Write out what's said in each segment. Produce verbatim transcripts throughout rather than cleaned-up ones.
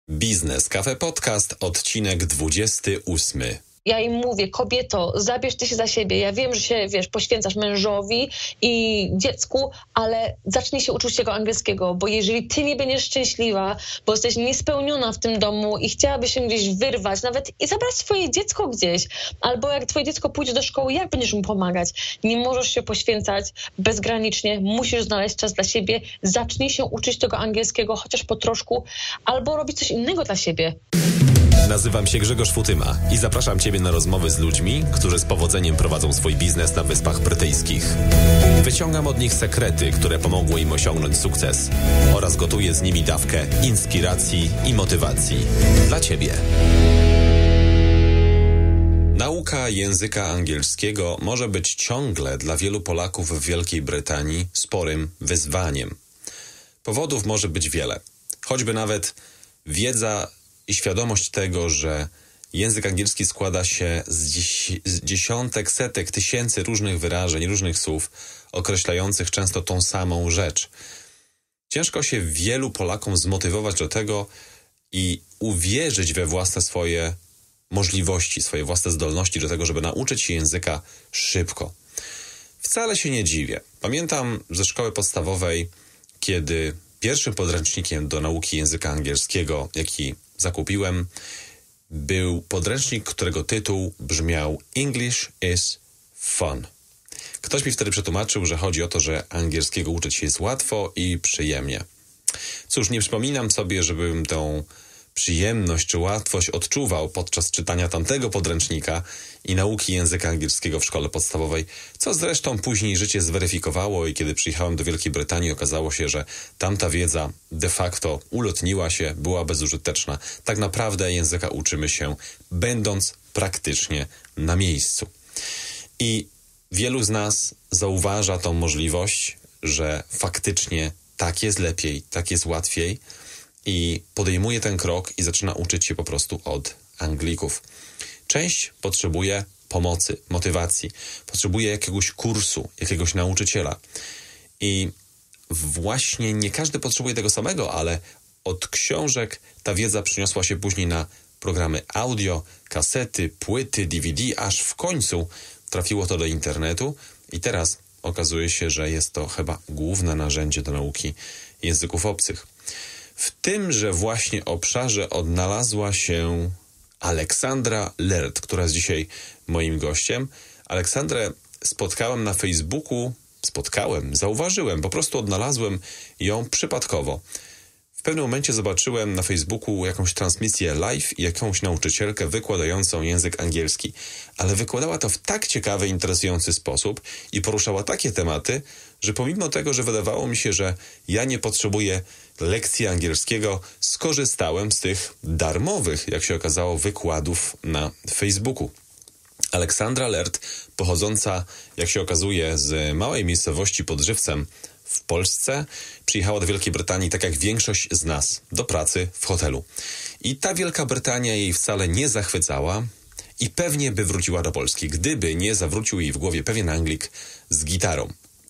Biznes Cafe Podcast, odcinek dwudziesty ósmy. Ja im mówię, kobieto, zabierz ty się za siebie. Ja wiem, że się, wiesz, poświęcasz mężowi i dziecku, ale zacznij się uczyć tego angielskiego, bo jeżeli ty nie będziesz szczęśliwa, bo jesteś niespełniona w tym domu i chciałabyś się gdzieś wyrwać, nawet i zabrać swoje dziecko gdzieś, albo jak twoje dziecko pójdzie do szkoły, jak będziesz mu pomagać? Nie możesz się poświęcać bezgranicznie, musisz znaleźć czas dla siebie, zacznij się uczyć tego angielskiego, chociaż po troszku, albo robić coś innego dla siebie. Nazywam się Grzegorz Futyma i zapraszam Ciebie na rozmowy z ludźmi, którzy z powodzeniem prowadzą swój biznes na Wyspach Brytyjskich. Wyciągam od nich sekrety, które pomogły im osiągnąć sukces oraz gotuję z nimi dawkę inspiracji i motywacji dla Ciebie. Nauka języka angielskiego może być ciągle dla wielu Polaków w Wielkiej Brytanii sporym wyzwaniem. Powodów może być wiele, choćby nawet wiedza i świadomość tego, że język angielski składa się z, dziś, z dziesiątek, setek, tysięcy różnych wyrażeń, różnych słów określających często tą samą rzecz. Ciężko się wielu Polakom zmotywować do tego i uwierzyć we własne swoje możliwości, swoje własne zdolności do tego, żeby nauczyć się języka szybko. Wcale się nie dziwię. Pamiętam ze szkoły podstawowej, kiedy pierwszym podręcznikiem do nauki języka angielskiego, jaki zakupiłem, był podręcznik, którego tytuł brzmiał English is fun. Ktoś mi wtedy przetłumaczył, że chodzi o to, że angielskiego uczyć się jest łatwo i przyjemnie. Cóż, nie przypominam sobie, żebym tą przyjemność czy łatwość odczuwał podczas czytania tamtego podręcznika i nauki języka angielskiego w szkole podstawowej, co zresztą później życie zweryfikowało i kiedy przyjechałem do Wielkiej Brytanii, okazało się, że tamta wiedza de facto ulotniła się, była bezużyteczna. Tak naprawdę języka uczymy się, będąc praktycznie na miejscu. I wielu z nas zauważa tą możliwość, że faktycznie tak jest lepiej, tak jest łatwiej, i podejmuje ten krok i zaczyna uczyć się po prostu od Anglików. Część potrzebuje pomocy, motywacji, potrzebuje jakiegoś kursu, jakiegoś nauczyciela. I właśnie nie każdy potrzebuje tego samego, ale od książek ta wiedza przyniosła się później na programy audio, kasety, płyty, D V D, aż w końcu trafiło to do internetu i teraz okazuje się, że jest to chyba główne narzędzie do nauki języków obcych. W tymże właśnie obszarze odnalazła się Aleksandra Laird, która jest dzisiaj moim gościem. Aleksandrę spotkałem na Facebooku, spotkałem, zauważyłem, po prostu odnalazłem ją przypadkowo. W pewnym momencie zobaczyłem na Facebooku jakąś transmisję live i jakąś nauczycielkę wykładającą język angielski, ale wykładała to w tak ciekawy, interesujący sposób i poruszała takie tematy, że pomimo tego, że wydawało mi się, że ja nie potrzebuję lekcji angielskiego, skorzystałem z tych darmowych, jak się okazało, wykładów na Facebooku. Aleksandra Laird, pochodząca, jak się okazuje, z małej miejscowości pod Żywcem w Polsce, przyjechała do Wielkiej Brytanii, tak jak większość z nas, do pracy w hotelu. I ta Wielka Brytania jej wcale nie zachwycała i pewnie by wróciła do Polski, gdyby nie zawrócił jej w głowie pewien Anglik z gitarą.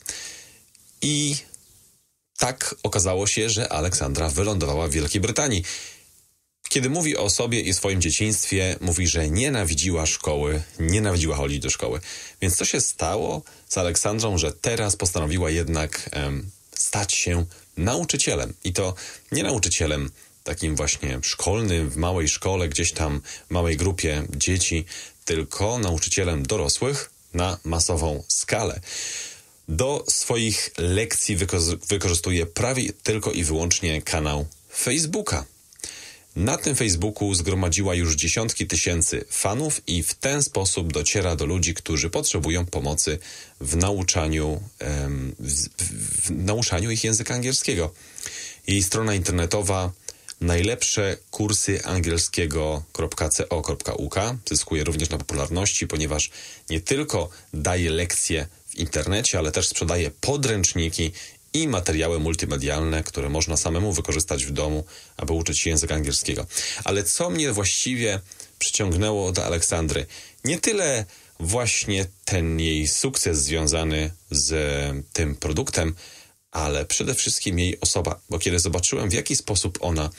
I tak okazało się, że Aleksandra wylądowała w Wielkiej Brytanii. Kiedy mówi o sobie i swoim dzieciństwie, mówi, że nienawidziła szkoły, nienawidziła chodzić do szkoły. Więc co się stało z Aleksandrą, że teraz postanowiła jednak em, stać się nauczycielem. I to nie nauczycielem takim właśnie szkolnym, w małej szkole, gdzieś tam w małej grupie dzieci, tylko nauczycielem dorosłych na masową skalę. Do swoich lekcji wyko- wykorzystuje prawie tylko i wyłącznie kanał Facebooka. Na tym Facebooku zgromadziła już dziesiątki tysięcy fanów i w ten sposób dociera do ludzi, którzy potrzebują pomocy w nauczaniu, em, w, w, w nauczaniu ich języka angielskiego. Jej strona internetowa najlepsze kursy angielskiego kropka co kropka uk zyskuje również na popularności, ponieważ nie tylko daje lekcje w internecie, ale też sprzedaje podręczniki i materiały multimedialne, które można samemu wykorzystać w domu, aby uczyć się języka angielskiego. Ale co mnie właściwie przyciągnęło do Aleksandry? Nie tyle właśnie ten jej sukces związany z tym produktem, ale przede wszystkim jej osoba, bo kiedy zobaczyłem, w jaki sposób ona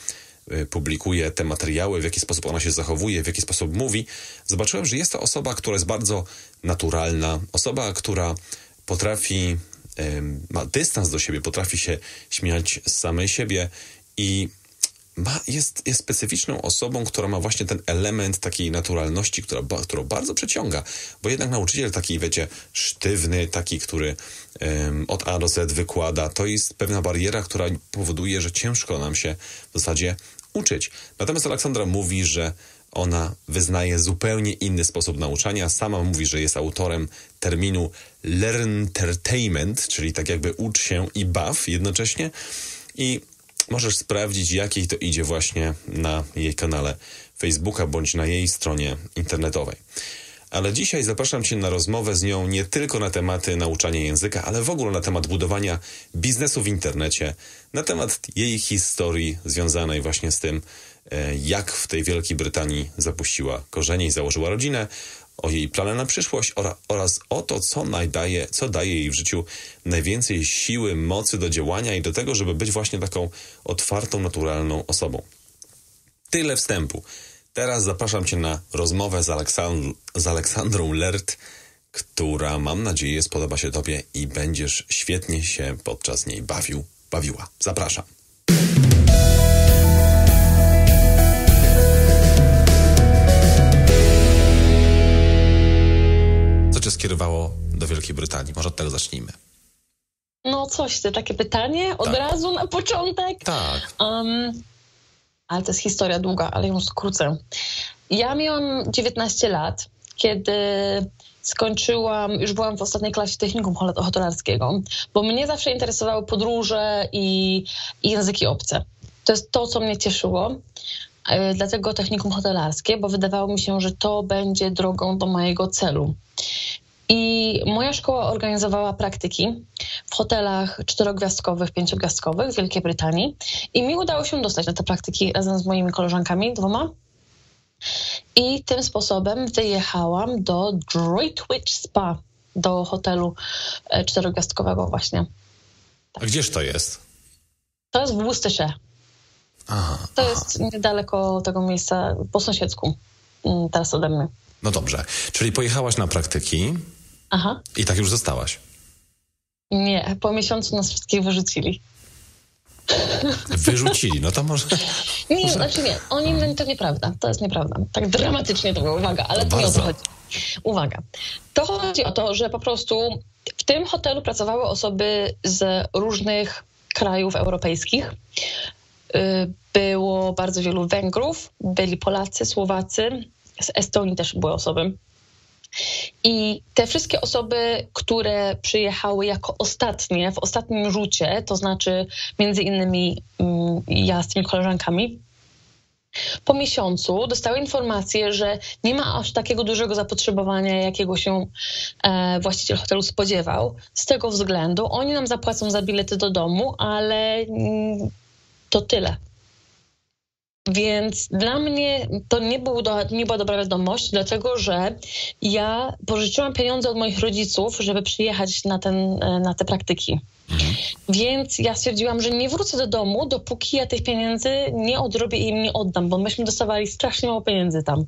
y, publikuje te materiały, w jaki sposób ona się zachowuje, w jaki sposób mówi, zobaczyłem, że jest to osoba, która jest bardzo naturalna, osoba, która potrafi, y, ma dystans do siebie, potrafi się śmiać z samej siebie i Ma, jest, jest specyficzną osobą, która ma właśnie ten element takiej naturalności, która, ba, którą bardzo przyciąga, bo jednak nauczyciel taki, wiecie, sztywny, taki, który um, od A do Z wykłada, to jest pewna bariera, która powoduje, że ciężko nam się w zasadzie uczyć. Natomiast Aleksandra mówi, że ona wyznaje zupełnie inny sposób nauczania. Sama mówi, że jest autorem terminu learntertainment, czyli tak jakby ucz się i baw jednocześnie. I możesz sprawdzić, jak jej to idzie właśnie na jej kanale Facebooka bądź na jej stronie internetowej. Ale dzisiaj zapraszam Cię na rozmowę z nią nie tylko na tematy nauczania języka, ale w ogóle na temat budowania biznesu w internecie, na temat jej historii związanej właśnie z tym, jak w tej Wielkiej Brytanii zapuściła korzenie i założyła rodzinę, o jej plany na przyszłość oraz o to, co najdaje, co daje jej w życiu najwięcej siły, mocy do działania i do tego, żeby być właśnie taką otwartą, naturalną osobą. Tyle wstępu. Teraz zapraszam Cię na rozmowę z, Aleksandr- z Aleksandrą Lert, która, mam nadzieję, spodoba się Tobie i będziesz świetnie się podczas niej bawił, bawiła. Zapraszam. Co Cię skierowało do Wielkiej Brytanii? Może od tego zacznijmy. No coś, to takie pytanie od tak. razu na początek. Tak. Um, ale to jest historia długa, ale ją skrócę. Ja miałam dziewiętnaście lat, kiedy skończyłam, już byłam w ostatniej klasie technikum hotelarskiego, bo mnie zawsze interesowały podróże i, i języki obce. To jest to, co mnie cieszyło. Dlatego technikum hotelarskie, bo wydawało mi się, że to będzie drogą do mojego celu. I moja szkoła organizowała praktyki w hotelach czterogwiazdkowych, pięciogwiazdkowych w Wielkiej Brytanii i mi udało się dostać na te praktyki razem z moimi koleżankami, dwoma. I tym sposobem wyjechałam do Droitwich Spa, do hotelu czterogwiazdkowego właśnie. A gdzież to jest? To jest w Worcestershire. Aha, to aha. jest niedaleko tego miejsca, po sąsiedzku, teraz ode mnie. No dobrze, czyli pojechałaś na praktyki Aha. i tak już zostałaś. Nie, po miesiącu nas wszystkich wyrzucili. Wyrzucili, no to może... Nie, może... znaczy nie, oni, no, to nieprawda, to jest nieprawda. Tak dramatycznie to było, uwaga, ale no to nie o to bardzo. chodzi. Uwaga, to chodzi o to, że po prostu w tym hotelu pracowały osoby z różnych krajów europejskich. Było bardzo wielu Węgrów, byli Polacy, Słowacy, z Estonii też były osoby. I te wszystkie osoby, które przyjechały jako ostatnie, w ostatnim rzucie, to znaczy między innymi um, ja z tymi koleżankami, po miesiącu dostały informację, że nie ma aż takiego dużego zapotrzebowania, jakiego się e, właściciel hotelu spodziewał. Z tego względu oni nam zapłacą za bilety do domu, ale mm, to tyle. Więc dla mnie to nie, był do, nie była dobra wiadomość, dlatego że ja pożyczyłam pieniądze od moich rodziców, żeby przyjechać na, ten, na te praktyki. Mhm. Więc ja stwierdziłam, że nie wrócę do domu, dopóki ja tych pieniędzy nie odrobię i im nie oddam, bo myśmy dostawali strasznie mało pieniędzy tam.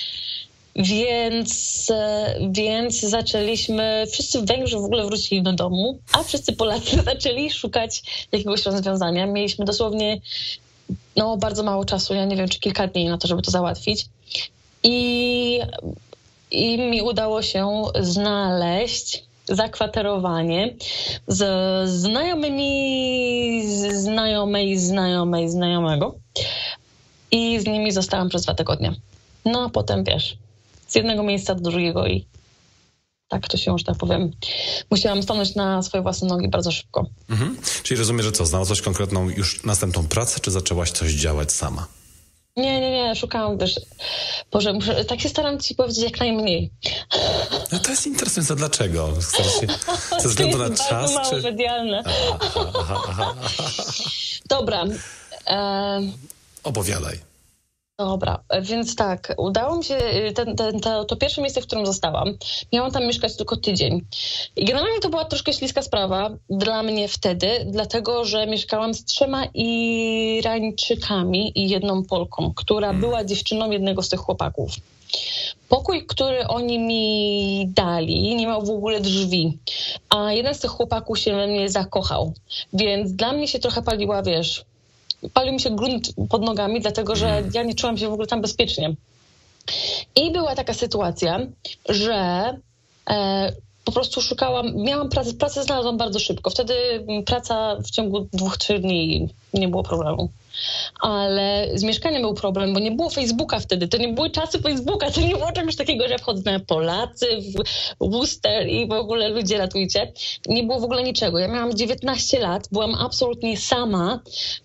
Więc, więc zaczęliśmy, wszyscy Węgrzy w ogóle wrócili do domu, a wszyscy Polacy zaczęli szukać jakiegoś rozwiązania. Mieliśmy dosłownie no, bardzo mało czasu, ja nie wiem, czy kilka dni na to, żeby to załatwić. I, i mi udało się znaleźć zakwaterowanie z znajomymi, znajomej, znajomej, znajomego. I z nimi zostałam przez dwa tygodnie. No a potem, wiesz, z jednego miejsca do drugiego i tak to się, że tak powiem, musiałam stanąć na swoje własne nogi bardzo szybko. Mhm. Czyli rozumiem, że co, znalazłaś konkretną już następną pracę, czy zaczęłaś coś działać sama? Nie, nie, nie, szukałam, wiesz, Boże, muszę, tak się staram ci powiedzieć jak najmniej. No to jest interesujące, dlaczego? Chcesz się, ze względu na czas? Bardzo mało czy... medialne. Aha, aha, aha, aha. Dobra. E... Opowiadaj. Dobra, więc tak, udało mi się, ten, ten, to, to pierwsze miejsce, w którym zostałam, miałam tam mieszkać tylko tydzień. I generalnie to była troszkę śliska sprawa dla mnie wtedy, dlatego, że mieszkałam z trzema Irańczykami i jedną Polką, która była dziewczyną jednego z tych chłopaków. Pokój, który oni mi dali, nie miał w ogóle drzwi, a jeden z tych chłopaków się we mnie zakochał, więc dla mnie się trochę paliła, wiesz... Palił mi się grunt pod nogami, dlatego że ja nie czułam się w ogóle tam bezpiecznie. I była taka sytuacja, że e, po prostu szukałam, miałam pracę, pracę znalazłam bardzo szybko. Wtedy praca w ciągu dwóch, trzech dni nie było problemu. Ale z mieszkaniem był problem, bo nie było Facebooka wtedy, to nie były czasy Facebooka, to nie było czegoś takiego, że wchodzę na Polacy, w Worcester i w ogóle ludzie ratujcie. Nie było w ogóle niczego. Ja miałam dziewiętnaście lat, byłam absolutnie sama,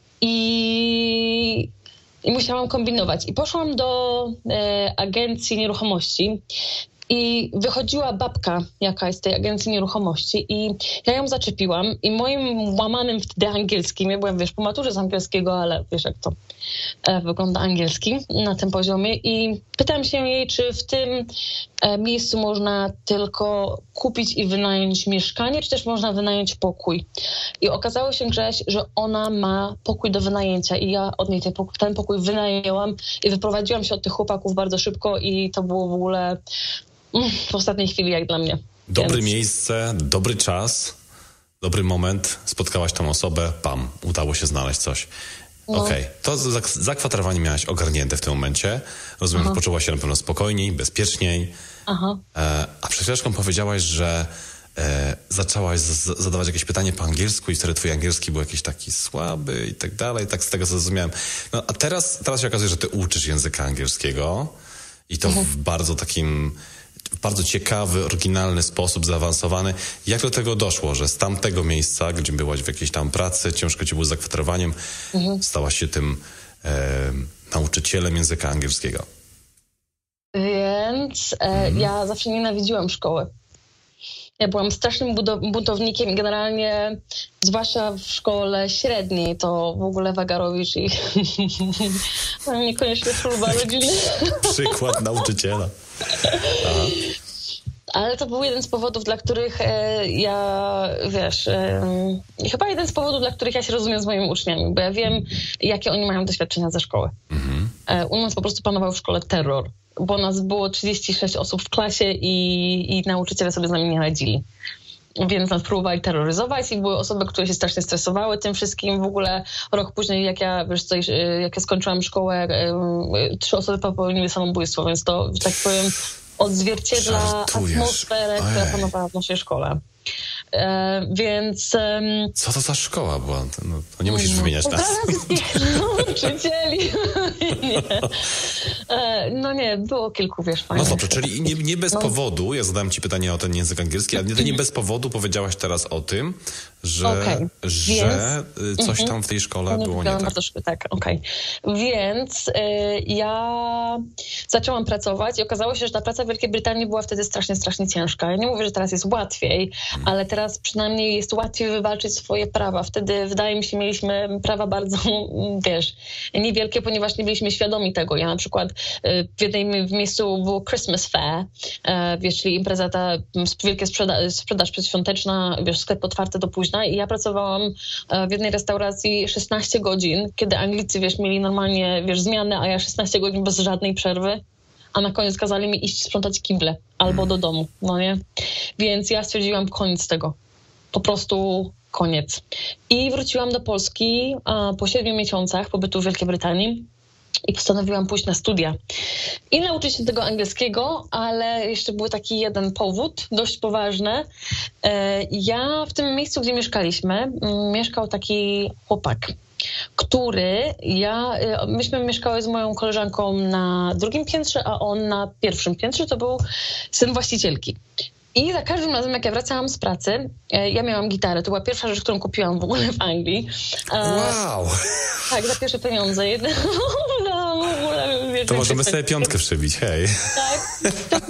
I, I musiałam kombinować. I poszłam do e, agencji nieruchomości i wychodziła babka jakaś z tej agencji nieruchomości i ja ją zaczepiłam i moim łamanym wtedy angielskim, ja byłem, wiesz, po maturze z angielskiego, ale wiesz, jak to e, wygląda angielski na tym poziomie i pytam się jej, czy w tym e, miejscu można tylko kupić i wynająć mieszkanie, czy też można wynająć pokój. I okazało się, Grześ, że ona ma pokój do wynajęcia i ja od niej ten pokój, ten pokój wynajęłam i wyprowadziłam się od tych chłopaków bardzo szybko i to było w ogóle w ostatniej chwili jak dla mnie. Dobre Więc... miejsce, dobry czas, dobry moment, spotkałaś tą osobę, pam, udało się znaleźć coś. No. Okej, okay. To zak- zakwaterowanie miałaś ogarnięte w tym momencie. Rozumiem, Aha. że poczułaś się na pewno spokojniej, bezpieczniej. Aha. E, a przed chwileczką powiedziałaś, że e, zaczęłaś z- zadawać jakieś pytanie po angielsku i wtedy twój angielski był jakiś taki słaby i tak dalej, tak z tego co zrozumiałem. No a teraz, teraz się okazuje, że ty uczysz języka angielskiego i to mhm. w bardzo takim... w bardzo ciekawy, oryginalny sposób, zaawansowany. Jak do tego doszło, że z tamtego miejsca, gdzie byłaś w jakiejś tam pracy, ciężko ci było z zakwaterowaniem, mhm. stałaś się tym e, nauczycielem języka angielskiego? Więc e, mhm. ja zawsze nienawidziłam szkoły. Ja byłam strasznym budo- buntownikiem i generalnie, zwłaszcza w szkole średniej, to w ogóle Wagarowicz i niekoniecznie służba rodziny. Przykład nauczyciela. Aha. Ale to był jeden z powodów, dla których e, ja, wiesz, e, chyba jeden z powodów, dla których ja się rozumiem z moimi uczniami, bo ja wiem, jakie oni mają doświadczenia ze szkoły. Mhm. E, u nas po prostu panował w szkole terror, bo nas było trzydzieści sześć osób w klasie i, i nauczyciele sobie z nami nie radzili. Więc nas próbowali terroryzować i były osoby, które się strasznie stresowały tym wszystkim. W ogóle rok później, jak ja, wiesz co, jak ja skończyłam szkołę, trzy osoby popełniły samobójstwo, więc to, że tak powiem, odzwierciedla Żartujesz. atmosferę, Ojej. która panowała w naszej szkole. E, więc... Um, Co to za szkoła była? No, to nie musisz no, wymieniać nas. Nauczycieli. nie. E, no nie, było kilku, wiesz, fajnych. No dobrze, czyli nie, nie bez no. powodu, ja zadałem ci pytanie o ten język angielski, ale nie, nie bez powodu powiedziałaś teraz o tym, że, okay. że Więc, coś tam w tej szkole nie było nie tak. Bardzo szybko, tak, okej. Okay. Więc y, ja zaczęłam pracować i okazało się, że ta praca w Wielkiej Brytanii była wtedy strasznie, strasznie ciężka. Ja nie mówię, że teraz jest łatwiej, hmm. ale teraz przynajmniej jest łatwiej wywalczyć swoje prawa. Wtedy, wydaje mi się, mieliśmy prawa bardzo, wiesz, niewielkie, ponieważ nie byliśmy świadomi tego. Ja na przykład y, w jednym w miejscu było Christmas Fair, y, wiesz, czyli impreza ta wielkie sprzeda- sprzedaż przedświąteczna, wiesz, sklep otwarty do późna i ja pracowałam y, w jednej restauracji szesnaście godzin, kiedy Anglicy, wiesz, mieli normalnie, wiesz, zmianę, a ja szesnaście godzin bez żadnej przerwy, a na koniec kazali mi iść sprzątać kible albo do domu, no nie? Więc ja stwierdziłam koniec tego. Po prostu koniec. I wróciłam do Polski a, po siedmiu miesiącach pobytu w Wielkiej Brytanii i postanowiłam pójść na studia i nauczyć się tego angielskiego, ale jeszcze był taki jeden powód, dość poważny. E, ja w tym miejscu, gdzie mieszkaliśmy, m, mieszkał taki chłopak, który ja, myśmy mieszkały z moją koleżanką na drugim piętrze, a on na pierwszym piętrze, to był syn właścicielki. I za każdym razem, jak ja wracałam z pracy, ja miałam gitarę. To była pierwsza rzecz, którą kupiłam w ogóle w Anglii. Wow! Tak, za pierwsze pieniądze. No, w ogóle, wiesz, to możemy sobie piątkę przebić, hej. Tak.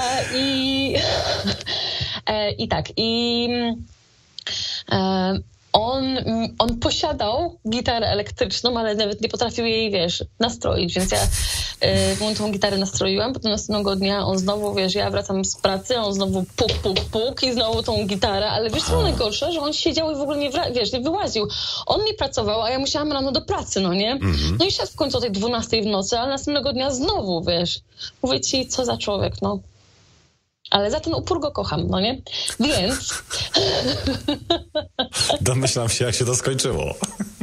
I, I tak. I on, on posiadał gitarę elektryczną, ale nawet nie potrafił jej, wiesz, nastroić, więc ja y, mu tą gitarę nastroiłam, potem następnego dnia on znowu, wiesz, ja wracam z pracy, on znowu puk, puk, puk i znowu tą gitarę, ale wiesz, co było najgorsze, że on siedział i w ogóle nie, wra- wiesz, nie wyłaził. On nie pracował, a ja musiałam rano do pracy, no nie? Mm-hmm. No i szedł w końcu o tej dwunastej w nocy, ale następnego dnia znowu, wiesz, mówię ci, co za człowiek, no. Ale za ten upór go kocham, no nie? Więc... Domyślam się, jak się to skończyło.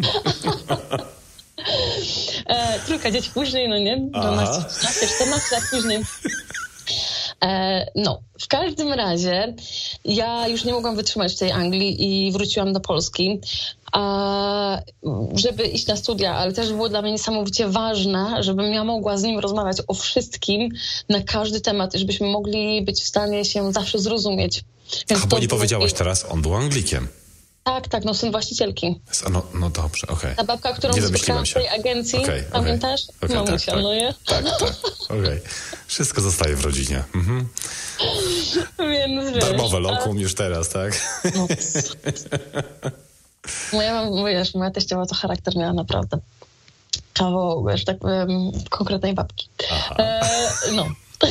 e, trójka dzieci później, no nie? dwanaście, trzynaście, czternaście lat później. E, no, w każdym razie ja już nie mogłam wytrzymać w tej Anglii i wróciłam do Polski, a, żeby iść na studia, ale też było dla mnie niesamowicie ważne, żebym ja mogła z nim rozmawiać o wszystkim, na każdy temat, żebyśmy mogli być w stanie się zawsze zrozumieć. Więc a bo nie powiedziałaś teraz, on był Anglikiem. Tak, tak, no syn właścicielki. No, no dobrze, okej. Okay. Ta babka, którą spotkałam w tej agencji, okay, pamiętasz? Okay, okay, mamusia, tak, no nie? Tak, tak, okej. Okay. Wszystko zostaje w rodzinie. Mhm. Więc wiesz, darmowe lokum a... już teraz, tak? No. Moja, wiesz, moja teściowa to charakter miała naprawdę. Kawał, wiesz, tak powiem, konkretnej babki. E, no.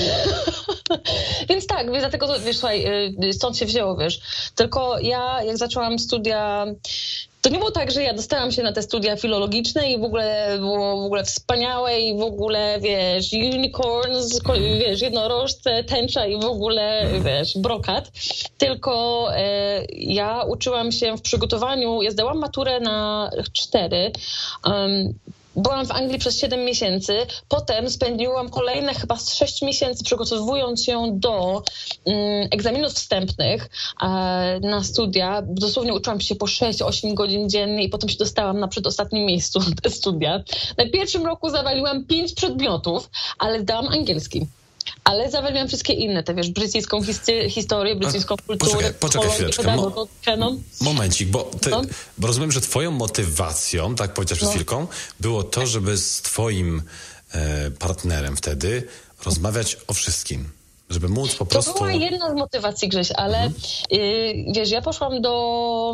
Więc tak, wiesz, dlatego, wiesz, słuchaj, stąd się wzięło, wiesz. Tylko ja, jak zaczęłam studia, to nie było tak, że ja dostałam się na te studia filologiczne i w ogóle było w ogóle wspaniałe i w ogóle, wiesz, unicorns, wiesz, jednorożce, tęcza i w ogóle, wiesz, brokat. Tylko e, ja uczyłam się w przygotowaniu, ja zdałam maturę na cztery, um, byłam w Anglii przez siedem miesięcy, potem spędziłam kolejne chyba sześć miesięcy przygotowując się do mm, egzaminów wstępnych e, na studia. Dosłownie uczyłam się po sześć osiem godzin dziennie i potem się dostałam na przedostatnim miejscu na te studia. Na pierwszym roku zawaliłam pięć przedmiotów, ale zdałam angielski. Ale zawaliłam wszystkie inne, te wiesz, brytyjską histy- historię, brytyjską A, kulturę, poczekaj, poczekaj chwileczkę. Mo- no. Momencik, bo, ty, no. bo rozumiem, że twoją motywacją, tak powiedziałaś przed no. chwilką, było to, żeby z twoim e, partnerem wtedy rozmawiać o wszystkim. Żeby móc po prostu... To była jedna z motywacji, Grześ, ale mhm. y, wiesz, ja poszłam do...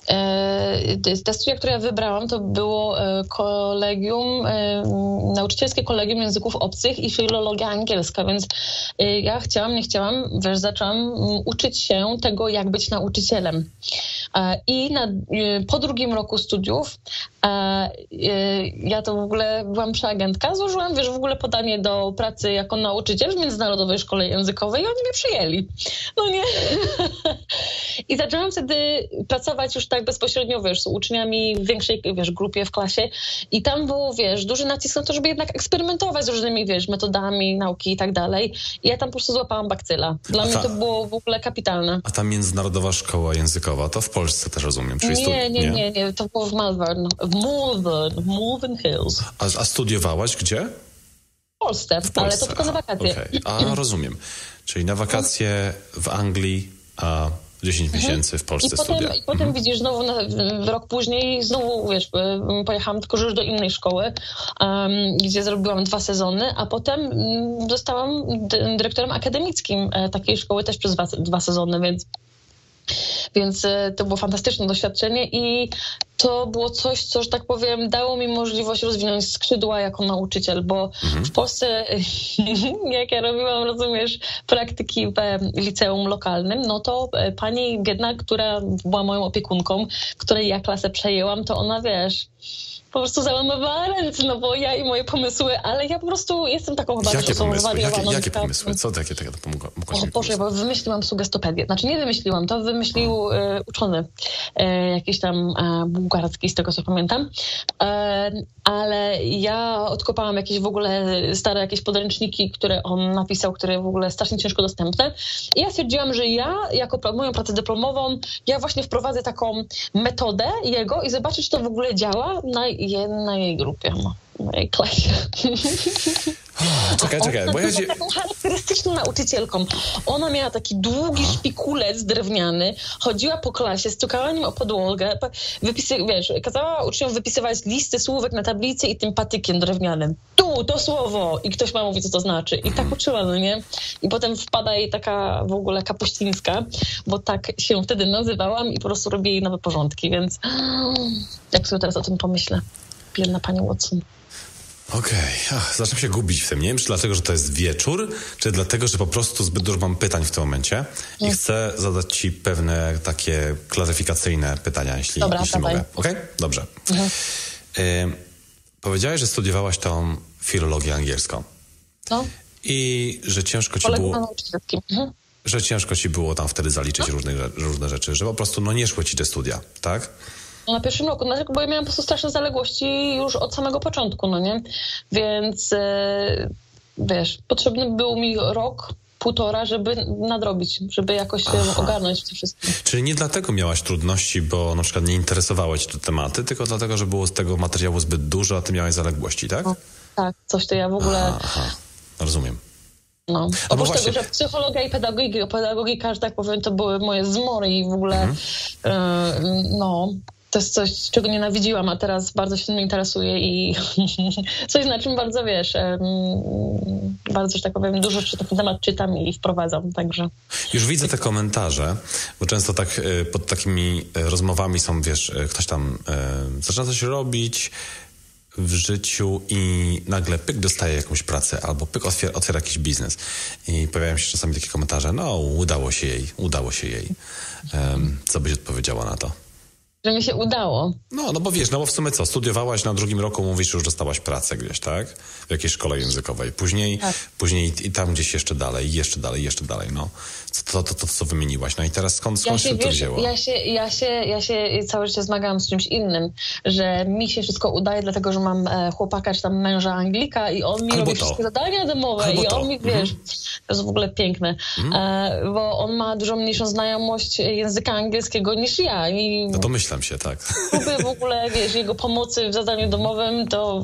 Te studia, które ja wybrałam, to było kolegium, nauczycielskie kolegium języków obcych i filologia angielska, więc ja chciałam, nie chciałam, wiesz, zaczęłam uczyć się tego, jak być nauczycielem. I na, po drugim roku studiów ja to w ogóle byłam przeagentka, złożyłam, wiesz, w ogóle podanie do pracy jako nauczyciel w Międzynarodowej Szkole Językowej i oni mnie przyjęli. No nie. I zaczęłam wtedy pracować już tak bezpośrednio, wiesz, z uczniami w większej, wiesz, grupie w klasie i tam było, wiesz, duży nacisk na to, żeby jednak eksperymentować z różnymi, wiesz, metodami nauki i tak dalej. I ja tam po prostu złapałam bakcyla. Dla ta, mnie to było w ogóle kapitalne. A ta Międzynarodowa Szkoła Językowa, to w Polsce też rozumiem? Czyli nie, studi- nie, nie, nie, nie, to było w Malvern, w Malvern, Malvern Hills. A, a studiowałaś gdzie? W Polsce, w Polsce. Ale to tylko na wakacje. Okay. A, rozumiem. Czyli na wakacje w Anglii, a dziesięć miesięcy w Polsce I potem, studia. I potem mhm. widzisz, znowu na, rok później znowu, wiesz, pojechałam tylko już do innej szkoły, um, gdzie zrobiłam dwa sezony, a potem um, zostałam dyrektorem akademickim takiej szkoły też przez dwa, dwa sezony, więc Więc to było fantastyczne doświadczenie i to było coś, co, że tak powiem, dało mi możliwość rozwinąć skrzydła jako nauczyciel, bo mhm. w Polsce, jak ja robiłam, rozumiesz, praktyki w liceum lokalnym, no to pani biedna, która była moją opiekunką, której ja klasę przejęłam, to ona, wiesz, po prostu załamywała ręce, no bo ja i moje pomysły, ale ja po prostu jestem taką chyba Jakie pomysły? Jakie, jakie pomysły? Co takie tego pomogło? O Boże, bo wymyśliłam sugestopedię. Znaczy nie wymyśliłam, to wymyślił e, uczony e, jakiś tam e, bułgarski, z tego co pamiętam. E, ale ja odkopałam jakieś w ogóle stare jakieś podręczniki, które on napisał, które w ogóle strasznie ciężko dostępne. I ja stwierdziłam, że ja jako pra- moją pracę dyplomową, ja właśnie wprowadzę taką metodę jego i zobaczę, czy to w ogóle działa na, je, na jej grupie, no, na jej klasie. Czekaj, czekaj, bo ja się... taką charakterystyczną nauczycielką. Ona miała taki długi Aha. szpikulec drewniany, chodziła po klasie, stukała nim o podłogę, wypisy, wiesz, kazała uczniom wypisywać listy słówek na tablicy i tym patykiem drewnianym. Tu, to słowo! I ktoś ma mówić, co to znaczy. I tak uczyła, no nie? I potem wpada jej taka w ogóle kapuścińska, bo tak się wtedy nazywałam i po prostu robię jej nowe porządki, więc jak sobie teraz o tym pomyślę. Biedna pani Watson. Okej, okay. Zaczynam się gubić w tym. Nie wiem, czy dlatego, że to jest wieczór, czy dlatego, że po prostu zbyt dużo mam pytań w tym momencie i mm. chcę zadać ci pewne takie klaryfikacyjne pytania, jeśli, Dobra, jeśli mogę. Okej? Okay? Dobrze. Mhm. Y- powiedziałaś, że studiowałaś tą filologię angielską. No. I że ciężko ci Poległ było... na nauczycielskim. Mhm. Że ciężko ci było tam wtedy zaliczyć no. różne, różne rzeczy, że po prostu no nie szły ci te studia, tak? Na pierwszym roku, bo ja miałam po prostu straszne zaległości już od samego początku, no nie? Więc e, wiesz, potrzebny był mi rok, półtora, żeby nadrobić, żeby jakoś się Aha. ogarnąć w tym wszystkim. Czyli nie dlatego miałaś trudności, bo na przykład nie interesowały cię te tematy, tylko dlatego, że było z tego materiału zbyt dużo, a ty miałaś zaległości, tak? No, tak, coś to ja w ogóle... Aha, rozumiem. No. Oprócz no tego, że psychologia i pedagogika, pedagogika, że tak powiem, to były moje zmory i w ogóle mhm. yy, no... To jest coś, czego nienawidziłam, a teraz bardzo się tym interesuje i coś, na czym bardzo, wiesz, bardzo, że tak powiem, dużo na ten temat czytam i wprowadzam, także... Już widzę te komentarze, bo często tak pod takimi rozmowami są, wiesz, ktoś tam e, zaczyna coś robić w życiu i nagle pyk dostaje jakąś pracę albo pyk otwiera, otwiera jakiś biznes i pojawiają się czasami takie komentarze, no udało się jej, udało się jej. Um, co byś odpowiedziała na to? Że mi się udało. No, no bo wiesz, no bo w sumie co, studiowałaś na drugim roku, mówisz, że już dostałaś pracę gdzieś, tak? W jakiejś szkole językowej. Później, tak. później i tam gdzieś jeszcze dalej, jeszcze dalej, jeszcze dalej, no. To, to, to, to co wymieniłaś. No i teraz skąd, skąd ja się, się to wiesz, wzięło? Ja się, ja, się, ja się całe życie zmagałam z czymś innym, że mi się wszystko udaje, dlatego, że mam chłopaka, czy tam męża Anglika i on mi Albo robi to. wszystkie zadania domowe Albo i to. on mi, wiesz, mhm. to jest w ogóle piękne, mhm. e, bo on ma dużo mniejszą znajomość języka angielskiego niż ja. I no to myślam się, tak. w ogóle, wiesz, jego pomocy w zadaniu domowym to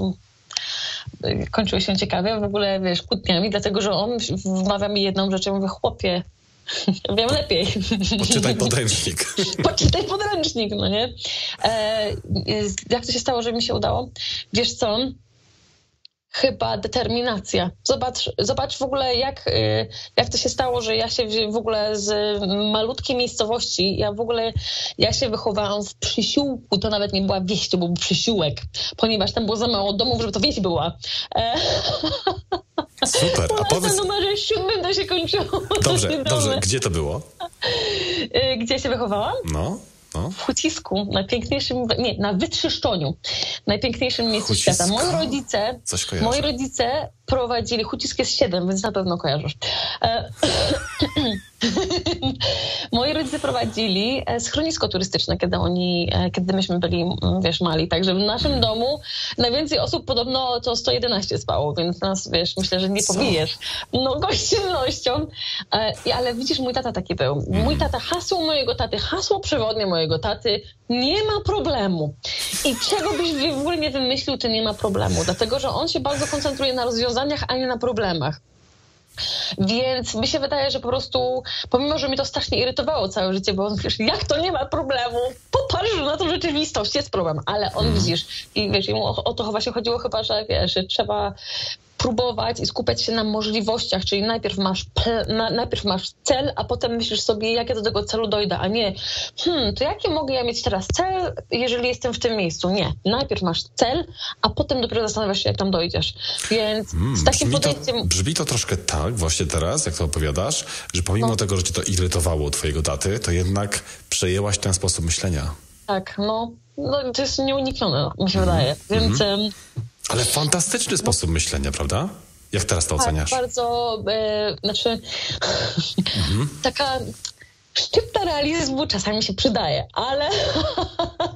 kończyło się ciekawie, w ogóle, wiesz, kłótniami, dlatego, że on wmawia mi jedną rzecz, ja mówię, chłopie, wiem lepiej. Poczytaj podręcznik. Poczytaj podręcznik, no nie? E, jak to się stało, że mi się udało? Wiesz co? Chyba determinacja. Zobacz, zobacz w ogóle, jak, jak to się stało, że ja się w ogóle z malutkiej miejscowości, ja w ogóle, ja się wychowałam w Przysiółku, to nawet nie była wieś, to był Przysiółek, ponieważ tam było za mało domów, żeby to wieś była. E... Super, a powiedz... Na numerze siódmym to się kończyło. Dobrze, dobrze, gdzie to było? Gdzie się wychowałam? No. No. W Hucisku, najpiękniejszym, nie, na Wytrzyszczoniu, najpiękniejszym miejscu Hucisko. Świata. Moi rodzice, moi rodzice prowadzili, Hucisk jest siedem, więc na pewno kojarzysz. E, moi rodzice prowadzili schronisko turystyczne, kiedy oni, kiedy myśmy byli, wiesz, mali. Także w naszym domu najwięcej osób podobno to sto jedenaście spało, więc nas, wiesz, myślę, że nie Co? pobijesz. No, gościnnością. E, ale widzisz, mój tata taki był. Mój tata, hasło mojego taty, hasło przewodnie mojego taty, nie ma problemu. I czego byś w ogóle nie wymyślił, czy nie ma problemu. Dlatego, że on się bardzo koncentruje na rozwiązaniach, a nie na problemach. Więc mi się wydaje, że po prostu, pomimo, że mi to strasznie irytowało całe życie, bo on, wiesz, jak to nie ma problemu? Popatrz na tą rzeczywistość, jest problem. Ale on, widzisz, i wiesz, mu o, o to właśnie chodziło chyba, że wiesz, że trzeba próbować i skupiać się na możliwościach, czyli najpierw masz, na, najpierw masz cel, a potem myślisz sobie, jak ja do tego celu dojdę, a nie, hmm, to jaki mogę ja mieć teraz cel, jeżeli jestem w tym miejscu? Nie. Najpierw masz cel, a potem dopiero zastanawiasz się, jak tam dojdziesz. Więc mm, z takim brzmi podejściem... To, brzmi to troszkę tak, właśnie teraz, jak to opowiadasz, że pomimo no. tego, że cię to irytowało twojego taty, to jednak przejęłaś ten sposób myślenia. Tak, no, no to jest nieuniknione, mi się mm. wydaje. Więc... Mm. Ale fantastyczny sposób myślenia, prawda? Jak teraz to oceniasz? Tak, bardzo, e, znaczy mhm. taka szczypta realizmu czasami się przydaje, ale,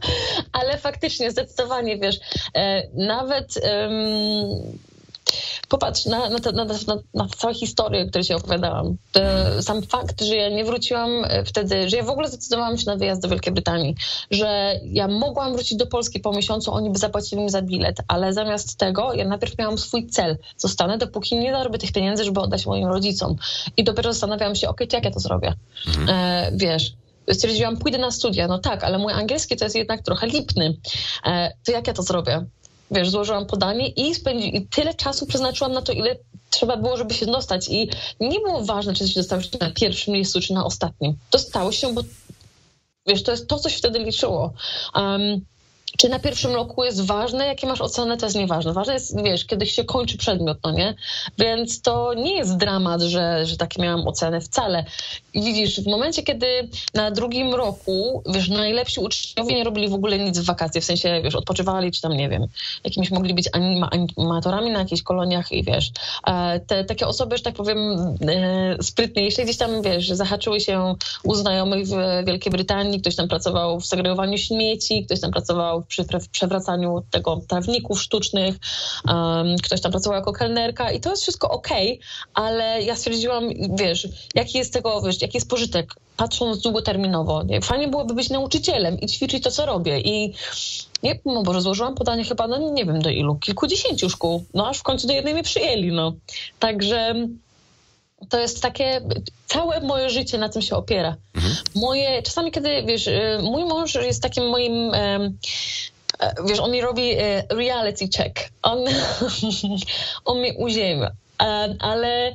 ale faktycznie zdecydowanie, wiesz, e, nawet um, Popatrz na, na, te, na, na, na całą historię, o której ci opowiadałam. Sam fakt, że ja nie wróciłam wtedy, że ja w ogóle zdecydowałam się na wyjazd do Wielkiej Brytanii, że ja mogłam wrócić do Polski po miesiącu, oni by zapłacili mi za bilet, ale zamiast tego ja najpierw miałam swój cel. Zostanę, dopóki nie zarobię tych pieniędzy, żeby oddać moim rodzicom. I dopiero zastanawiałam się, okej, okay, to jak ja to zrobię? Mhm. E, wiesz, stwierdziłam, pójdę na studia. No tak, ale mój angielski to jest jednak trochę lipny. E, to jak ja to zrobię? Wiesz, złożyłam podanie i, spędzi, i tyle czasu przeznaczyłam na to, ile trzeba było, żeby się dostać. I nie było ważne, czy się dostałeś na pierwszym miejscu, czy na ostatnim. Dostało się, bo wiesz, to jest to, co się wtedy liczyło. Um, czy na pierwszym roku jest ważne, jakie masz oceny, to jest nieważne. Ważne jest, wiesz, kiedy się kończy przedmiot, no nie? Więc to nie jest dramat, że, że takie miałam oceny wcale. I widzisz, w momencie, kiedy na drugim roku, wiesz, najlepsi uczniowie nie robili w ogóle nic w wakacje, w sensie, wiesz, odpoczywali, czy tam, nie wiem, jakimiś mogli być anima, animatorami na jakichś koloniach i wiesz, te takie osoby, że tak powiem, sprytniejsze, gdzieś tam, wiesz, zahaczyły się u znajomych w Wielkiej Brytanii, ktoś tam pracował w segregowaniu śmieci, ktoś tam pracował przy przewracaniu tego trawników sztucznych, um, ktoś tam pracował jako kelnerka i to jest wszystko okej, okay, ale ja stwierdziłam, wiesz, jaki jest tego, wiesz, jaki jest pożytek, patrząc długoterminowo. Nie? Fajnie byłoby być nauczycielem i ćwiczyć to, co robię. I nie, no Boże, złożyłam podanie chyba, no nie wiem do ilu, kilkudziesięciu szkół, no aż w końcu do jednej mnie przyjęli, no. Także to jest takie, całe moje życie na tym się opiera. Mhm. Moje, czasami kiedy, wiesz, mój mąż jest takim moim, um, wiesz, on mi robi reality check. On, on mnie uziemia. Ale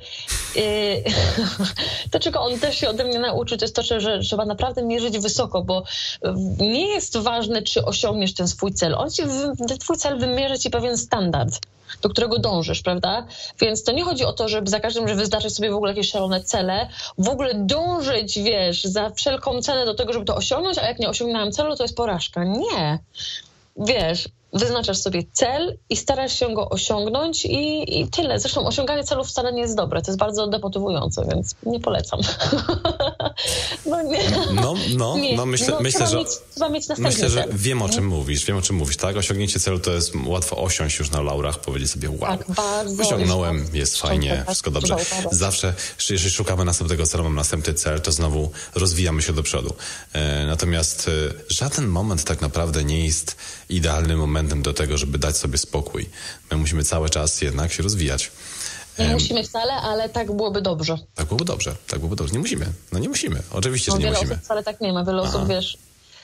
to, czego on też się ode mnie nauczył, to jest to, że trzeba naprawdę mierzyć wysoko, bo nie jest ważne, czy osiągniesz ten swój cel. On ci, ten twój cel wymierzy ci pewien standard, do którego dążysz, prawda? Więc to nie chodzi o to, żeby za każdym, że wyznaczyć sobie w ogóle jakieś szalone cele, w ogóle dążyć, wiesz, za wszelką cenę do tego, żeby to osiągnąć, a jak nie osiągnąłem celu, to jest porażka. Nie. Wiesz, wyznaczasz sobie cel i starasz się go osiągnąć i, i tyle. Zresztą osiąganie celów wcale nie jest dobre. To jest bardzo demotywujące, więc nie polecam. No, nie. no, no, nie. no myślę, no, myślę trzeba że, mieć, trzeba mieć myślę, że cel. wiem, o czym hmm? mówisz. Wiem, o czym mówisz, tak? Osiągnięcie celu to jest łatwo osiąść już na laurach, powiedzieć sobie wow, tak, osiągnąłem, jest, jest fajnie, wszystko dobrze. Zawsze, jeżeli szukamy następnego celu, mam następny cel, to znowu rozwijamy się do przodu. E, natomiast e, żaden moment tak naprawdę nie jest idealnym momentem do tego, żeby dać sobie spokój. My musimy cały czas jednak się rozwijać. Nie musimy wcale, ale tak byłoby dobrze. Tak byłoby dobrze, tak byłoby dobrze. Nie musimy, no nie musimy. Oczywiście, no, że nie wiele musimy. Osób wcale tak nie ma. Wiele Aha. osób, wiesz,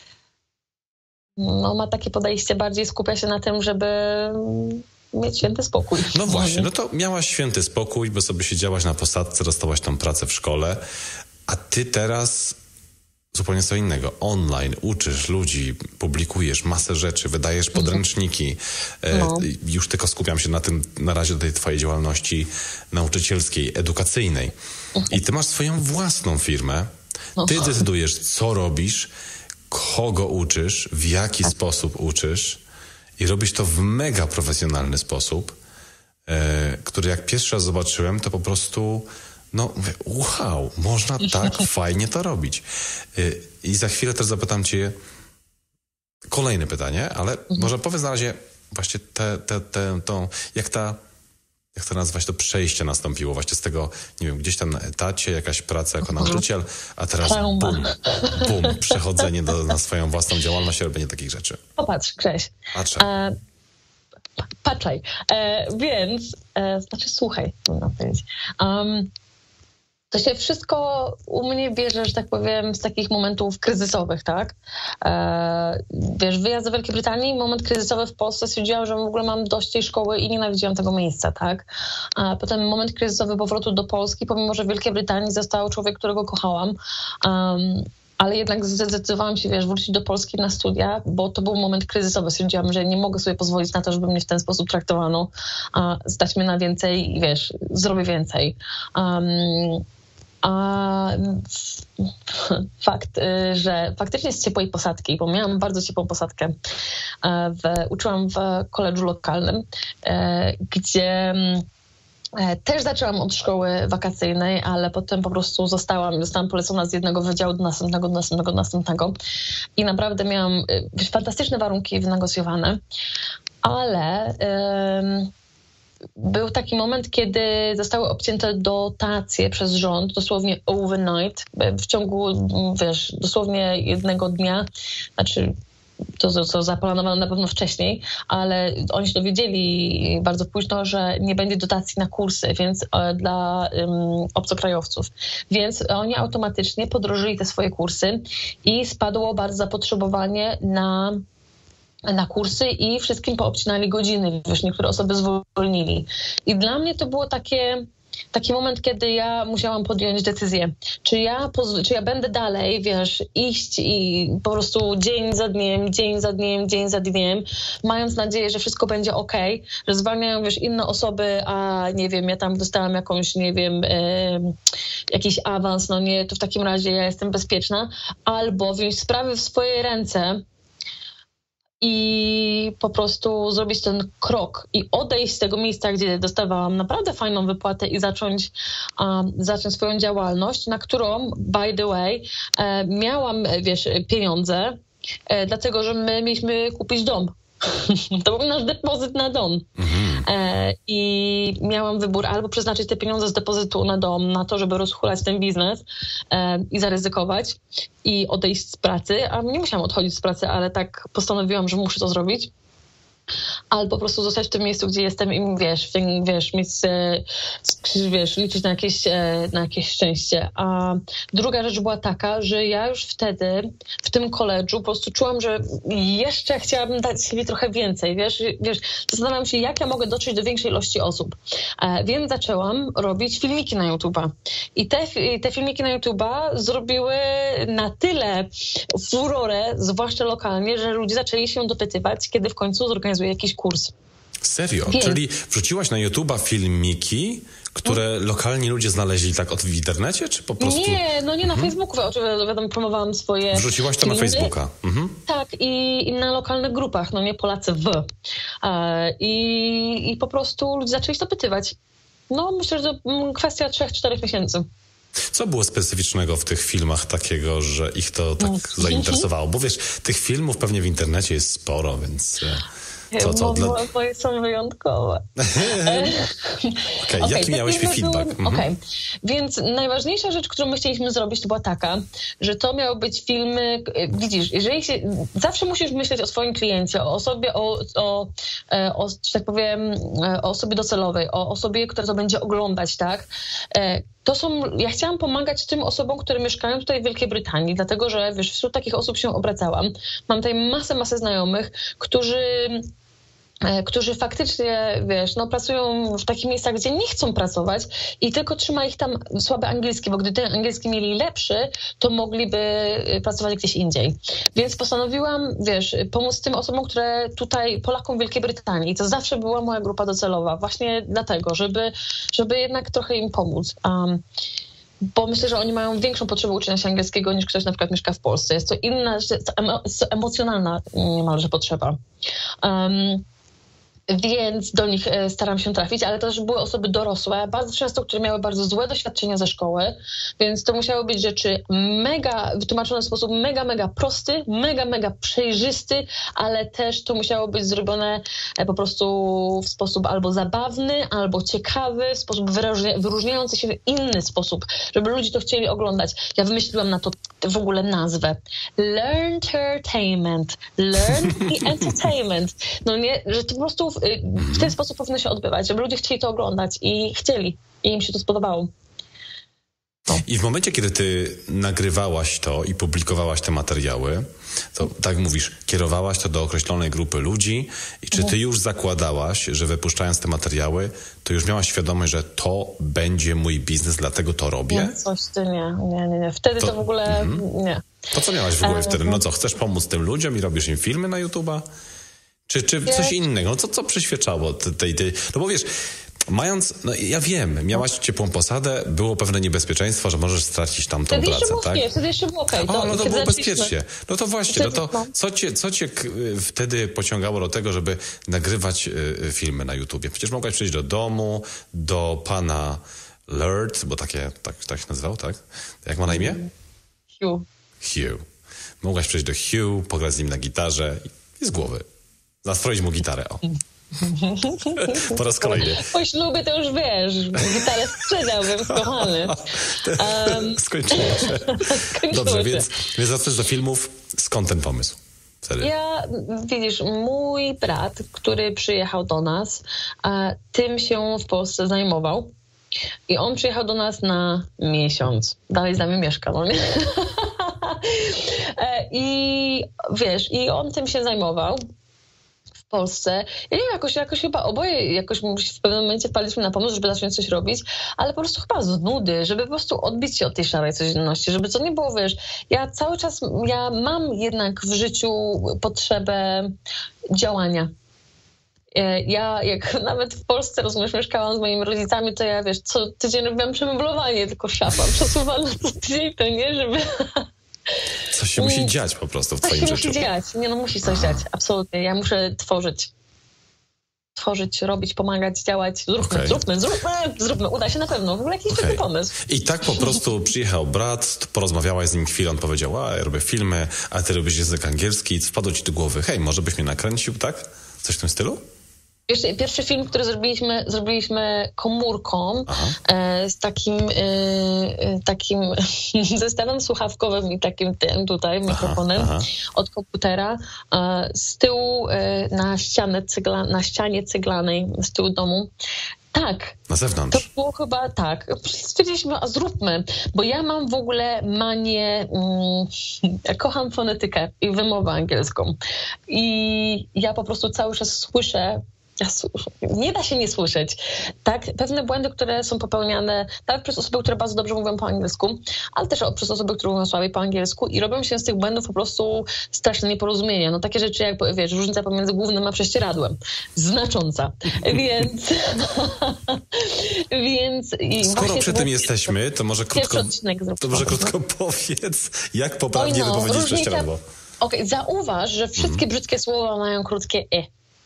no ma takie podejście, bardziej skupia się na tym, żeby mieć święty spokój. No właśnie, no to miałaś święty spokój, bo sobie siedziałaś na posadce, dostałaś tą pracę w szkole, a ty teraz zupełnie co innego. Online uczysz ludzi, publikujesz masę rzeczy, wydajesz podręczniki. No. E, już tylko skupiam się na tym, na razie do tej twojej działalności nauczycielskiej, edukacyjnej. I ty masz swoją własną firmę. Ty decydujesz, co robisz, kogo uczysz, w jaki sposób uczysz i robisz to w mega profesjonalny sposób, e, który jak pierwszy raz zobaczyłem, to po prostu no, wow, można tak fajnie to robić. I za chwilę też zapytam cię kolejne pytanie, ale mhm. może powiedz na razie właśnie te, te, te, tą, jak ta, jak to nazwać, to przejście nastąpiło właśnie z tego, nie wiem, gdzieś tam na etacie, jakaś praca jako nauczyciel, a teraz bum, bum, przechodzenie do, na swoją własną działalność i robienie takich rzeczy. Popatrz, Krześ. Patrzę. E, patrzaj. E, więc, e, znaczy słuchaj, można powiedzieć. Um, To się wszystko u mnie bierze, że tak powiem, z takich momentów kryzysowych, tak? E, wiesz, wyjazd do Wielkiej Brytanii, moment kryzysowy w Polsce, stwierdziłam, że w ogóle mam dość tej szkoły i nienawidziłam tego miejsca, tak? A potem moment kryzysowy powrotu do Polski, pomimo że w Wielkiej Brytanii został człowiek, którego kochałam, um, ale jednak zdecydowałam się, wiesz, wrócić do Polski na studia, bo to był moment kryzysowy. Stwierdziłam, że nie mogę sobie pozwolić na to, żeby mnie w ten sposób traktowano, a stać mnie na więcej, wiesz, zrobię więcej. Um, A fakt, że faktycznie z ciepłej posadki, bo miałam bardzo ciepłą posadkę, w, uczyłam w koledżu lokalnym, gdzie też zaczęłam od szkoły wakacyjnej, ale potem po prostu zostałam, zostałam polecona z jednego wydziału do następnego, do następnego, do następnego i naprawdę miałam fantastyczne warunki wynegocjowane, ale był taki moment, kiedy zostały obcięte dotacje przez rząd, dosłownie overnight, w ciągu, wiesz, dosłownie jednego dnia, znaczy to, co zaplanowano na pewno wcześniej, ale oni się dowiedzieli bardzo późno, że nie będzie dotacji na kursy, więc dla um, obcokrajowców. Więc oni automatycznie podrożyli te swoje kursy i spadło bardzo zapotrzebowanie na na kursy i wszystkim poobcinali godziny, wiesz, niektóre osoby zwolnili. I dla mnie to było takie, taki moment, kiedy ja musiałam podjąć decyzję, czy ja, czy ja będę dalej, wiesz, iść i po prostu dzień za dniem, dzień za dniem, dzień za dniem, mając nadzieję, że wszystko będzie okej, że zwalniają, wiesz, inne osoby, a nie wiem, ja tam dostałam jakąś, nie wiem, e, jakiś awans, no nie, to w takim razie ja jestem bezpieczna, albo wziąć sprawy w swoje ręce i po prostu zrobić ten krok i odejść z tego miejsca, gdzie dostawałam naprawdę fajną wypłatę i zacząć, um, zacząć swoją działalność, na którą, by the way, e, miałam, wiesz, pieniądze, e, dlatego, że my mieliśmy kupić dom. To był nasz depozyt na dom. Mhm. E, I miałam wybór albo przeznaczyć te pieniądze z depozytu na dom, na to, żeby rozhulać ten biznes e, i zaryzykować i odejść z pracy, a nie musiałam odchodzić z pracy, ale tak postanowiłam, że muszę to zrobić. Albo po prostu zostać w tym miejscu, gdzie jestem i wiesz, wiesz, mieć, wiesz, liczyć na jakieś, na jakieś szczęście. A druga rzecz była taka, że ja już wtedy w tym koledżu po prostu czułam, że jeszcze chciałabym dać sobie trochę więcej, wiesz, wiesz, zastanawiam się, jak ja mogę dotrzeć do większej ilości osób. Więc zaczęłam robić filmiki na YouTube'a. I te, te filmiki na YouTube'a zrobiły na tyle furorę, zwłaszcza lokalnie, że ludzie zaczęli się dopytywać, kiedy w końcu zorganizuję jakiś kurs. Serio? Wiem. Czyli wrzuciłaś na YouTube'a filmiki, które no. lokalni ludzie znaleźli tak od w internecie, czy po prostu... Nie, no nie na mhm. Facebooku, oczywiście wiadomo, promowałam swoje... Wrzuciłaś to filmy. Na Facebooka. Mhm. Tak, i, i na lokalnych grupach, no nie, Polacy w. E, i, I po prostu ludzie zaczęli się dopytywać. No myślę, że to kwestia trzech, czterech miesięcy. Co było specyficznego w tych filmach takiego, że ich to tak zainteresowało? Bo wiesz, tych filmów pewnie w internecie jest sporo, więc... To, co, dla... Moje są wyjątkowe. Okej, okay, okay, jaki miałeś feedback? Mhm. Okej, okay. Więc najważniejsza rzecz, którą my chcieliśmy zrobić, to była taka, że to miały być filmy, widzisz, jeżeli się, zawsze musisz myśleć o swoim kliencie, o osobie, o, o, o, że tak powiem, o osobie docelowej, o osobie, która to będzie oglądać, tak? To są, ja chciałam pomagać tym osobom, które mieszkają tutaj w Wielkiej Brytanii, dlatego że, wiesz, wśród takich osób się obracałam. Mam tutaj masę, masę znajomych, którzy... którzy faktycznie, wiesz, no pracują w takich miejscach, gdzie nie chcą pracować i tylko trzyma ich tam słaby angielski, bo gdy ten angielski mieli lepszy, to mogliby pracować gdzieś indziej. Więc postanowiłam, wiesz, pomóc tym osobom, które tutaj, Polakom w Wielkiej Brytanii. I to zawsze była moja grupa docelowa, właśnie dlatego, żeby, żeby jednak trochę im pomóc. Um, bo myślę, że oni mają większą potrzebę uczenia się angielskiego niż ktoś na przykład mieszka w Polsce. Jest to inna, emocjonalna niemalże potrzeba. Um, Więc do nich staram się trafić, ale to też były osoby dorosłe, bardzo często, które miały bardzo złe doświadczenia ze szkoły, więc to musiały być rzeczy mega, wytłumaczone w sposób mega, mega prosty, mega, mega przejrzysty, ale też to musiało być zrobione po prostu w sposób albo zabawny, albo ciekawy, w sposób wyróżnia, wyróżniający się w inny sposób, żeby ludzie to chcieli oglądać. Ja wymyśliłam na to w ogóle nazwę. Learntertainment. Learn i entertainment. No nie, że to po prostu w, w ten sposób powinno się odbywać, żeby ludzie chcieli to oglądać i chcieli. I im się to spodobało. No. I w momencie, kiedy ty nagrywałaś to i publikowałaś te materiały, to tak mówisz, kierowałaś to do określonej grupy ludzi i czy ty już zakładałaś, że wypuszczając te materiały, to już miałaś świadomość, że to będzie mój biznes, dlatego to robię? Nie, coś ty nie, nie, nie, nie. Wtedy to, to w ogóle mm. nie. To co miałaś w głowie wtedy? No co, chcesz pomóc tym ludziom i robisz im filmy na YouTube'a? Czy, czy coś innego? No co, co przyświecało tej, tej... No bo wiesz, mając... No ja wiem, miałaś ciepłą posadę, było pewne niebezpieczeństwo, że możesz stracić tam tą pracę, było, tak? Nie, wtedy jeszcze było okej. Okay. O, no to było bezpiecznie. No to właśnie, no to co cię, co cię wtedy pociągało do tego, żeby nagrywać y, filmy na YouTubie? Przecież mogłaś przyjść do domu, do pana Lurt, bo takie, tak, tak się nazywał, tak? Jak ma na imię? Hugh. Hugh. Mogłaś przyjść do Hugh, pograć z nim na gitarze i z głowy. Nastroić mu gitarę, o. Po raz kolejny. Po ślubie to już wiesz, gitarę sprzedałbym, kochany. Um, Skończyło się. Skończyło Dobrze, się. więc, więc wracasz do filmów. Skąd ten pomysł? Serio? Ja, widzisz, mój brat, który przyjechał do nas, a tym się w Polsce zajmował. I on przyjechał do nas na miesiąc. Dalej z nami mieszka, no nie? I wiesz, i on tym się zajmował w Polsce. Ja nie wiem, jakoś, jakoś chyba oboje jakoś w pewnym momencie wpadliśmy na pomysł, żeby zacząć coś robić, ale po prostu chyba z nudy, żeby po prostu odbić się od tej szarej codzienności, żeby to nie było, wiesz, ja cały czas, ja mam jednak w życiu potrzebę działania. Ja, jak nawet w Polsce, rozumiesz, mieszkałam z moimi rodzicami, to ja, wiesz, co tydzień robiłam przemeblowanie, tylko szafa przesuwana co tydzień, to nie, żeby... Coś się musi dziać po prostu w coś twoim się życiu. musi dziać, nie no, musi coś dziać, absolutnie. Ja muszę tworzyć. Tworzyć, robić, pomagać, działać. Zróbmy, Okay. zróbmy, zróbmy, zróbmy. Uda się na pewno. W ogóle jakiś Okay. taki pomysł. I tak po prostu przyjechał brat, porozmawiałaś z nim chwilę, on powiedział, a ja robię filmy, a ty robisz język angielski i wpadło ci do głowy, hej, może byś mnie nakręcił, tak? Coś w tym stylu? Pierwszy, pierwszy film, który zrobiliśmy, zrobiliśmy komórką e, z takim, e, takim zestawem słuchawkowym i takim tym tutaj mikrofonem aha, aha. od komputera e, z tyłu e, na, ścianę cygla, na ścianie ceglanej z tyłu domu. Tak. Na zewnątrz. To było chyba tak. Stwierdziliśmy, a zróbmy, bo ja mam w ogóle manię, mm, ja kocham fonetykę i wymowę angielską. I ja po prostu cały czas słyszę, ja słyszę, nie da się nie słyszeć, tak? Pewne błędy, które są popełniane nawet przez osoby, które bardzo dobrze mówią po angielsku, ale też przez osoby, które mówią słabiej po angielsku i robią się z tych błędów po prostu straszne nieporozumienia. No takie rzeczy jak, wiesz, różnica pomiędzy głównym a prześcieradłem. Znacząca. Więc... więc i skoro przy tym jesteśmy, to może krótko, to może krótko no. powiedz, jak poprawnie no, wypowiedzieć różnica... prześcieradło. Okej, okay, zauważ, że wszystkie mm. brzydkie słowa mają krótkie e.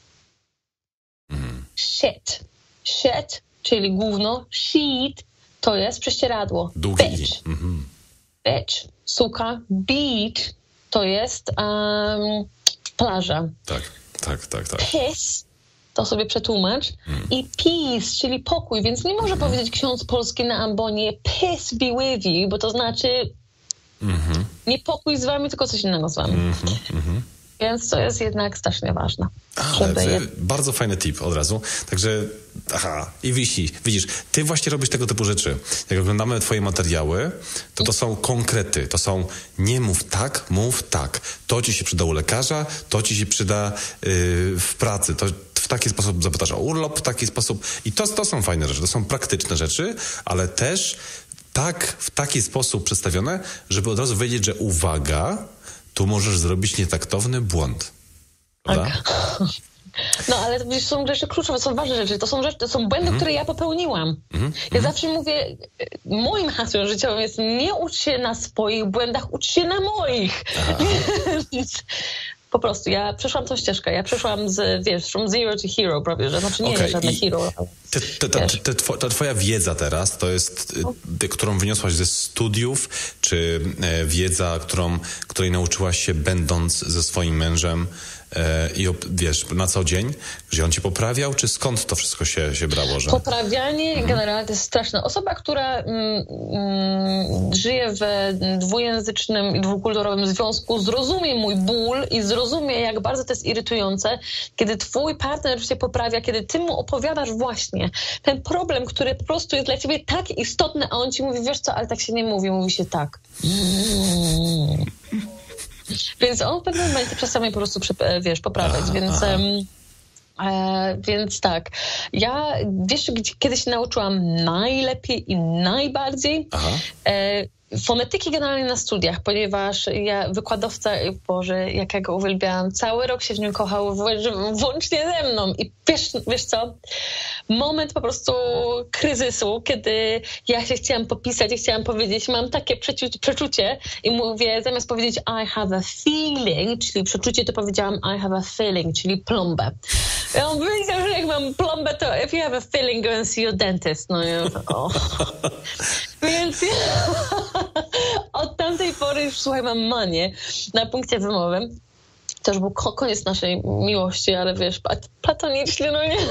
Shit. Shit, czyli gówno. Sheet to jest prześcieradło. Długi. Bitch. Mm-hmm. Bitch. Suka. Beach to jest um, plaża. Tak, tak, tak, tak. Piss to sobie przetłumacz. Mm. I peace, czyli pokój. Więc nie może mm. powiedzieć ksiądz polski na ambonie peace be with you, bo to znaczy mm-hmm. nie pokój z wami, tylko coś innego z wami. Mm-hmm. Więc to jest jednak strasznie ważne. Ale je... bardzo fajny tip od razu. Także, aha, i wisi, widzisz, ty właśnie robisz tego typu rzeczy. Jak oglądamy twoje materiały, to to są konkrety. To są nie mów tak, mów tak. To ci się przyda u lekarza, to ci się przyda yy, w pracy. To w taki sposób zapytasz o urlop, w taki sposób. I to, to są fajne rzeczy, to są praktyczne rzeczy, ale też tak, w taki sposób przedstawione, żeby od razu wiedzieć, że uwaga, tu możesz zrobić nietaktowny błąd. Prawda? Tak. No, ale to są rzeczy kluczowe, są ważne rzeczy. To są rzeczy, to są błędy, mm-hmm. które ja popełniłam. Mm-hmm. Ja zawsze mówię, moim hasłem życiowym jest nie ucz się na swoich błędach, ucz się na moich. Po prostu, ja przeszłam tą ścieżkę. Ja przeszłam z, wiesz, from zero to hero prawie, że znaczy nie okay. jest żadne hero. Te, te, te, te, te, ta twoja wiedza teraz, to jest, te, którą wyniosłaś ze studiów, czy e, wiedza, którą, której nauczyłaś się będąc ze swoim mężem e, i wiesz, na co dzień, że on cię poprawiał, czy skąd to wszystko się, się brało? Że... Poprawianie mhm. generalnie to jest straszne. Osoba, która mm, mm, żyje w dwujęzycznym i dwukulturowym związku, zrozumie mój ból i zrozumie, jak bardzo to jest irytujące, kiedy twój partner się poprawia, kiedy ty mu opowiadasz właśnie ten problem, który po prostu jest dla ciebie tak istotny, a on ci mówi, wiesz co, ale tak się nie mówi, mówi się tak. Mm. Więc on w pewnym momencie czasami po prostu, wiesz, poprawiać, aha, więc... Aha. E, więc tak, ja wiesz, kiedy się nauczyłam najlepiej i najbardziej e, fonetyki generalnie na studiach, ponieważ ja wykładowca, Boże, jak ja go uwielbiałam, cały rok się w nim kochał, włącznie ze mną i wiesz, wiesz co, moment po prostu kryzysu, kiedy ja się chciałam popisać i chciałam powiedzieć, mam takie przeczucie, przeczucie i mówię, zamiast powiedzieć I have a feeling, czyli przeczucie, to powiedziałam I have a feeling, czyli plombę. Ja on powiedział, że jak mam plombę, to if you have a feeling, go and see your dentist. No ja, oh. Więc ja, od tamtej pory już, słuchaj, mam manię na punkcie wymowym. też był koniec naszej miłości, ale wiesz, platonicznie, no nie?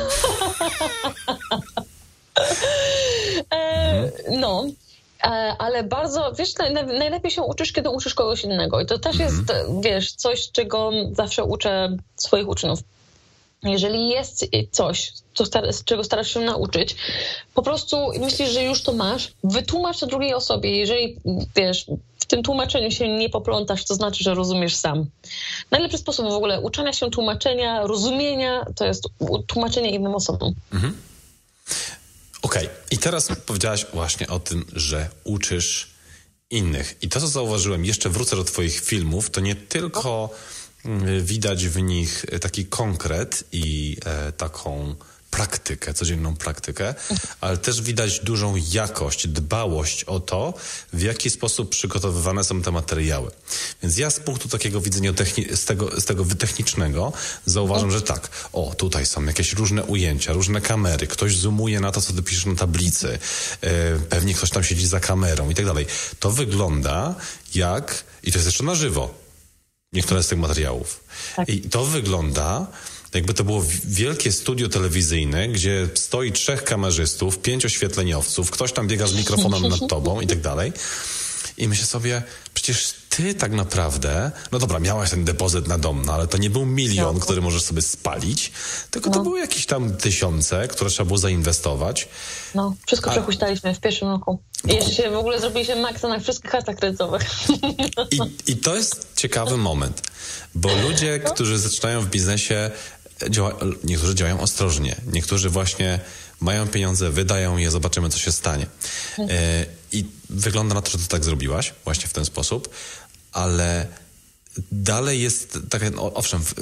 e, no, e, ale bardzo, wiesz, naj, najlepiej się uczysz, kiedy uczysz kogoś innego. I to też jest, wiesz, coś, czego zawsze uczę swoich uczniów. Jeżeli jest coś, co star- z czego starasz się nauczyć, po prostu myślisz, że już to masz, wytłumacz to drugiej osobie. Jeżeli, wiesz, w tym tłumaczeniu się nie poplątasz, to znaczy, że rozumiesz sam. Najlepszy sposób w ogóle uczenia się tłumaczenia, rozumienia, to jest tłumaczenie innym osobom. Mhm. Okej. Okay. I teraz powiedziałaś właśnie o tym, że uczysz innych. I to, co zauważyłem, jeszcze wrócę do twoich filmów, to nie tylko widać w nich taki konkret i e, taką praktykę, codzienną praktykę, ale też widać dużą jakość, dbałość o to, w jaki sposób przygotowywane są te materiały. Więc ja z punktu takiego widzenia techni- z tego, z tego technicznego zauważam, że tak, o, tutaj są jakieś różne ujęcia, różne kamery, ktoś zoomuje na to, co ty piszesz na tablicy, e, pewnie ktoś tam siedzi za kamerą i tak dalej. To wygląda jak, i to jest jeszcze na żywo, niektóre z tych materiałów. Tak. I to wygląda, jakby to było wielkie studio telewizyjne, gdzie stoi trzech kamerzystów, pięć oświetleniowców, ktoś tam biega z mikrofonem nad tobą i tak dalej. I myślę sobie, przecież ty tak naprawdę, no dobra, miałaś ten depozyt na dom, no ale to nie był milion, no. który możesz sobie spalić, tylko no. to były jakieś tam tysiące, które trzeba było zainwestować. No, wszystko A... przepuściliśmy w pierwszym roku. I jeszcze się w ogóle zrobiliśmy maksa na wszystkich kartach kredytowych. I, I to jest ciekawy moment, bo ludzie, no. którzy zaczynają w biznesie, działa, niektórzy działają ostrożnie, niektórzy właśnie mają pieniądze, wydają je, zobaczymy, co się stanie. E, I wygląda na to, że ty tak zrobiłaś, właśnie w ten sposób, ale dalej jest takie, no, owszem, w,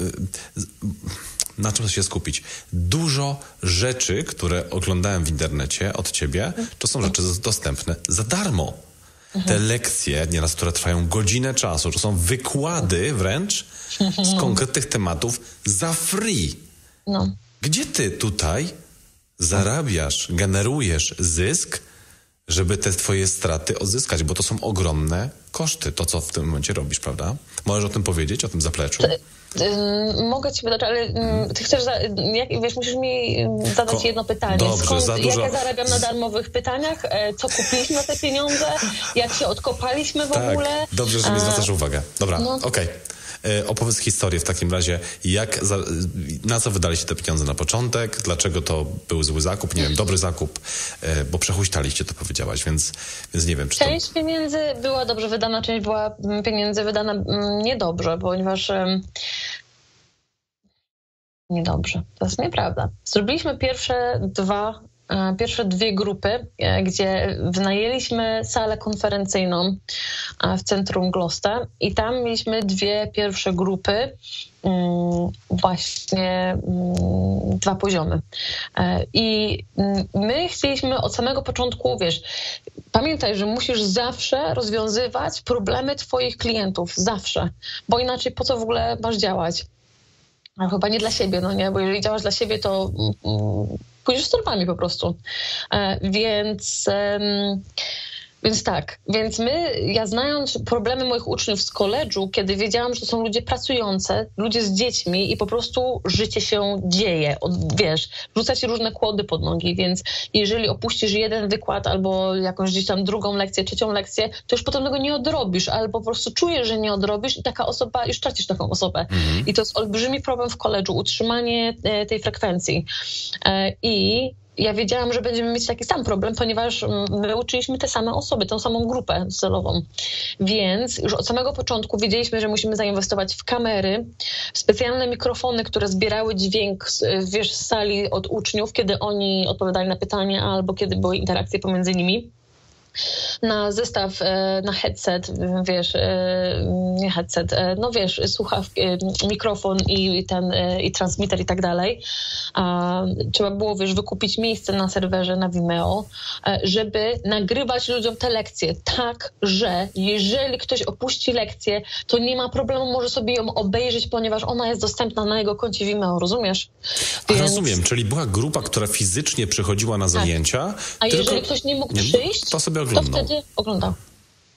na czym się skupić? Dużo rzeczy, które oglądałem w internecie od ciebie, to są rzeczy dostępne za darmo. Te lekcje, nieraz, które trwają godzinę czasu, to są wykłady wręcz z konkretnych tematów za free. No. Gdzie ty tutaj zarabiasz, generujesz zysk, żeby te twoje straty odzyskać? Bo to są ogromne koszty, to co w tym momencie robisz, prawda? Możesz o tym powiedzieć, o tym zapleczu? Ty, ty, mogę ci pytać, ale ty chcesz, jak, wiesz, musisz mi zadać Ko- jedno pytanie. Dobrze, Skąd, za dużo... Jak ja zarabiam na darmowych pytaniach? Co kupiliśmy na te pieniądze? Jak się odkopaliśmy w tak, ogóle? Dobrze, że mi zwracasz uwagę. Dobra, no. okej. Okay. Opowiedz historię w takim razie, jak, za, na co wydaliście te pieniądze na początek, dlaczego to był zły zakup, nie wiem, dobry zakup, bo przehuśtaliście, to powiedziałaś, więc, więc nie wiem, czy to... Część pieniędzy była dobrze wydana, część była pieniędzy wydana niedobrze, ponieważ... Niedobrze, to jest nieprawda. Zrobiliśmy pierwsze dwa Pierwsze dwie grupy, gdzie wynajęliśmy salę konferencyjną w centrum Gloucester i tam mieliśmy dwie pierwsze grupy, właśnie dwa poziomy. I my chcieliśmy od samego początku, wiesz, pamiętaj, że musisz zawsze rozwiązywać problemy twoich klientów, zawsze, bo inaczej po co w ogóle masz działać? A chyba nie dla siebie, no nie, bo jeżeli działasz dla siebie, to pójdziesz z torbami po prostu. E, więc, um, więc tak, więc my, ja znając problemy moich uczniów z koledżu, kiedy wiedziałam, że to są ludzie pracujące, ludzie z dziećmi i po prostu życie się dzieje, od, wiesz, rzuca ci różne kłody pod nogi, więc jeżeli opuścisz jeden wykład albo jakąś gdzieś tam drugą lekcję, trzecią lekcję, to już potem tego nie odrobisz, albo po prostu czujesz, że nie odrobisz i taka osoba, już tracisz taką osobę. Mhm. I to jest olbrzymi problem w koledżu, utrzymanie e, tej frekwencji. E, I ja wiedziałam, że będziemy mieć taki sam problem, ponieważ my uczyliśmy te same osoby, tą samą grupę celową. Więc już od samego początku wiedzieliśmy, że musimy zainwestować w kamery, w specjalne mikrofony, które zbierały dźwięk, wiesz, z sali od uczniów, kiedy oni odpowiadali na pytania albo kiedy były interakcje pomiędzy nimi. Na zestaw, na headset, wiesz, nie headset, no wiesz, słuchawki, mikrofon i ten, i transmitter i tak dalej. Trzeba było, wiesz, wykupić miejsce na serwerze na Vimeo, żeby nagrywać ludziom te lekcje tak, że jeżeli ktoś opuści lekcję, to nie ma problemu, może sobie ją obejrzeć, ponieważ ona jest dostępna na jego koncie Vimeo, rozumiesz? Więc... Rozumiem, czyli była grupa, która fizycznie przychodziła na zajęcia. A tylko... jeżeli ktoś nie mógł nie, przyjść, to sobie oglądał. To wtedy oglądał.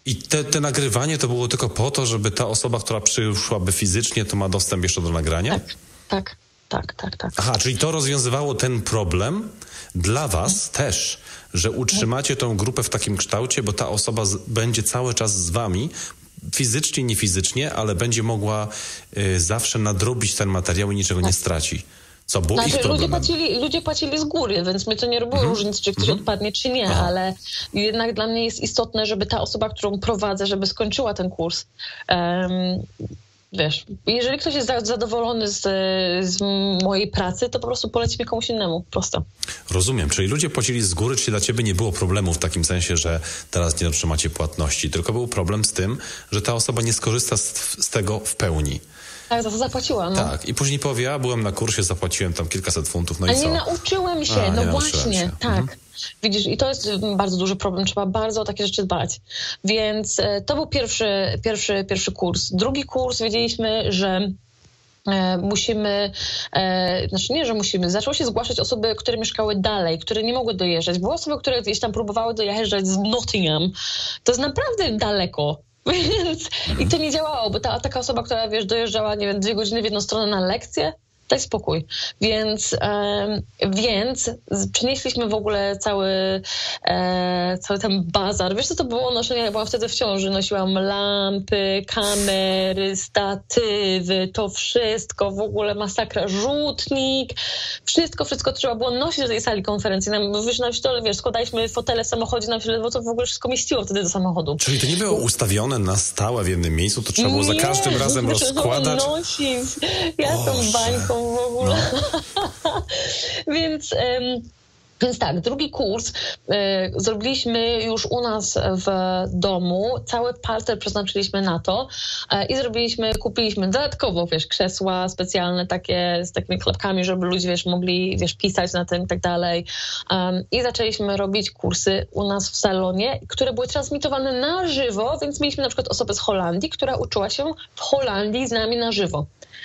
I te, te nagrywanie to było tylko po to, żeby ta osoba, która przyszłaby fizycznie, to ma dostęp jeszcze do nagrania? Tak, tak, tak, tak, tak. Aha, czyli to rozwiązywało ten problem dla was też, że utrzymacie tą grupę w takim kształcie, bo ta osoba z, będzie cały czas z wami, fizycznie, nie fizycznie, ale będzie mogła y, zawsze nadrobić ten materiał i niczego nie straci. Co było znaczy, ich problemem. Ludzie płacili, ludzie płacili z góry, więc mnie to nie robiło mm-hmm. różnicy, czy ktoś mm-hmm. odpadnie, czy nie, Aha. ale jednak dla mnie jest istotne, żeby ta osoba, którą prowadzę, żeby skończyła ten kurs. Um, wiesz, jeżeli ktoś jest zadowolony z, z mojej pracy, to po prostu poleci mnie komuś innemu, prosto. Rozumiem, czyli ludzie płacili z góry, czyli dla ciebie nie było problemu w takim sensie, że teraz nie otrzymacie płatności, tylko był problem z tym, że ta osoba nie skorzysta z, z tego w pełni. Tak, za to zapłaciła, no. Tak, i później powie, a byłem na kursie, zapłaciłem tam kilkaset funtów, no Ale i co? nie nauczyłem się, a, no nie właśnie, się. tak. Mhm. Widzisz, i to jest bardzo duży problem, trzeba bardzo o takie rzeczy dbać. Więc e, to był pierwszy, pierwszy, pierwszy kurs. Drugi kurs, wiedzieliśmy, że e, musimy, e, znaczy nie, że musimy, zaczęły się zgłaszać osoby, które mieszkały dalej, które nie mogły dojeżdżać. Były osoby, które gdzieś tam próbowały dojeżdżać z Nottingham. To jest naprawdę daleko. Więc mhm. i to nie działało, bo ta taka osoba, która, wiesz, dojeżdżała, nie wiem, dwie godziny w jedną stronę na lekcję, daj spokój. Więc, e, więc przenieśliśmy w ogóle cały, e, cały ten bazar. Wiesz, co to było noszenie? Ja byłam wtedy w ciąży. Nosiłam lampy, kamery, statywy, to wszystko, w ogóle masakra, rzutnik. Wszystko, wszystko trzeba było nosić do tej sali konferencyjnej. Wiesz, nam się to, wiesz, składaliśmy fotele w samochodzie, nam się ledwo to w ogóle wszystko mieściło wtedy do samochodu. Czyli to nie było ustawione na stałe w jednym miejscu, to trzeba było nie, za każdym razem rozkładać? Nosić. Ja tą bańką w ogóle. No. Więc... Um, Więc tak, drugi kurs y, zrobiliśmy już u nas w domu, cały parter przeznaczyliśmy na to y, i zrobiliśmy, kupiliśmy dodatkowo, wiesz, krzesła specjalne takie z takimi klapkami, żeby ludzie, wiesz, mogli, wiesz, pisać na tym i tak dalej. Um, I zaczęliśmy robić kursy u nas w salonie, które były transmitowane na żywo, więc mieliśmy na przykład osobę z Holandii, która uczyła się w Holandii z nami na żywo.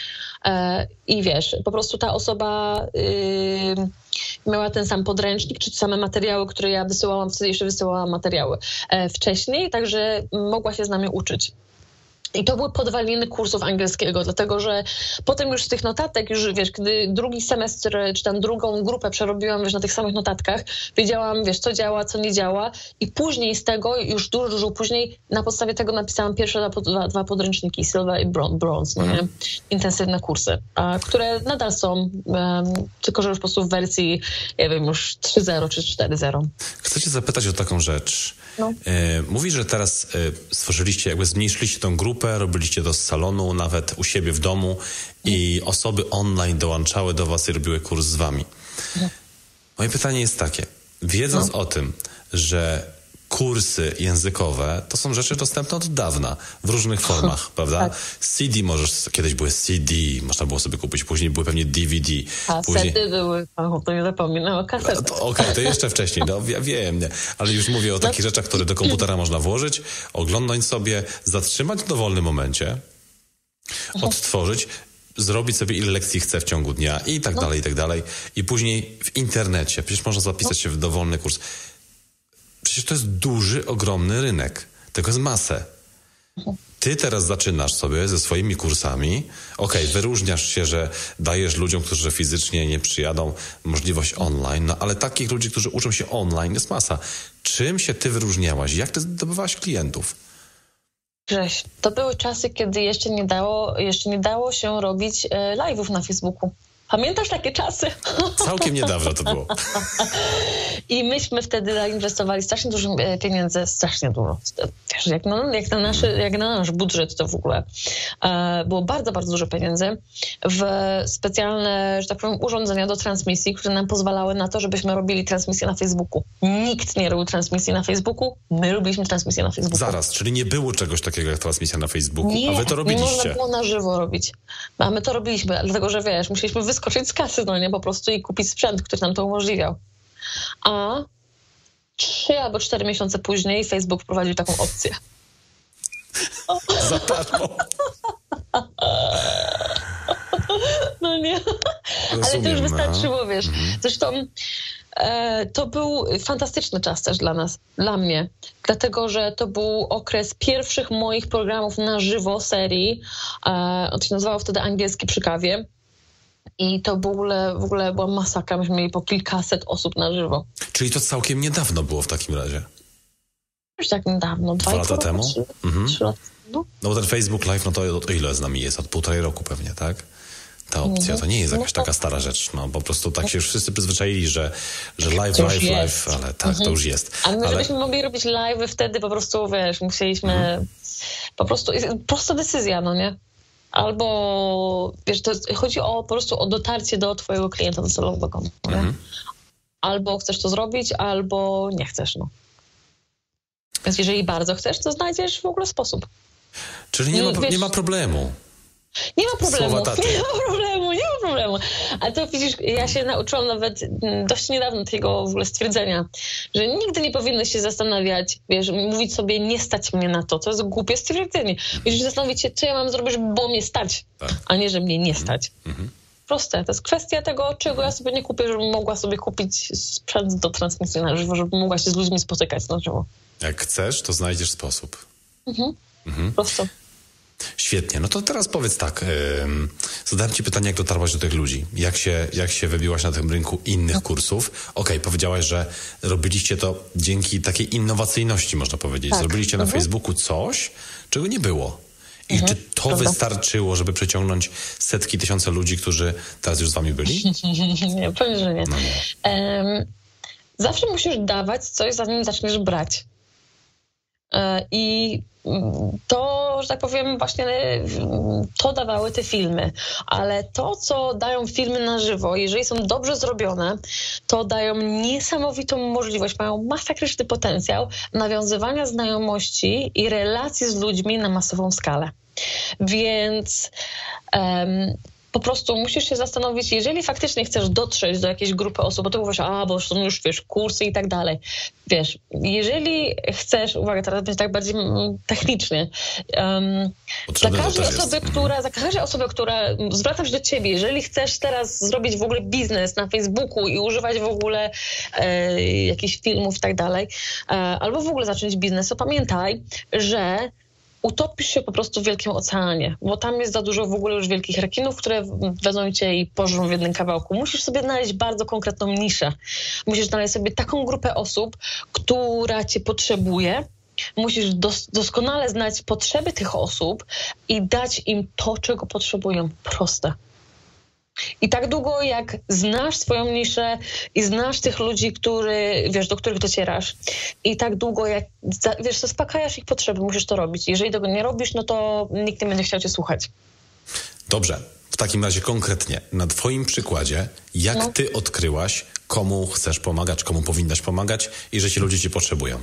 I wiesz, po prostu ta osoba yy, miała ten sam podręcznik, czy te same materiały, które ja wysyłałam, wtedy jeszcze wysyłałam materiały e, wcześniej, także mogła się z nami uczyć. I to były podwaliny kursów angielskiego, dlatego że potem już z tych notatek, już wiesz, gdy drugi semestr, czy tam drugą grupę przerobiłam, wiesz, na tych samych notatkach, wiedziałam, wiesz, co działa, co nie działa i później z tego, już dużo, dużo później, na podstawie tego napisałam pierwsze dwa, dwa podręczniki, Silver i Bronze, no nie? Intensywne kursy, a, które nadal są, um, tylko że już po prostu w wersji, nie wiem, już trzy zero czy cztery zero. Chcę cię zapytać o taką rzecz. No. E, mówisz, że teraz e, stworzyliście, jakby zmniejszyliście tą grupę, robiliście to z salonu, nawet u siebie w domu i osoby online dołączały do was i robiły kurs z wami. No. Moje pytanie jest takie. Wiedząc no. o tym, że kursy językowe to są rzeczy dostępne od dawna w różnych formach, prawda? Tak. C D możesz, kiedyś były C D, można było sobie kupić, później były pewnie D V D. Kasety później... były, o, to nie zapominam o kasetach. Okej, okay, to jeszcze wcześniej, no ja wiem, nie. Ale już mówię o takich no. rzeczach, które do komputera można włożyć, oglądać sobie, zatrzymać w dowolnym momencie, odtworzyć, zrobić sobie ile lekcji chce w ciągu dnia i tak no. dalej, i tak dalej. I później w internecie, przecież można zapisać się w dowolny kurs. Przecież to jest duży, ogromny rynek. Tego jest masę. Ty teraz zaczynasz sobie ze swoimi kursami. Okej, okay, wyróżniasz się, że dajesz ludziom, którzy fizycznie nie przyjadą, możliwość online, no ale takich ludzi, którzy uczą się online, jest masa. Czym się ty wyróżniałaś? Jak ty zdobywałaś klientów? Grześ, to były czasy, kiedy jeszcze nie dało, jeszcze nie dało się robić e, live'ów na Facebooku. Pamiętasz takie czasy? Całkiem niedawno to było. I myśmy wtedy zainwestowali strasznie dużo pieniędzy, strasznie dużo. Wiesz, jak na, jak na, naszy, jak na nasz budżet to w ogóle e, było bardzo, bardzo dużo pieniędzy w specjalne, że tak powiem, urządzenia do transmisji, które nam pozwalały na to, żebyśmy robili transmisję na Facebooku. Nikt nie robił transmisji na Facebooku, my robiliśmy transmisję na Facebooku. Zaraz, czyli nie było czegoś takiego jak transmisja na Facebooku, nie, a wy to robiliście? Nie, można było na żywo robić. A my to robiliśmy, dlatego że wiesz, musieliśmy wyskoczyć z kasy, no nie, po prostu i kupić sprzęt, który nam to umożliwiał. A trzy albo cztery miesiące później Facebook wprowadził taką opcję. Za darmo. No nie. Rozumiem, ale to już wystarczyło, no. Wiesz. Zresztą e, to był fantastyczny czas też dla nas, dla mnie, dlatego, że to był okres pierwszych moich programów na żywo serii. E, on się nazywał wtedy Angielski przy kawie. I to w ogóle, w ogóle była masakra. Myśmy mieli po kilkaset osób na żywo. Czyli to całkiem niedawno było w takim razie? Już tak niedawno. Dwa lata temu? Trzy, mhm. trzy lata temu. No bo ten Facebook Live, no to, to ile z nami jest? Od półtorej roku pewnie, tak? Ta opcja to nie jest jakaś taka stara rzecz. No po prostu tak się już wszyscy przyzwyczaili, że, że live, to live, jest. live, ale tak, mhm. to już jest. A my, ale... żebyśmy mogli robić live wtedy po prostu, wiesz, musieliśmy mhm. po prostu, prosta decyzja, no nie? Albo, wiesz, to chodzi o po prostu o dotarcie do twojego klienta docelowego. Mhm. Albo chcesz to zrobić, albo nie chcesz, no. Więc jeżeli bardzo chcesz, to znajdziesz w ogóle sposób. Czyli nie ma, wiesz, nie ma problemu. Nie ma problemu, nie ma problemu, nie ma problemu. A to widzisz, ja się nauczyłam nawet dość niedawno tego w ogóle stwierdzenia, że nigdy nie powinno się zastanawiać, wiesz, mówić sobie nie stać mnie na to. To jest głupie stwierdzenie. Musisz zastanowić się, co ja mam zrobić, bo mnie stać, tak. a nie, że mnie nie stać. Mhm. Proste. To jest kwestia tego, czego ja sobie nie kupię, żebym mogła sobie kupić sprzęt do transmisji na żywo, żebym mogła się z ludźmi spotykać na żywo. Jak chcesz, to znajdziesz sposób. Mhm. Mhm. Prosto. Świetnie. No to teraz powiedz tak. Yy, zadałem ci pytanie, jak dotarłaś do tych ludzi. Jak się, jak się wybiłaś na tym rynku innych kursów? Okej, okay, powiedziałaś, że robiliście to dzięki takiej innowacyjności, można powiedzieć. Tak. Zrobiliście na mhm. Facebooku coś, czego nie było. I mhm. czy to Prawda. wystarczyło, żeby przyciągnąć setki, tysiące ludzi, którzy teraz już z wami byli? Nie, pewnie, że nie. No nie. Um, zawsze musisz dawać coś, zanim zaczniesz brać. I to, że tak powiem, właśnie to dawały te filmy. Ale to, co dają filmy na żywo, jeżeli są dobrze zrobione, to dają niesamowitą możliwość, mają masakryczny potencjał nawiązywania znajomości i relacji z ludźmi na masową skalę. Więc um, po prostu musisz się zastanowić, jeżeli faktycznie chcesz dotrzeć do jakiejś grupy osób, bo ty mówisz, a, bo są już, wiesz, kursy i tak dalej. Wiesz, jeżeli chcesz, uwaga, teraz będzie tak bardziej technicznie, um, dla każdej osoby, jest. która, za każdej osoby, która, zwracam się do ciebie, jeżeli chcesz teraz zrobić w ogóle biznes na Facebooku i używać w ogóle e, jakichś filmów i tak dalej, e, albo w ogóle zacząć biznes, to pamiętaj, że utopisz się po prostu w wielkim oceanie, bo tam jest za dużo w ogóle już wielkich rekinów, które wezmą cię i pożrą w jednym kawałku. Musisz sobie znaleźć bardzo konkretną niszę. Musisz znaleźć sobie taką grupę osób, która cię potrzebuje. Musisz dos- doskonale znać potrzeby tych osób i dać im to, czego potrzebują. Proste. I tak długo, jak znasz swoją niszę i znasz tych ludzi, który, wiesz, do których docierasz, i tak długo, jak, wiesz, zaspokajasz ich potrzeby, musisz to robić. Jeżeli tego nie robisz, no to nikt nie będzie chciał cię słuchać. Dobrze. W takim razie konkretnie, na twoim przykładzie, jak no. ty odkryłaś, komu chcesz pomagać, komu powinnaś pomagać i że ci ludzie cię potrzebują?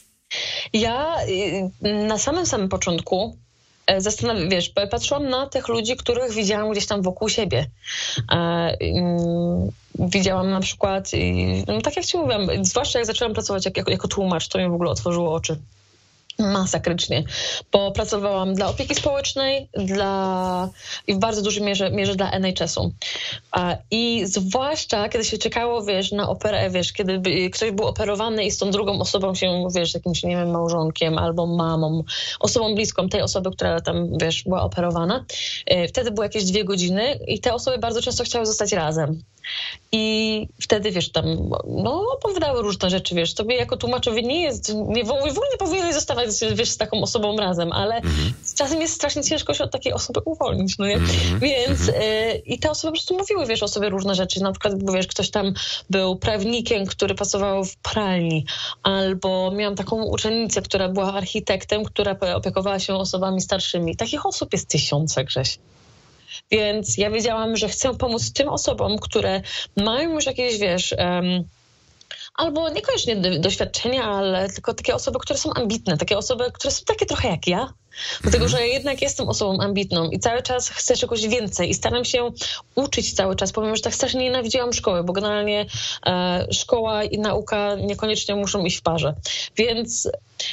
Ja na samym samym początku Zastanawiam, wiesz, patrzyłam na tych ludzi, których widziałam gdzieś tam wokół siebie. E, um, widziałam na przykład, no, tak jak ci mówiłam, zwłaszcza jak zaczęłam pracować jak, jako, jako tłumacz, to mi w ogóle otworzyło oczy. Masakrycznie, bo pracowałam dla opieki społecznej, dla i w bardzo dużej mierze, mierze dla N H S-u. I zwłaszcza, kiedy się czekało, wiesz, na operę, wiesz, kiedy ktoś był operowany i z tą drugą osobą się, wiesz, jakimś, nie wiem, małżonkiem albo mamą, osobą bliską tej osoby, która tam, wiesz, była operowana. Wtedy były jakieś dwie godziny i te osoby bardzo często chciały zostać razem. I wtedy, wiesz, tam, no, opowiadały różne rzeczy, wiesz, tobie jako tłumaczowi nie jest, nie, w ogóle nie powinieneś zostawać, wiesz, z taką osobą razem, ale mm-hmm. czasem jest strasznie ciężko się od takiej osoby uwolnić, no nie? Mm-hmm. Więc mm-hmm. y, i te osoby po prostu mówiły, wiesz, o sobie różne rzeczy, na przykład, bo wiesz, ktoś tam był prawnikiem, który pracował w pralni, albo miałam taką uczennicę, która była architektem, która opiekowała się osobami starszymi. Takich osób jest tysiące, Grześ. Więc ja wiedziałam, że chcę pomóc tym osobom, które mają już jakieś, wiesz, um, albo niekoniecznie doświadczenia, ale tylko takie osoby, które są ambitne, takie osoby, które są takie trochę jak ja. Dlatego, że jednak jestem osobą ambitną i cały czas chcę czegoś więcej i staram się uczyć cały czas. Powiem, że tak strasznie nienawidziłam szkoły, bo generalnie e, szkoła i nauka niekoniecznie muszą iść w parze. Więc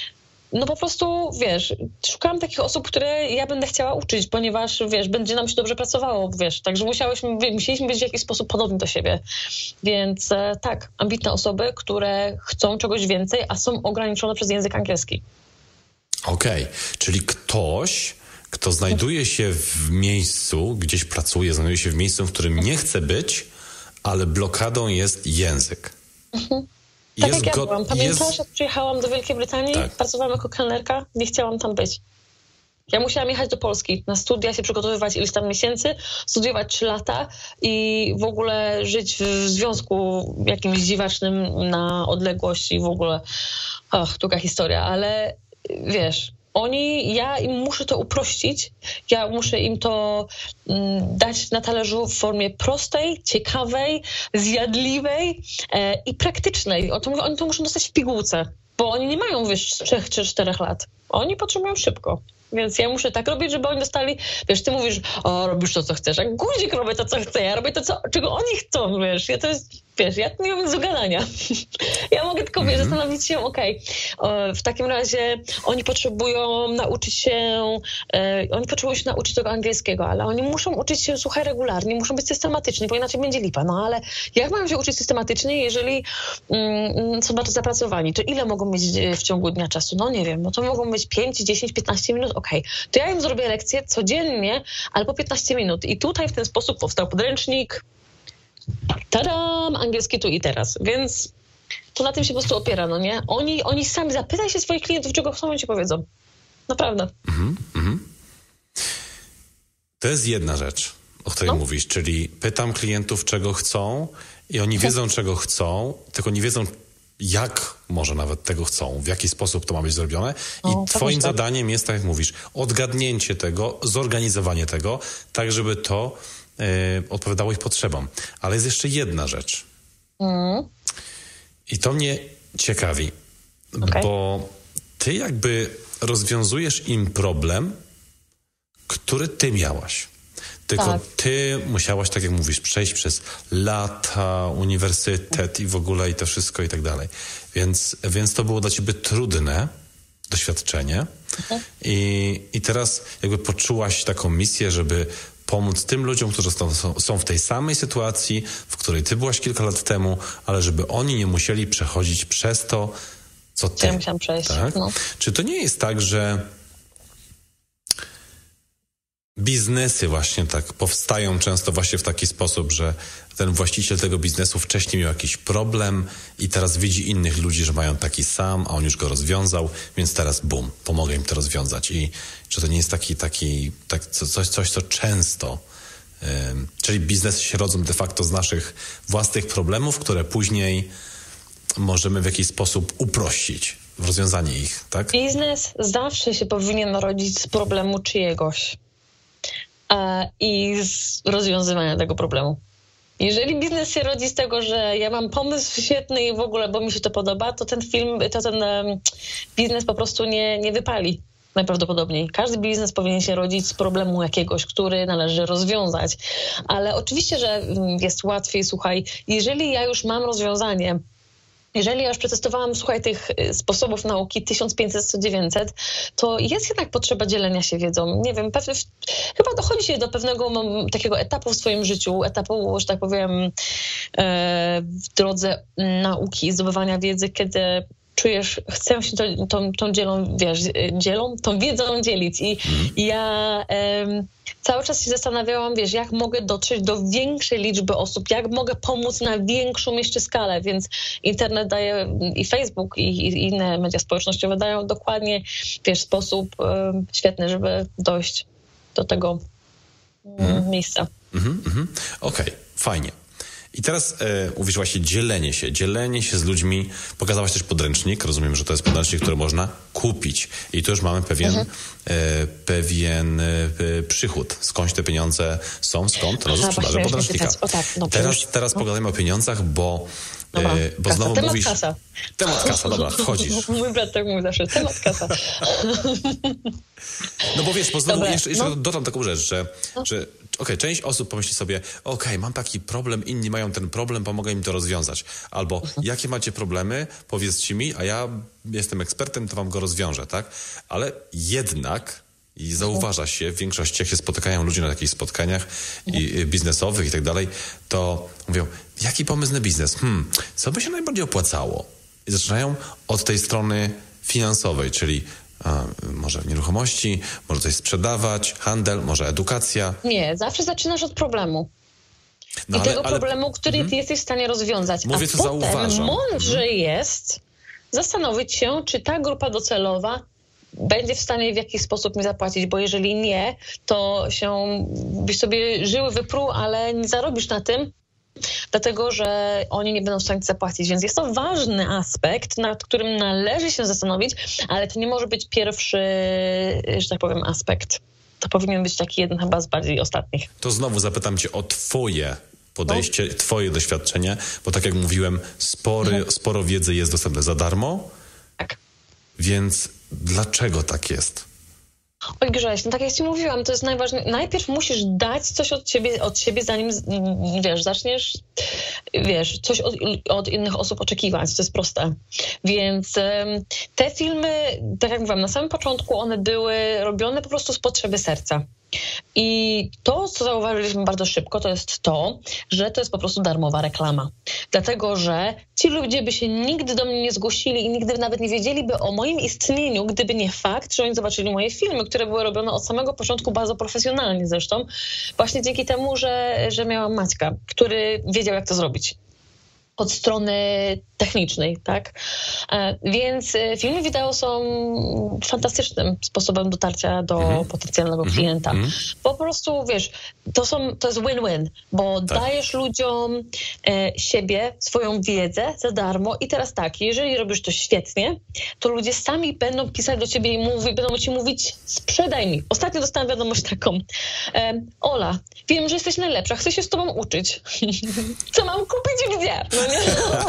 no po prostu, wiesz, szukałam takich osób, które ja będę chciała uczyć, ponieważ, wiesz, będzie nam się dobrze pracowało, wiesz, także musiałyśmy, musieliśmy być w jakiś sposób podobni do siebie. Więc e, tak, ambitne osoby, które chcą czegoś więcej, a są ograniczone przez język angielski. Okej, okay. Czyli ktoś, kto znajduje się w miejscu, gdzieś pracuje, znajduje się w miejscu, w którym nie chce być, ale blokadą jest język. Mhm. Tak jest jak ja go, byłam. Pamiętasz, jest... jak przyjechałam do Wielkiej Brytanii, tak. Pracowałam jako kelnerka, nie chciałam tam być. Ja musiałam jechać do Polski, na studia się przygotowywać ileś tam miesięcy, studiować trzy lata i w ogóle żyć w związku jakimś dziwacznym na odległość i w ogóle, och, długa historia, ale wiesz, oni, ja im muszę to uprościć, ja muszę im to mm, dać na talerzu w formie prostej, ciekawej, zjadliwej e, i praktycznej. O to mówię, oni to muszą dostać w pigułce, bo oni nie mają, wiesz, trzech czy czterech lat. Oni potrzebują szybko. Więc ja muszę tak robić, żeby oni dostali, wiesz, ty mówisz, o, robisz to, co chcesz, a guzik robię to, co chcę, ja robię to, co, czego oni chcą, wiesz, ja to jest, wiesz, ja nie mam nic do gadania. Ja mogę tylko, wiesz, zastanowić się, okej, okay, w takim razie oni potrzebują nauczyć się, e, oni potrzebują się nauczyć tego angielskiego, ale oni muszą uczyć się, słuchaj, regularnie, muszą być systematyczni, bo inaczej będzie lipa, no ale jak mają się uczyć systematycznie, jeżeli mm, są bardzo zapracowani, to ile mogą mieć w ciągu dnia czasu? No nie wiem, no to mogą być pięć, dziesięć, piętnaście minut, okej, okay. To ja im zrobię lekcję codziennie, albo piętnaście minut i tutaj w ten sposób powstał podręcznik, tadam, angielski tu i teraz, więc to na tym się po prostu opiera, no nie? Oni, oni sami, zapytaj się swoich klientów, czego chcą, oni ci powiedzą. Naprawdę. Mm-hmm, mm-hmm. To jest jedna rzecz, o której no. mówisz, czyli pytam klientów, czego chcą i oni wiedzą, czego chcą, tylko nie wiedzą, jak może nawet tego chcą, w jaki sposób to ma być zrobione i o, twoim tak. zadaniem jest, tak jak mówisz, odgadnięcie tego, zorganizowanie tego, tak żeby to yy, odpowiadało ich potrzebom. Ale jest jeszcze jedna rzecz. Mm. I to mnie ciekawi, okay. bo ty jakby rozwiązujesz im problem, który ty miałaś. Tylko tak. ty musiałaś, tak jak mówisz, przejść przez lata, uniwersytet i w ogóle i to wszystko i tak dalej. Więc, więc to było dla ciebie trudne doświadczenie. Okay. I, i teraz jakby poczułaś taką misję, żeby pomóc tym ludziom, którzy są, są w tej samej sytuacji, w której ty byłaś kilka lat temu, ale żeby oni nie musieli przechodzić przez to, co ty. Ja musiałam przejść. Tak? No. Czy to nie jest tak, że biznesy właśnie tak powstają często właśnie w taki sposób, że ten właściciel tego biznesu wcześniej miał jakiś problem i teraz widzi innych ludzi, że mają taki sam, a on już go rozwiązał, więc teraz bum, pomogę im to rozwiązać. I czy to nie jest taki, taki tak, coś, coś, co często, yy, czyli biznesy się rodzą de facto z naszych własnych problemów, które później możemy w jakiś sposób uprościć w rozwiązanie ich, tak? Biznes zawsze się powinien rodzić z problemu czyjegoś i z rozwiązywania tego problemu. Jeżeli biznes się rodzi z tego, że ja mam pomysł świetny i w ogóle, bo mi się to podoba, to ten film, to ten um, biznes po prostu nie, nie wypali najprawdopodobniej. Każdy biznes powinien się rodzić z problemu jakiegoś, który należy rozwiązać. Ale oczywiście, że jest łatwiej, słuchaj, jeżeli ja już mam rozwiązanie, jeżeli ja już przetestowałam, słuchaj, tych sposobów nauki tysiąc pięćset, sto, dziewięćset, to jest jednak potrzeba dzielenia się wiedzą. Nie wiem, pewnie, chyba dochodzi się do pewnego m, takiego etapu w swoim życiu, etapu, że tak powiem, e, w drodze nauki, zdobywania wiedzy, kiedy czujesz, chcę się tą, tą, tą dzielą, wiesz, dzielą, tą wiedzą dzielić. I, i ja em, cały czas się zastanawiałam, wiesz, jak mogę dotrzeć do większej liczby osób, jak mogę pomóc na większą jeszcze skalę, więc internet daje i Facebook i, i inne media społecznościowe dają dokładnie, wiesz, sposób um, świetny, żeby dojść do tego um, miejsca. Mhm, mhm. Okej, okay, fajnie. I teraz e, mówisz właśnie dzielenie się, dzielenie się z ludźmi. Pokazałaś też podręcznik, rozumiem, że to jest podręcznik, który można kupić. I tu już mamy pewien, mhm. e, pewien e, przychód. Skądś te pieniądze są, skąd? No, ze sprzedaży podręcznika. O, tak, no, teraz teraz no. pogadajmy o pieniądzach, bo Dobra, e, bo kasa. znowu Temat mówisz... kasa. Temat kasa, dobra, wchodzisz. Mój brat tak mówi zawsze, temat kasa. No bo wiesz, bo znowu Dobra, jeszcze, jeszcze no. dodam taką rzecz, że, No. że okej, część osób pomyśli sobie, okej, mam taki problem, inni mają ten problem, pomogę im to rozwiązać. Albo, Mhm. jakie macie problemy, powiedzcie mi, a ja jestem ekspertem, to wam go rozwiążę, tak? Ale jednak... I zauważa się w większości, jak się spotykają ludzie na takich spotkaniach i, i biznesowych i tak dalej, to mówią, jaki pomysł na biznes? Hmm, co by się najbardziej opłacało? I zaczynają od tej strony finansowej, czyli a, może nieruchomości, może coś sprzedawać, handel, może edukacja. Nie, zawsze zaczynasz od problemu. No, I ale- tego ale- problemu, który ty jesteś w stanie rozwiązać. Mówię, A co potem zauważam. mądrze jest zastanowić się, czy ta grupa docelowa będzie w stanie w jakiś sposób mi zapłacić, bo jeżeli nie, to się byś sobie żyły wypruł, ale nie zarobisz na tym, dlatego że oni nie będą w stanie zapłacić. Więc jest to ważny aspekt, nad którym należy się zastanowić, ale to nie może być pierwszy, że tak powiem, aspekt. To powinien być taki jeden chyba z bardziej ostatnich. To znowu zapytam cię o twoje podejście, No. twoje doświadczenie, bo tak jak mówiłem, spory, Mhm. sporo wiedzy jest dostępne za darmo, Tak. więc dlaczego tak jest? Oj Grześ, no tak jak ci mówiłam, to jest najważniejsze. Najpierw musisz dać coś od siebie, od siebie zanim, z- wiesz, zaczniesz, wiesz, coś od, od innych osób oczekiwać. To jest proste. Więc em, te filmy, tak jak mówiłam, na samym początku one były robione po prostu z potrzeby serca. I to, co zauważyliśmy bardzo szybko, to jest to, że to jest po prostu darmowa reklama. Dlatego, że ci ludzie by się nigdy do mnie nie zgłosili i nigdy nawet nie wiedzieliby o moim istnieniu, gdyby nie fakt, że oni zobaczyli moje filmy, które były robione od samego początku bardzo profesjonalnie zresztą, właśnie dzięki temu, że, że miałam Maćka, który wiedział, jak to zrobić. Od strony technicznej, tak? E, Więc e, filmy wideo są fantastycznym sposobem dotarcia do Mhm. potencjalnego klienta. mhm. Po prostu, wiesz, to, są, to jest win-win, bo Tak. dajesz ludziom e, siebie, swoją wiedzę za darmo i teraz tak, jeżeli robisz to świetnie, to ludzie sami będą pisać do ciebie i mówi, będą ci mówić, sprzedaj mi. Ostatnio dostałam wiadomość taką, e, Ola, wiem, że jesteś najlepsza, chcę się z tobą uczyć. Co mam kupić i gdzie? No nie?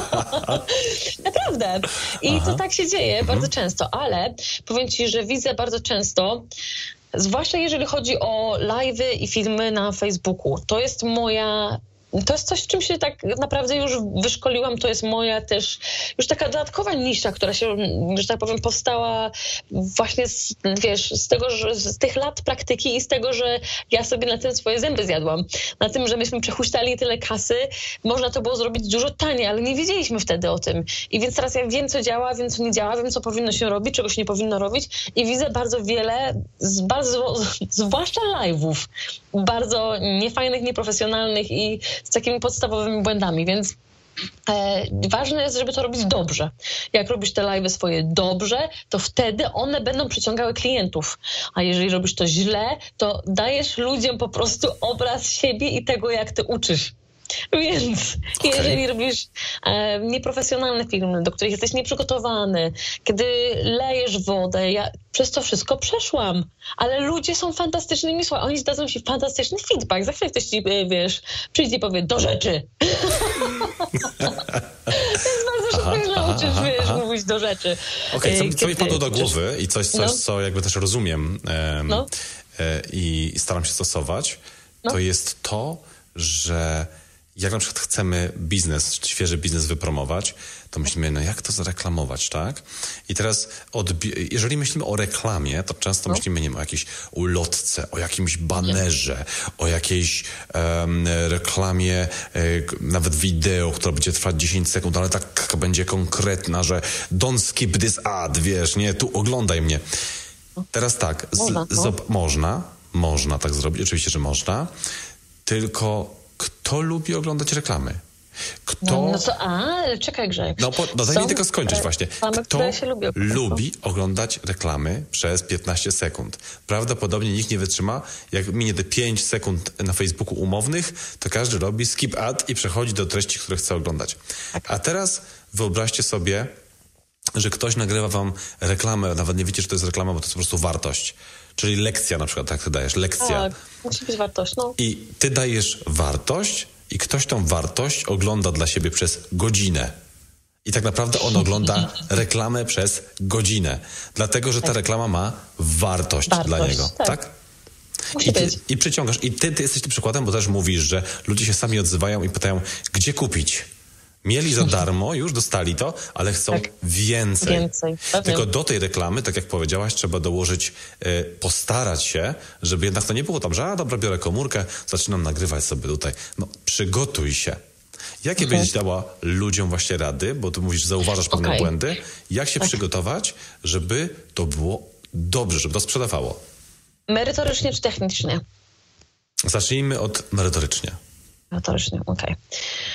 Naprawdę. I Aha. to tak się dzieje bardzo często, ale powiem ci, że widzę bardzo często, zwłaszcza jeżeli chodzi o live'y i filmy na Facebooku, to jest moja... To jest coś, w czym się tak naprawdę już wyszkoliłam. To jest moja też już taka dodatkowa nisza, która się, że tak powiem, powstała właśnie z, wiesz, z tego, że z tych lat praktyki i z tego, że ja sobie na tym swoje zęby zjadłam. Na tym, że myśmy przehuśtali tyle kasy, można to było zrobić dużo taniej, ale nie wiedzieliśmy wtedy o tym. I więc teraz ja wiem, co działa, wiem, co nie działa, wiem, co powinno się robić, czego się nie powinno robić i widzę bardzo wiele, z bardzo, zwłaszcza live'ów, bardzo niefajnych, nieprofesjonalnych i z takimi podstawowymi błędami, więc e, ważne jest, żeby to robić dobrze. Jak robisz te live'y swoje dobrze, to wtedy one będą przyciągały klientów. A jeżeli robisz to źle, to dajesz ludziom po prostu obraz siebie i tego, jak ty uczysz. Więc Okej. jeżeli robisz e, nieprofesjonalne filmy, do których jesteś nieprzygotowany, kiedy lejesz wodę, ja przez to wszystko przeszłam, ale ludzie są fantastycznymi, słuchaj, oni dadzą ci fantastyczny feedback. Za chwilę ktoś ci, e, wiesz, przyjdzie i powie, do rzeczy. Więc bardzo szybko się nauczysz, aha, wiesz, aha. mówić do rzeczy. Okej, E, co, co mi kiedy padło do uczysz. głowy i coś, coś No. co jakby też rozumiem em, No. e, i staram się stosować, No. to jest to, że jak na przykład chcemy biznes, świeży biznes wypromować, to myślimy, no jak to zareklamować, tak? I teraz, odbi- jeżeli myślimy o reklamie, to często No. myślimy, nie wiem, o jakiejś ulotce, o jakimś banerze, o jakiejś em, reklamie, e, k- nawet wideo, która będzie trwać dziesięć sekund, ale tak będzie konkretna, że don't skip this ad, wiesz, nie, tu oglądaj mnie. Teraz tak, z, Można, no. zob- można, można tak zrobić, oczywiście, że można, tylko kto lubi oglądać reklamy? Kto... No, no co, a, ale czekaj Grzeg. No, po, no daj mi Są tylko skończyć re- właśnie. reklamy, Kto które się lubią po prostu. lubi oglądać reklamy przez piętnaście sekund? Prawdopodobnie nikt nie wytrzyma. Jak minie te pięć sekund na Facebooku umownych, to każdy robi skip ad i przechodzi do treści, które chce oglądać. A teraz wyobraźcie sobie, że ktoś nagrywa wam reklamę, nawet nie wiecie, że to jest reklama, bo to jest po prostu wartość. Czyli lekcja na przykład, tak ty dajesz, lekcja. Tak, musi być wartość, no. I ty dajesz wartość i ktoś tą wartość ogląda dla siebie przez godzinę. I tak naprawdę on ogląda reklamę przez godzinę. Dlatego, że ta reklama ma wartość, wartość dla niego. Tak? tak? I, ty, I przyciągasz. I ty, ty jesteś tym przykładem, bo też mówisz, że ludzie się sami odzywają i pytają, gdzie kupić? Mieli za darmo, już dostali to, ale chcą tak. więcej. więcej. Tylko do tej reklamy, tak jak powiedziałaś, trzeba dołożyć, y, postarać się, żeby jednak to nie było tam, że a dobra, biorę komórkę, zaczynam nagrywać sobie tutaj. No, przygotuj się. Jakie mhm. byś dała ludziom właśnie rady, bo tu mówisz, zauważasz pewne okay. błędy, jak się tak. przygotować, żeby to było dobrze, żeby to sprzedawało? Merytorycznie czy technicznie? Zacznijmy od merytorycznie. Merytorycznie, okej. Okay.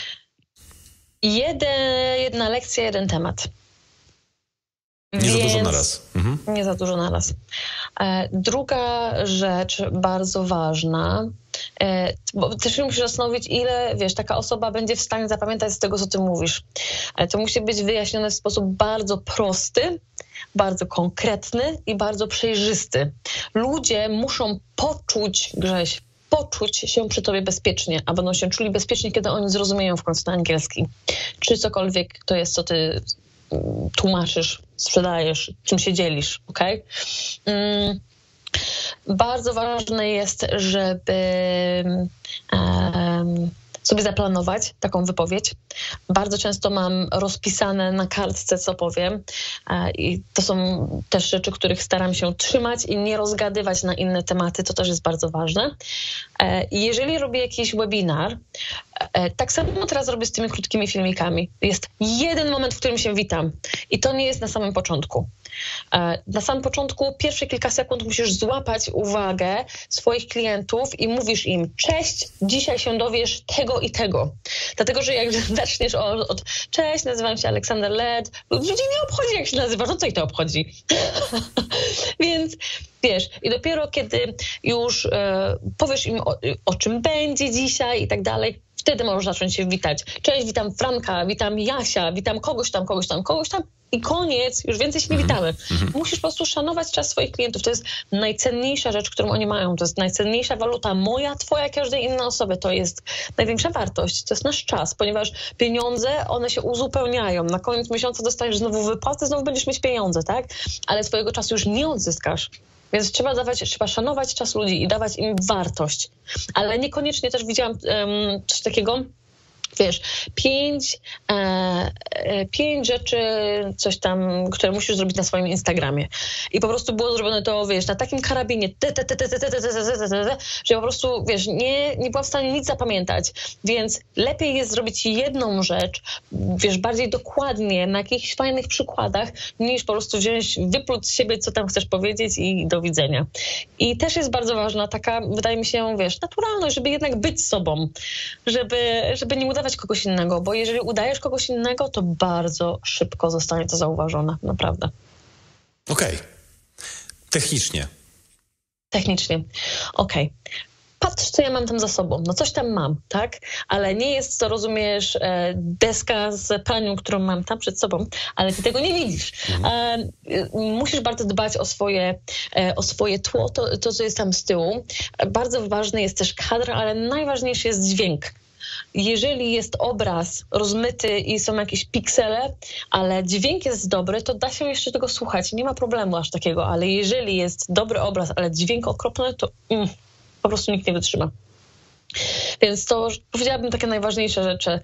Jeden, jedna lekcja, jeden temat. Nie Więc za dużo na raz. Mhm. Nie za dużo na raz. E, druga rzecz bardzo ważna, e, bo też się musisz zastanowić, ile, wiesz, taka osoba będzie w stanie zapamiętać z tego, co ty mówisz. E, to musi być wyjaśnione w sposób bardzo prosty, bardzo konkretny i bardzo przejrzysty. Ludzie muszą poczuć, Grześ, poczuć się przy tobie bezpiecznie, a będą się czuli bezpiecznie, kiedy oni zrozumieją w końcu ten angielski. Czy cokolwiek to jest, co ty tłumaczysz, sprzedajesz, czym się dzielisz, okej? Okay? Mm, bardzo ważne jest, żeby um, sobie zaplanować taką wypowiedź. Bardzo często mam rozpisane na kartce, co powiem, i to są też rzeczy, których staram się trzymać i nie rozgadywać na inne tematy, to też jest bardzo ważne. Jeżeli robię jakiś webinar, tak samo teraz robię z tymi krótkimi filmikami. Jest jeden moment, w którym się witam i to nie jest na samym początku. Na samym początku, pierwsze kilka sekund musisz złapać uwagę swoich klientów i mówisz im: cześć, dzisiaj się dowiesz tego i tego. Dlatego, że jak zaczniesz od, od cześć, nazywam się Aleksander Led, ludzi nie obchodzi, jak się nazywasz, no co ich to obchodzi? Więc wiesz, i dopiero kiedy już e, powiesz im o, o czym będzie dzisiaj i tak dalej, wtedy możesz zacząć się witać. Cześć, witam Franka, witam Jasia, witam kogoś tam, kogoś tam, kogoś tam i koniec, już więcej się nie witamy. Mm-hmm. Musisz po prostu szanować czas swoich klientów. To jest najcenniejsza rzecz, którą oni mają. To jest najcenniejsza waluta moja, twoja, każdej innej osoby. To jest największa wartość. To jest nasz czas, ponieważ pieniądze, one się uzupełniają. Na koniec miesiąca dostajesz znowu wypłatę, znowu będziesz mieć pieniądze, tak? Ale swojego czasu już nie odzyskasz. Więc trzeba dawać, trzeba szanować czas ludzi i dawać im wartość. Ale niekoniecznie też widziałam um, coś takiego, wiesz, pięć, e, e, pięć rzeczy, coś tam, które musisz zrobić na swoim Instagramie. I po prostu było zrobione to, wiesz, na takim karabinie, te, te, te, te, te, te, te, te, te, że po prostu, wiesz, nie, nie byłam w stanie nic zapamiętać. Więc lepiej jest zrobić jedną rzecz, wiesz, bardziej dokładnie, na jakichś fajnych przykładach, niż po prostu wziąć, wypluć z siebie, co tam chcesz powiedzieć i do widzenia. I też jest bardzo ważna taka, wydaje mi się, wiesz, naturalność, żeby jednak być sobą, żeby, żeby nie udawać kogoś innego, bo jeżeli udajesz kogoś innego, to bardzo szybko zostanie to zauważone, naprawdę. Okej. Okay. Technicznie. Technicznie. Okej. Okay. Patrz, co ja mam tam za sobą. No coś tam mam, tak? Ale nie jest to, rozumiesz, deska z pranią, którą mam tam przed sobą, ale ty tego nie widzisz. Mhm. Musisz bardzo dbać o swoje, o swoje tło, to, to, co jest tam z tyłu. Bardzo ważny jest też kadr, ale najważniejszy jest dźwięk. Jeżeli jest obraz rozmyty i są jakieś piksele, ale dźwięk jest dobry, to da się jeszcze tego słuchać. Nie ma problemu aż takiego, ale jeżeli jest dobry obraz, ale dźwięk okropny, to mm, po prostu nikt nie wytrzyma. Więc to powiedziałabym takie najważniejsze rzeczy.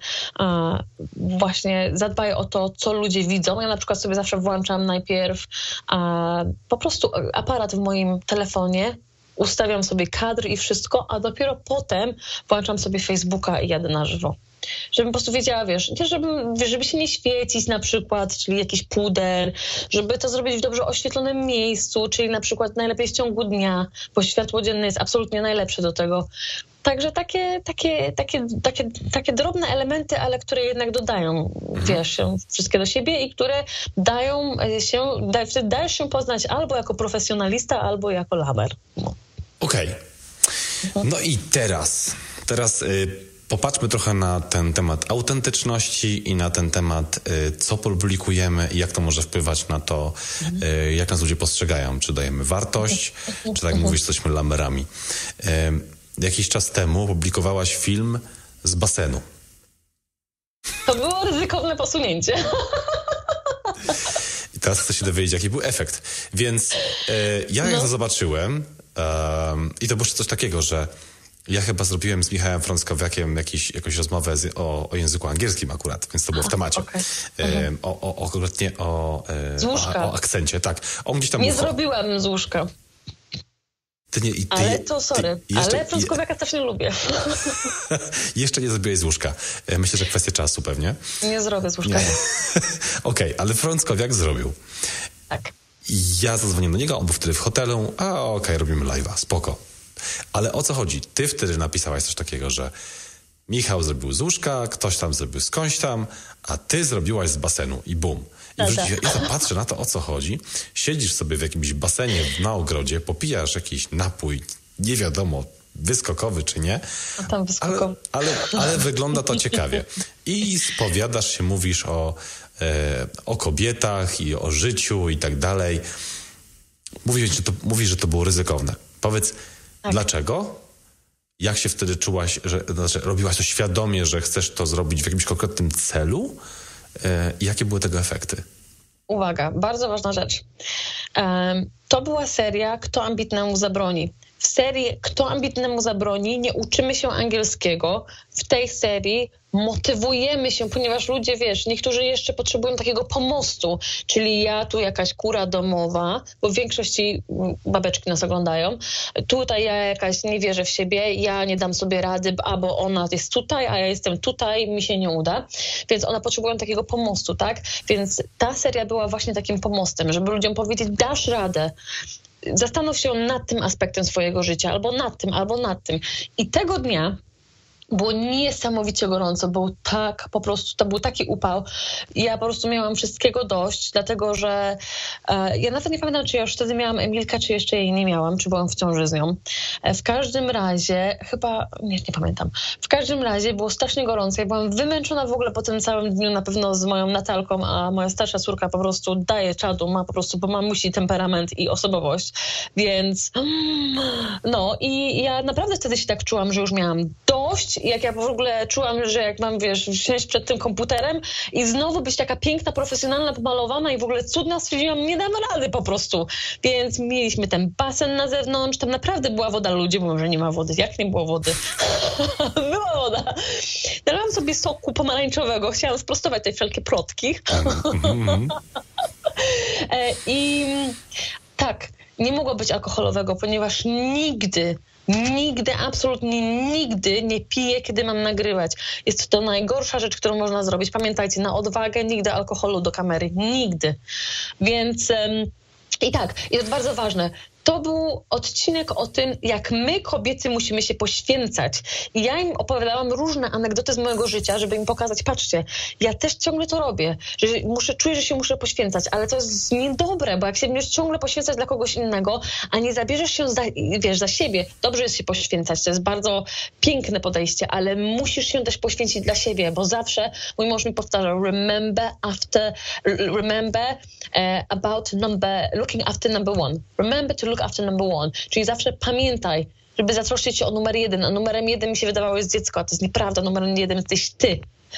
Właśnie zadbaj o to, co ludzie widzą. Ja na przykład sobie zawsze włączam najpierw po prostu aparat w moim telefonie, ustawiam sobie kadr i wszystko, a dopiero potem włączam sobie Facebooka i jadę na żywo. Żebym po prostu wiedziała, wiesz, żeby, żeby się nie świecić na przykład, czyli jakiś puder, żeby to zrobić w dobrze oświetlonym miejscu, czyli na przykład najlepiej w ciągu dnia, bo światło dzienne jest absolutnie najlepsze do tego. Także takie, takie, takie, takie, takie drobne elementy, ale które jednak dodają, wiesz, się wszystkie do siebie i które dają się, da, wtedy dajesz się poznać albo jako profesjonalista, albo jako lamer. No. Okej. Okay. No i teraz, teraz y, popatrzmy trochę na ten temat autentyczności i na ten temat, y, co publikujemy i jak to może wpływać na to, y, jak nas ludzie postrzegają. Czy dajemy wartość, czy tak mówisz, jesteśmy lamerami. Y, Jakiś czas temu publikowałaś film z basenu. To było ryzykowne posunięcie. I teraz chcę się dowiedzieć, jaki był efekt. Więc e, ja jak no. to zobaczyłem e, i to było coś takiego, że ja chyba zrobiłem z Michałem Frąckowiakiem jakiś, jakąś rozmowę z, o, o języku angielskim akurat, więc to było w temacie. Okay. E, o, o, o, konkretnie o, e, o, o akcencie, tak. On gdzieś tam Nie był... zrobiłam z łóżka. Ty nie, ty, ale to sorry, ty, jeszcze, ale Frąckowiaka też nie lubię. Jeszcze nie zrobiłeś z łóżka. Myślę, że kwestia czasu pewnie. Nie zrobię z łóżka. Okej, okay, ale Frąckowiak zrobił. Tak. Ja zadzwoniłem do niego, on był wtedy w hotelu, a okej, okay, robimy live'a, spoko. Ale o co chodzi? Ty wtedy napisałaś coś takiego, że Michał zrobił z łóżka, ktoś tam zrobił skądś tam, a ty zrobiłaś z basenu i bum. I wrzuci, ja tak patrzę na to, o co chodzi. Siedzisz sobie w jakimś basenie na ogrodzie, popijasz jakiś napój, nie wiadomo, wyskokowy czy nie, a tam wyskokowy. Ale, ale, ale wygląda to ciekawie. I spowiadasz się, mówisz o, e, o kobietach i o życiu i tak dalej. Mówisz, że to, mówisz, że to było ryzykowne. Powiedz, tak. Dlaczego? Jak się wtedy czułaś, że znaczy, robiłaś to świadomie, że chcesz to zrobić w jakimś konkretnym celu? I jakie były tego efekty? Uwaga, bardzo ważna rzecz. Um, to była seria Kto ambitnemu zabroni. W serii Kto ambitnemu zabroni nie uczymy się angielskiego. W tej serii motywujemy się, ponieważ ludzie, wiesz, niektórzy jeszcze potrzebują takiego pomostu, czyli ja tu jakaś kura domowa, bo w większości babeczki nas oglądają, tutaj ja jakaś nie wierzę w siebie, ja nie dam sobie rady, albo ona jest tutaj, a ja jestem tutaj, mi się nie uda, więc one potrzebują takiego pomostu, tak? Więc ta seria była właśnie takim pomostem, żeby ludziom powiedzieć, dasz radę, zastanów się nad tym aspektem swojego życia, albo nad tym, albo nad tym. I tego dnia było niesamowicie gorąco, był tak, po prostu, to był taki upał. Ja po prostu miałam wszystkiego dość, dlatego że e, ja nawet nie pamiętam, czy ja już wtedy miałam Emilkę, czy jeszcze jej nie miałam, czy byłam w ciąży z nią. E, w każdym razie, chyba, nie, nie pamiętam, w każdym razie było strasznie gorąco. Ja byłam wymęczona w ogóle po tym całym dniu, na pewno z moją Natalką, a moja starsza córka po prostu daje czadu, ma po prostu, bo ma musi temperament i osobowość, więc no i ja naprawdę wtedy się tak czułam, że już miałam dość. Jak ja w ogóle czułam, że jak mam, wiesz, siąść przed tym komputerem i znowu być taka piękna, profesjonalna, pomalowana i w ogóle cudna, stwierdziłam, nie dam rady po prostu. Więc mieliśmy ten basen na zewnątrz, tam naprawdę była woda. Ludzie mówią, że nie ma wody. Jak nie było wody? Była woda. Dałam sobie soku pomarańczowego, chciałam sprostować te wszelkie plotki. I tak, nie mogło być alkoholowego, ponieważ nigdy Nigdy, absolutnie nigdy nie piję, kiedy mam nagrywać. Jest to najgorsza rzecz, którą można zrobić. Pamiętajcie, na odwagę nigdy alkoholu do kamery. Nigdy. Więc um, i tak, jest bardzo ważne. To był odcinek o tym, jak my, kobiety, musimy się poświęcać. I ja im opowiadałam różne anegdoty z mojego życia, żeby im pokazać, patrzcie, ja też ciągle to robię, że muszę, czuję, że się muszę poświęcać, ale to jest niedobre, bo jak się będziesz ciągle poświęcać dla kogoś innego, a nie zabierzesz się za, wiesz, za siebie, dobrze jest się poświęcać, to jest bardzo piękne podejście, ale musisz się też poświęcić dla siebie, bo zawsze mój mąż mi powtarzał, remember after, remember uh, about number, looking after number one. Remember to look after number one. Czyli zawsze pamiętaj, żeby zatroszczyć się o numer jeden. A numerem jeden mi się wydawało jest dziecko, a to jest nieprawda. Numerem jeden jesteś ty.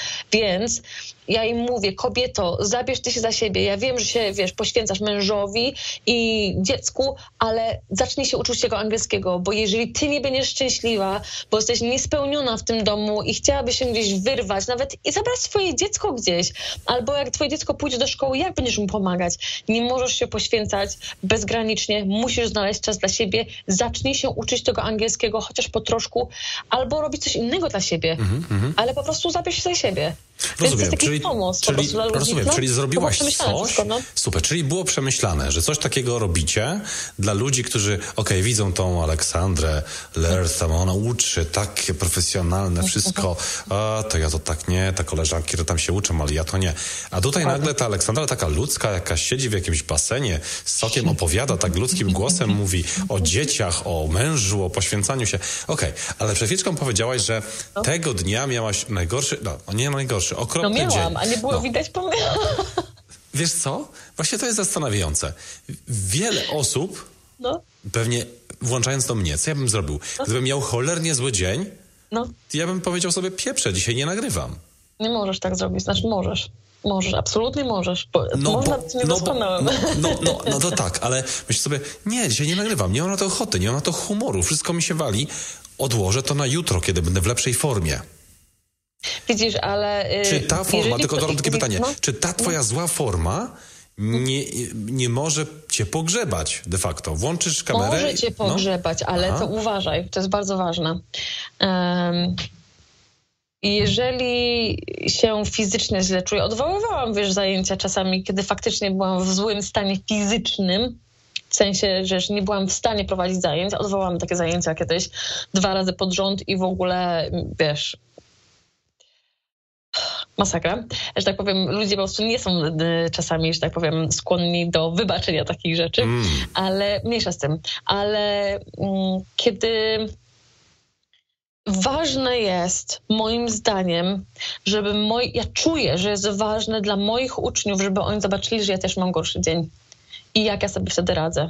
Więc ja im mówię, kobieto, zabierz ty się za siebie. Ja wiem, że się, wiesz, poświęcasz mężowi i dziecku, ale zacznij się uczyć tego angielskiego, bo jeżeli ty nie będziesz szczęśliwa, bo jesteś niespełniona w tym domu i chciałabyś się gdzieś wyrwać, nawet i zabrać swoje dziecko gdzieś, albo jak twoje dziecko pójdzie do szkoły, jak będziesz mu pomagać? Nie możesz się poświęcać bezgranicznie, musisz znaleźć czas dla siebie, zacznij się uczyć tego angielskiego, chociaż po troszku, albo robić coś innego dla siebie, mm-hmm. ale po prostu zabierz się za siebie. Rozumiem, Więc czyli, pomoc, czyli, rozumiem, no, czyli zrobiłaś coś, wszystko, no. Super, czyli było przemyślane, że coś takiego robicie dla ludzi, którzy, okej, okay, widzą tą Aleksandrę Lerth, tam ona uczy, takie profesjonalne wszystko, a to ja to tak nie, ta koleżanki to tam się uczą, ale ja to nie. A tutaj tak. Nagle ta Aleksandra taka ludzka, jakaś siedzi w jakimś basenie, z sokiem opowiada, tak ludzkim głosem mówi o dzieciach, o mężu, o poświęcaniu się. Okej, okay, ale przed chwileczką powiedziałaś, że no. tego dnia miałaś najgorszy, no nie najgorszy, okropny no miałam, dzień. a nie było no. widać po mnie. Wiesz co? Właśnie to jest zastanawiające. Wiele osób, no. pewnie włączając to mnie, co ja bym zrobił? Gdybym miał cholernie zły dzień, No. Ja bym powiedział sobie, pieprze, dzisiaj nie nagrywam. Nie możesz tak zrobić, znaczy możesz. Możesz, absolutnie możesz. Bo no, można bo, być no, niedoskonałym. no, no, no, no to tak, ale myślę sobie, nie, dzisiaj nie nagrywam, nie mam na to ochoty, nie mam na to humoru, wszystko mi się wali, odłożę to na jutro, kiedy będę w lepszej formie. Widzisz, ale... Yy, czy ta forma, tylko to, takie pytanie, no, czy ta twoja no. zła forma nie, nie może cię pogrzebać de facto? Włączysz kamerę... Może cię pogrzebać, no? ale Aha. to uważaj, to jest bardzo ważne. Um, jeżeli się fizycznie źle czuję, odwoływałam, wiesz, zajęcia czasami, kiedy faktycznie byłam w złym stanie fizycznym, w sensie, że nie byłam w stanie prowadzić zajęć, odwołałam takie zajęcia kiedyś dwa razy pod rząd i w ogóle, wiesz... masakra, że tak powiem, ludzie po prostu nie są czasami, że tak powiem, skłonni do wybaczenia takich rzeczy, mm. ale mniejsza z tym, ale mm, kiedy ważne jest, moim zdaniem, żeby moi, ja czuję, że jest ważne dla moich uczniów, żeby oni zobaczyli, że ja też mam gorszy dzień i jak ja sobie wtedy radzę.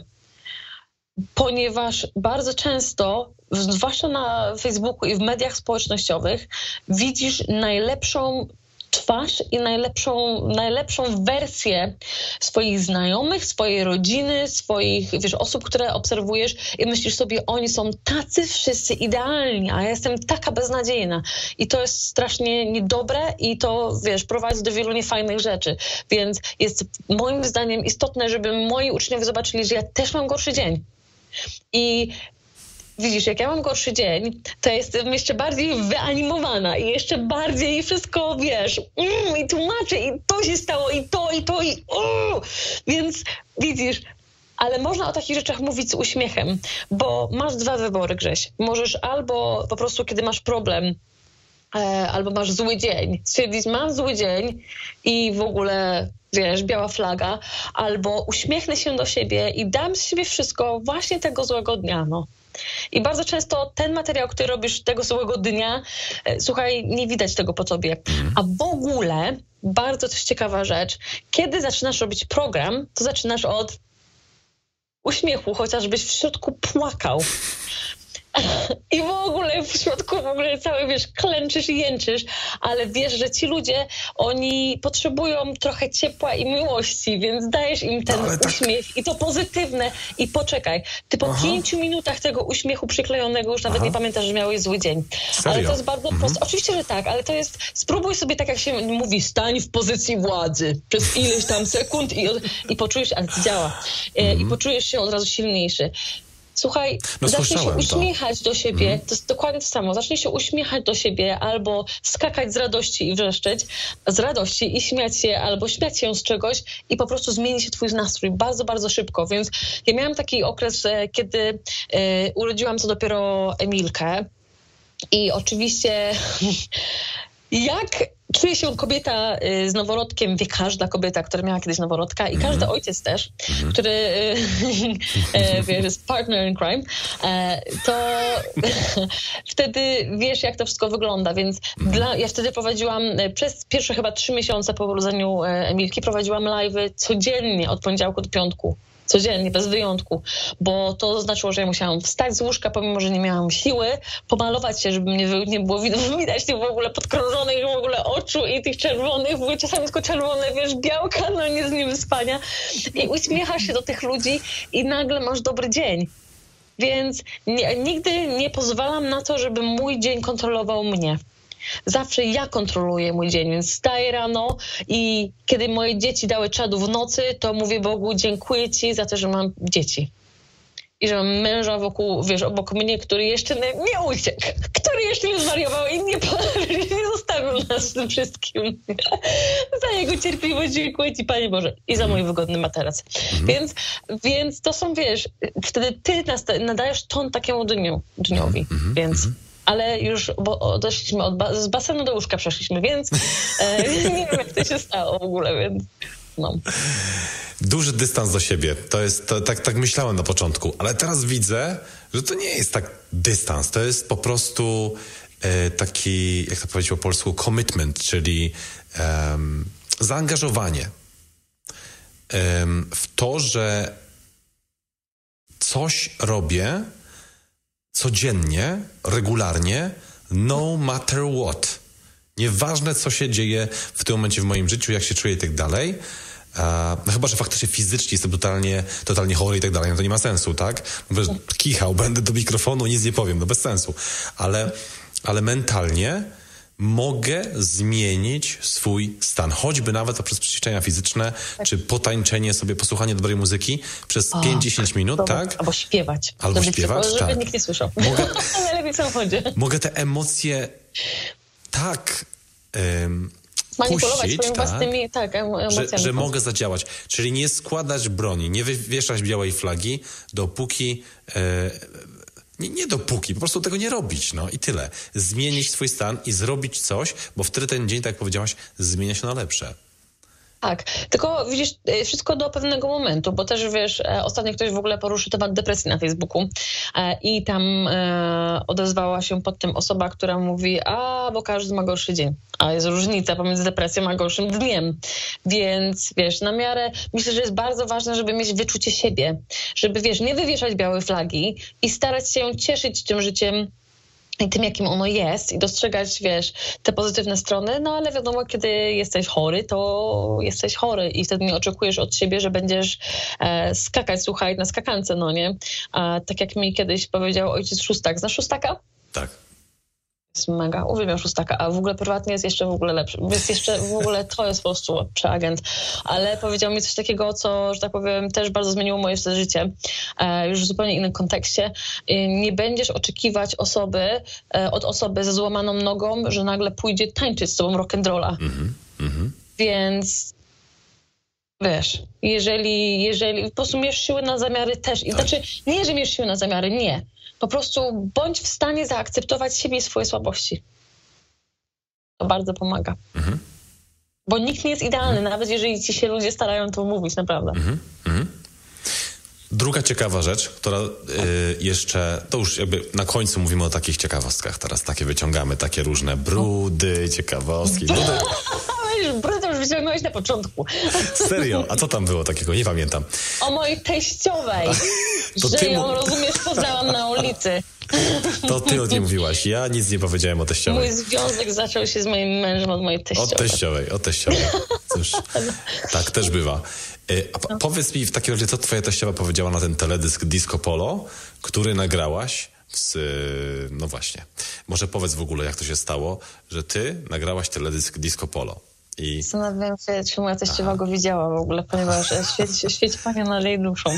Ponieważ bardzo często, zwłaszcza na Facebooku i w mediach społecznościowych, widzisz najlepszą twarz i najlepszą, najlepszą wersję swoich znajomych, swojej rodziny, swoich, wiesz, osób, które obserwujesz i myślisz sobie, oni są tacy wszyscy idealni, a ja jestem taka beznadziejna. I to jest strasznie niedobre i to, wiesz, prowadzi do wielu niefajnych rzeczy. Więc jest moim zdaniem istotne, żeby moi uczniowie zobaczyli, że ja też mam gorszy dzień. I widzisz, jak ja mam gorszy dzień, to jestem jeszcze bardziej wyanimowana i jeszcze bardziej wszystko, wiesz, mm, i tłumaczę, i to się stało, i to, i to, i uh. Więc widzisz, ale można o takich rzeczach mówić z uśmiechem, bo masz dwa wybory, Grześ. Możesz albo po prostu, kiedy masz problem, e, albo masz zły dzień, stwierdzić, mam zły dzień i w ogóle... wiesz, biała flaga, albo uśmiechnę się do siebie i dam z siebie wszystko właśnie tego złego dnia, no. I bardzo często ten materiał, który robisz tego złego dnia, e, słuchaj, nie widać tego po tobie. A w ogóle, bardzo też ciekawa rzecz, kiedy zaczynasz robić program, to zaczynasz od uśmiechu, chociażbyś w środku płakał. I w ogóle w środku w ogóle cały, wiesz, klęczysz i jęczysz, ale wiesz, że ci ludzie, oni potrzebują trochę ciepła i miłości, więc dajesz im ten no, uśmiech tak... i to pozytywne. I poczekaj, ty po Aha. pięciu minutach tego uśmiechu przyklejonego już nawet Aha. nie pamiętasz, że miałeś zły dzień. Serio? Ale to jest bardzo mhm. proste. Oczywiście, że tak, ale to jest, spróbuj sobie tak, jak się mówi, stań w pozycji władzy przez ileś tam sekund i, i poczujesz, ale to działa. Mhm. I poczujesz się od razu silniejszy. Słuchaj, no, zacznij się uśmiechać to. do siebie, mm. to jest dokładnie to samo, zacznij się uśmiechać do siebie albo skakać z radości i wrzeszczeć z radości i śmiać się, albo śmiać się z czegoś i po prostu zmieni się twój nastrój bardzo, bardzo szybko, więc ja miałam taki okres, kiedy e, urodziłam co dopiero Emilkę i oczywiście jak czuje się kobieta z noworodkiem, wie każda kobieta, która miała kiedyś noworodka i każdy mm-hmm. ojciec też, mm-hmm. który e, wiesz, jest partner in crime, e, to wtedy wiesz, jak to wszystko wygląda, więc mm-hmm. dla, ja wtedy prowadziłam przez pierwsze chyba trzy miesiące po urodzeniu Emilki, prowadziłam live'y codziennie od poniedziałku do piątku. Codziennie, bez wyjątku, bo to znaczyło, że ja musiałam wstać z łóżka, pomimo, że nie miałam siły, pomalować się, żeby mnie nie było widać tych w ogóle podkrążonych w ogóle oczu i tych czerwonych, były czasami tylko czerwone, wiesz, białka, no nie z niewyspania. I uśmiechasz się do tych ludzi i nagle masz dobry dzień. Więc nie, nigdy nie pozwalam na to, żeby mój dzień kontrolował mnie. Zawsze ja kontroluję mój dzień, więc wstaję rano i kiedy moje dzieci dały czadu w nocy, to mówię Bogu, dziękuję Ci za to, że mam dzieci. I że mam męża wokół, wiesz, obok mnie, który jeszcze nie uciekł, który jeszcze nie zwariował i nie, nie zostawił nas z tym wszystkim. Za jego cierpliwość dziękuję Ci, Panie Boże, i za mój wygodny materac. Mhm. Więc, więc to są, wiesz, wtedy Ty nadajesz ton takiemu dniu, dniowi, mhm. więc... Ale już bo odeszliśmy od ba- z basenu do łóżka przeszliśmy, więc e, nie wiem, jak to się stało w ogóle, więc no. Duży dystans do siebie. To jest, to, tak, tak myślałem na początku, ale teraz widzę, że to nie jest tak dystans, to jest po prostu e, taki, jak to powiedzieć po polsku, commitment, czyli um, zaangażowanie um, w to, że coś robię codziennie, regularnie, no matter what. Nieważne, co się dzieje w tym momencie w moim życiu, jak się czuję i tak dalej. No chyba, że faktycznie fizycznie jestem totalnie, totalnie chory i tak dalej, no to nie ma sensu, tak? No, kichał, będę do mikrofonu, nic nie powiem, no bez sensu. Ale, ale mentalnie mogę zmienić swój stan. Choćby nawet poprzez ćwiczenia fizyczne, tak. czy potańczenie sobie, posłuchanie dobrej muzyki przez pięć do dziesięciu minut, dobra. tak? Albo śpiewać. Albo żeby śpiewać, żeby tak. Żeby nikt nie słyszał. Mogę, najlepiej w samochodzie. Mogę te emocje tak um, manipulować puścić, swoimi tak, własnymi tak, emocjami. Że, że mogę zadziałać. Czyli nie składać broni, nie wywieszać białej flagi, dopóki... E, Nie, nie dopóki, po prostu tego nie robić, no i tyle. Zmienić swój stan i zrobić coś, bo wtedy ten dzień, tak jak powiedziałaś, zmienia się na lepsze. Tak, tylko widzisz, wszystko do pewnego momentu, bo też wiesz, ostatnio ktoś w ogóle poruszył temat depresji na Facebooku i tam odezwała się pod tym osoba, która mówi, a bo każdy ma gorszy dzień, a jest różnica pomiędzy depresją a gorszym dniem, więc wiesz, na miarę, myślę, że jest bardzo ważne, żeby mieć wyczucie siebie, żeby wiesz, nie wywieszać białej flagi i starać się cieszyć tym życiem i tym, jakim ono jest i dostrzegać, wiesz, te pozytywne strony, no ale wiadomo, kiedy jesteś chory, to jesteś chory i wtedy nie oczekujesz od siebie, że będziesz e, skakać, słuchaj, na skakance, no nie? A, tak jak mi kiedyś powiedział ojciec Szóstak. Znasz Szóstaka? Tak. Jest mega, uwielbiam Szóstaka, a w ogóle prywatnie jest jeszcze w ogóle lepszy. Jest jeszcze w ogóle, to jest po prostu przeagent. Ale powiedział mi coś takiego, co, że tak powiem, też bardzo zmieniło moje wtedy życie. E, już w zupełnie innym kontekście. E, nie będziesz oczekiwać osoby, e, od osoby ze złamaną nogą, że nagle pójdzie tańczyć z tobą rock'n'rolla. Mm-hmm, mm-hmm. Więc wiesz, jeżeli, jeżeli po prostu mierz siły na zamiary też. I tak. Znaczy, nie, że mierz siły na zamiary, nie. Po prostu bądź w stanie zaakceptować siebie i swoje słabości. To bardzo pomaga. Mhm. Bo nikt nie jest idealny, mhm. nawet jeżeli ci się ludzie starają to mówić, naprawdę. Mhm. Mhm. Druga ciekawa rzecz, która y, jeszcze, to już jakby na końcu mówimy o takich ciekawostkach teraz, takie wyciągamy, takie różne brudy, ciekawostki. Brudy. Brudy już wyciągnąłeś na początku. Serio? A co tam było takiego? Nie pamiętam. O mojej teściowej, to że ty ją, mu... rozumiesz, poznałam na ulicy. To ty o niej mówiłaś. Ja nic nie powiedziałem o teściowej. Mój związek zaczął się z moim mężem od mojej teściowej. Od teściowej, od teściowej. Cóż, tak też bywa. A po- powiedz mi w takim razie, co twoja teściowa powiedziała na ten teledysk Disco Polo, który nagrałaś z... No właśnie. Może powiedz w ogóle, jak to się stało, że ty nagrałaś teledysk Disco Polo. I... Zastanawiam się, czy moja teściowa go widziała w ogóle, ponieważ świeci, świeci Panią nad jej duszą.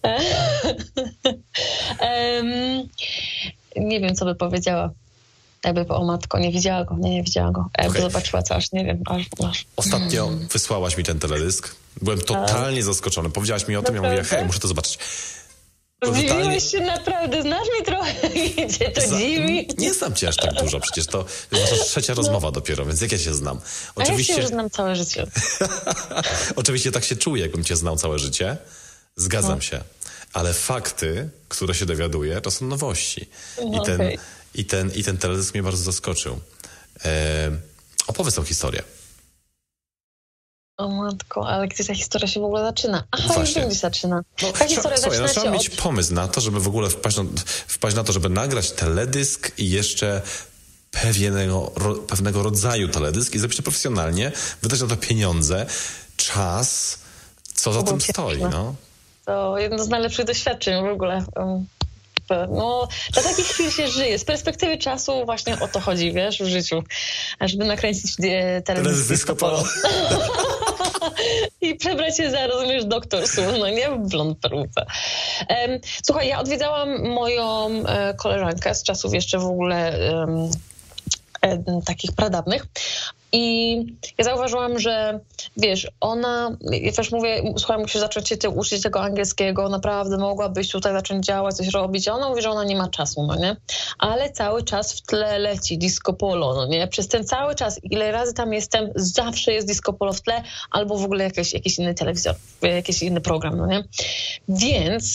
um, nie wiem, co by powiedziała. Jakby, o matko, nie widziała go, nie, nie widziała go. Jakby okay. zobaczyła co, aż nie wiem. Aż, aż. Ostatnio hmm. wysłałaś mi ten teledysk. Byłem totalnie zaskoczony. Powiedziałaś mi o tym, ja mówię, hej, muszę to zobaczyć. Zdziwiłeś totalnie... się naprawdę, znasz mnie trochę i cię to Za... dziwi. Nie znam cię aż tak dużo, przecież to jest nasza trzecia no. rozmowa dopiero, więc jak ja cię znam? Oczywiście... A ja się już znam całe życie. Oczywiście tak się czuję, jakbym cię znał całe życie. Zgadzam no. się. Ale fakty, które się dowiaduję, to są nowości. No, I, ten, okay. i, ten, I ten teledysk mnie bardzo zaskoczył. E... Opowiedz tą historię. O matko, ale gdzie ta historia się w ogóle zaczyna? Aha, no już wiem, gdzie zaczyna. No, ta historia słuchaj, zaczyna no, trzeba się mieć od... pomysł na to, żeby w ogóle wpaść na, wpaść na to, żeby nagrać teledysk i jeszcze pewnego, ro, pewnego rodzaju teledysk i zrobić to profesjonalnie, wydać na to pieniądze, czas, co za tym stoi, no. To jedno z najlepszych doświadczeń w ogóle. No, dla takich chwil się żyje. Z perspektywy czasu właśnie o to chodzi, wiesz, w życiu. Żeby nakręcić teledysk Disco Polo. I przebrać się za, rozumiesz, doktor Sól, no nie? W blond perłce. Um, słuchaj, ja odwiedzałam moją e, koleżankę z czasów jeszcze w ogóle um, e, takich pradawnych. I ja zauważyłam, że wiesz, ona, ja też mówię, słuchaj, musisz zacząć się ty uczyć tego angielskiego, naprawdę mogłabyś tutaj zacząć działać, coś robić. A ona mówi, że ona nie ma czasu, no nie? Ale cały czas w tle leci Disco Polo, no nie? Przez ten cały czas, ile razy tam jestem, zawsze jest Disco Polo w tle, albo w ogóle jakiś, jakiś inny telewizor, jakiś inny program, no nie? Więc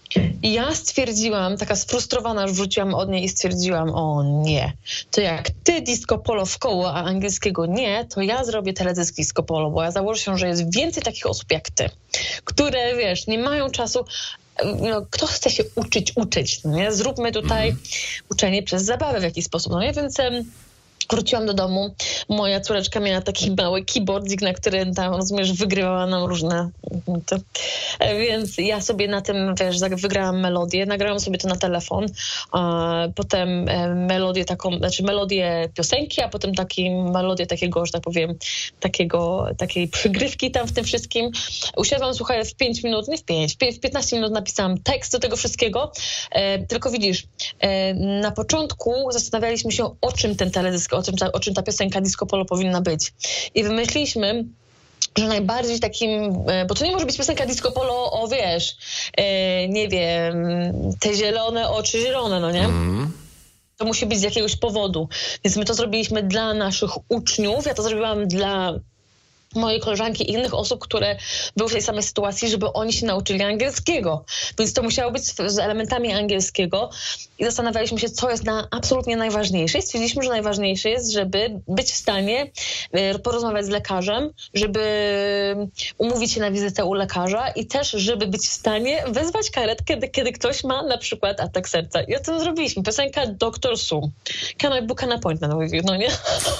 I ja stwierdziłam, taka sfrustrowana, już wróciłam od niej i stwierdziłam, o nie, to jak ty disco polo w koło, a angielskiego nie, to ja zrobię teledysk disco polo, bo ja założę się, że jest więcej takich osób jak ty, które, wiesz, nie mają czasu. No, kto chce się uczyć, uczyć, no nie? Zróbmy tutaj mm. uczenie przez zabawę w jakiś sposób, no nie? Więc um, wróciłam do domu, moja córeczka miała taki mały keyboardzik, na którym tam, rozumiesz, wygrywała nam różne, to, więc ja sobie na tym, wiesz, wygrałam melodię, nagrałam sobie to na telefon, a potem melodię taką, znaczy melodię piosenki, a potem taki, melodię takiego, że tak powiem, takiego, takiej przygrywki tam w tym wszystkim. Usiadłam, słuchaj, w pięć minut, nie w pięć, w piętnaście minut napisałam tekst do tego wszystkiego, e, tylko widzisz, e, na początku zastanawialiśmy się, o czym ten teledysk, o czym ta, o czym ta piosenka disco polo powinna być. I wymyśliliśmy, że najbardziej takim, bo to nie może być piosenka disco polo o, wiesz, e, nie wiem, te zielone oczy zielone, no nie? Mm. To musi być z jakiegoś powodu. Więc my to zrobiliśmy dla naszych uczniów, ja to zrobiłam dla mojej koleżanki i innych osób, które były w tej samej sytuacji, żeby oni się nauczyli angielskiego. Więc to musiało być z, z elementami angielskiego i zastanawialiśmy się, co jest na absolutnie najważniejsze. I stwierdziliśmy, że najważniejsze jest, żeby być w stanie y, porozmawiać z lekarzem, żeby umówić się na wizytę u lekarza i też, żeby być w stanie wezwać karetkę, kiedy, kiedy ktoś ma na przykład atak serca. I o tym zrobiliśmy. Piosenka doktor Sue. Can I book an appointment with you? No nie?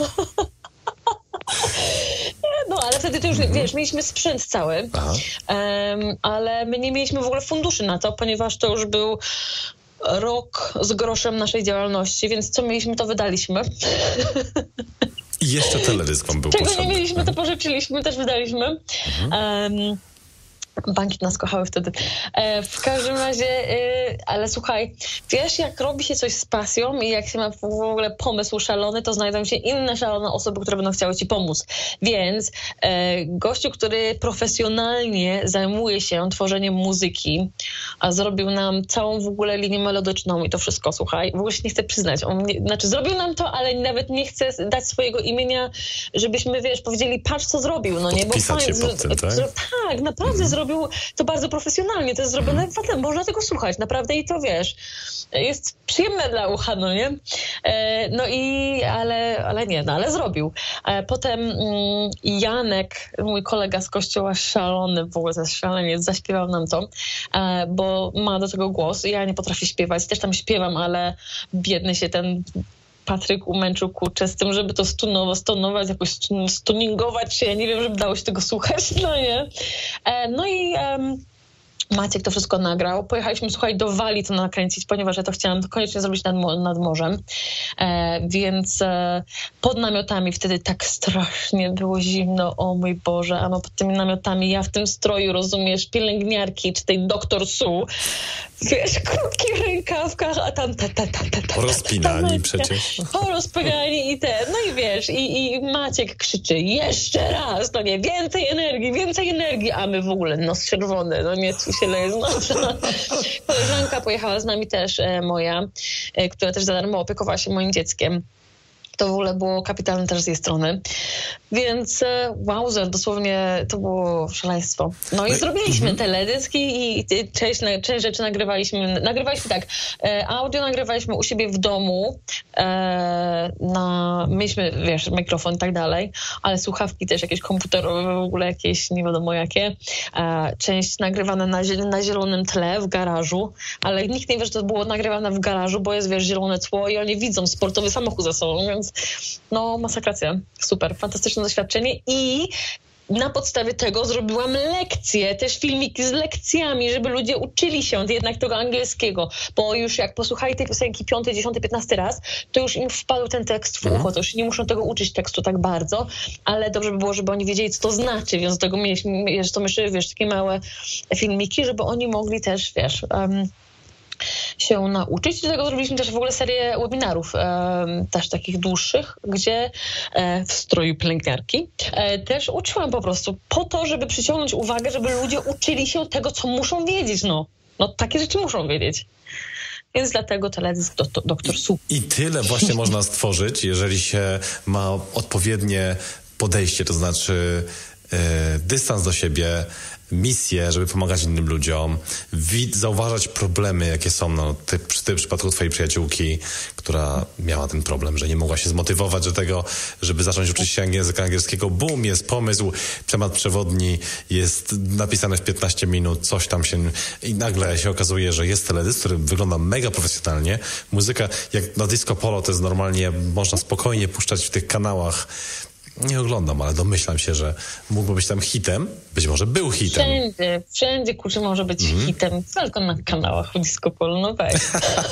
No, ale wtedy to już, mm-hmm. wiesz, mieliśmy sprzęt cały, um, ale my nie mieliśmy w ogóle funduszy na to, ponieważ to już był rok z groszem naszej działalności, więc co mieliśmy, to wydaliśmy. I jeszcze teledysk wam był Czego potrzebny. nie mieliśmy, to pożyczyliśmy, też wydaliśmy. Mm-hmm. Um, Banki nas kochały wtedy. E, w każdym razie, e, ale słuchaj, wiesz, jak robi się coś z pasją i jak się ma w ogóle pomysł szalony, to znajdą się inne szalone osoby, które będą chciały ci pomóc. Więc e, gościu, który profesjonalnie zajmuje się tworzeniem muzyki, a zrobił nam całą w ogóle linię melodyczną i to wszystko, słuchaj, w ogóle się nie chcę przyznać. On nie, znaczy zrobił nam to, ale nawet nie chce dać swojego imienia, żebyśmy, wiesz, powiedzieli, patrz, co zrobił, no nie? Bo Podpisać się pod tym, tak? Z, tak, naprawdę mm. zrobił to bardzo profesjonalnie, to jest zrobione, mm. potem można tego słuchać, naprawdę i to, wiesz, jest przyjemne dla ucha, no nie? E, no i, ale, ale nie, no ale zrobił. E, potem mm, Janek, mój kolega z kościoła, szalony, w ogóle szalenie, zaśpiewał nam to, e, bo ma do tego głos. Ja nie potrafię śpiewać, też tam śpiewam, ale biedny się ten Patryk umęczył, kurczę, z tym, żeby to stunować, stonować, jakoś stuningować się, ja nie wiem, żeby dało się tego słuchać, no nie. E, no i um, Maciek to wszystko nagrał. Pojechaliśmy, słuchaj, do Walii to nakręcić, ponieważ ja to chciałam koniecznie zrobić nad, nad morzem. E, więc e, pod namiotami wtedy tak strasznie było zimno, o mój Boże, a no pod tymi namiotami ja w tym stroju, rozumiesz, pielęgniarki, czy tej doktor Sue, wiesz, krótkich rękawkach, a tam ta, ta, ta, ta, ta, rozpinani ta, ta, przecież. O, rozpinani i te, no i wiesz, i, i Maciek krzyczy, jeszcze raz, no nie, więcej energii, więcej energii, a my w ogóle nos czerwony, no nie, tu się leje z nosa. Koleżanka pojechała z nami też, e, moja, e, która też za darmo opiekowała się moim dzieckiem. To w ogóle było kapitalne też z jej strony. Więc wowzer, dosłownie to było szaleństwo. No i zrobiliśmy mm-hmm. teledyski i część, część rzeczy nagrywaliśmy. Nagrywaliśmy tak, audio nagrywaliśmy u siebie w domu, na, mieliśmy, wiesz, mikrofon i tak dalej, ale słuchawki też jakieś komputerowe, w ogóle jakieś nie wiadomo jakie. Część nagrywana na, na zielonym tle w garażu, ale nikt nie wie, że to było nagrywane w garażu, bo jest, wiesz, zielone tło i oni widzą sportowy samochód za sobą, więc no masakracja. Super, fantastyczne doświadczenie i na podstawie tego zrobiłam lekcje, też filmiki z lekcjami, żeby ludzie uczyli się jednak tego angielskiego, bo już jak posłuchali tej piosenki piąty, dziesiąty, piętnasty raz, to już im wpadł ten tekst w ucho, to już nie muszą tego uczyć tekstu tak bardzo, ale dobrze by było, żeby oni wiedzieli, co to znaczy, więc do tego mieliśmy, wiesz, to myślę, wiesz, takie małe filmiki, żeby oni mogli też, wiesz... Um, się nauczyć. Do tego zrobiliśmy też w ogóle serię webinarów, e, też takich dłuższych, gdzie e, w stroju pielęgniarki e, też uczyłam po prostu po to, żeby przyciągnąć uwagę, żeby ludzie uczyli się tego, co muszą wiedzieć. No, no takie rzeczy muszą wiedzieć. Więc dlatego teledysk do, do, doktor Sue. I tyle właśnie można stworzyć, jeżeli się ma odpowiednie podejście, to znaczy dystans do siebie, misję, żeby pomagać innym ludziom, wid- zauważać problemy, jakie są. No, ty, przy tym przypadku twojej przyjaciółki, która miała ten problem, że nie mogła się zmotywować do tego, żeby zacząć uczyć się języka angielskiego. Bum, jest pomysł, temat przewodni, jest napisane w piętnaście minut, coś tam się... I nagle się okazuje, że jest teledysk, który wygląda mega profesjonalnie. Muzyka, jak na disco polo, to jest normalnie, można spokojnie puszczać w tych kanałach. Nie oglądam, ale domyślam się, że mógłby być tam hitem. Być może był hitem. Wszędzie, wszędzie, kurczę, może być mm. hitem. Tylko na kanałach Disco Polo, no weź.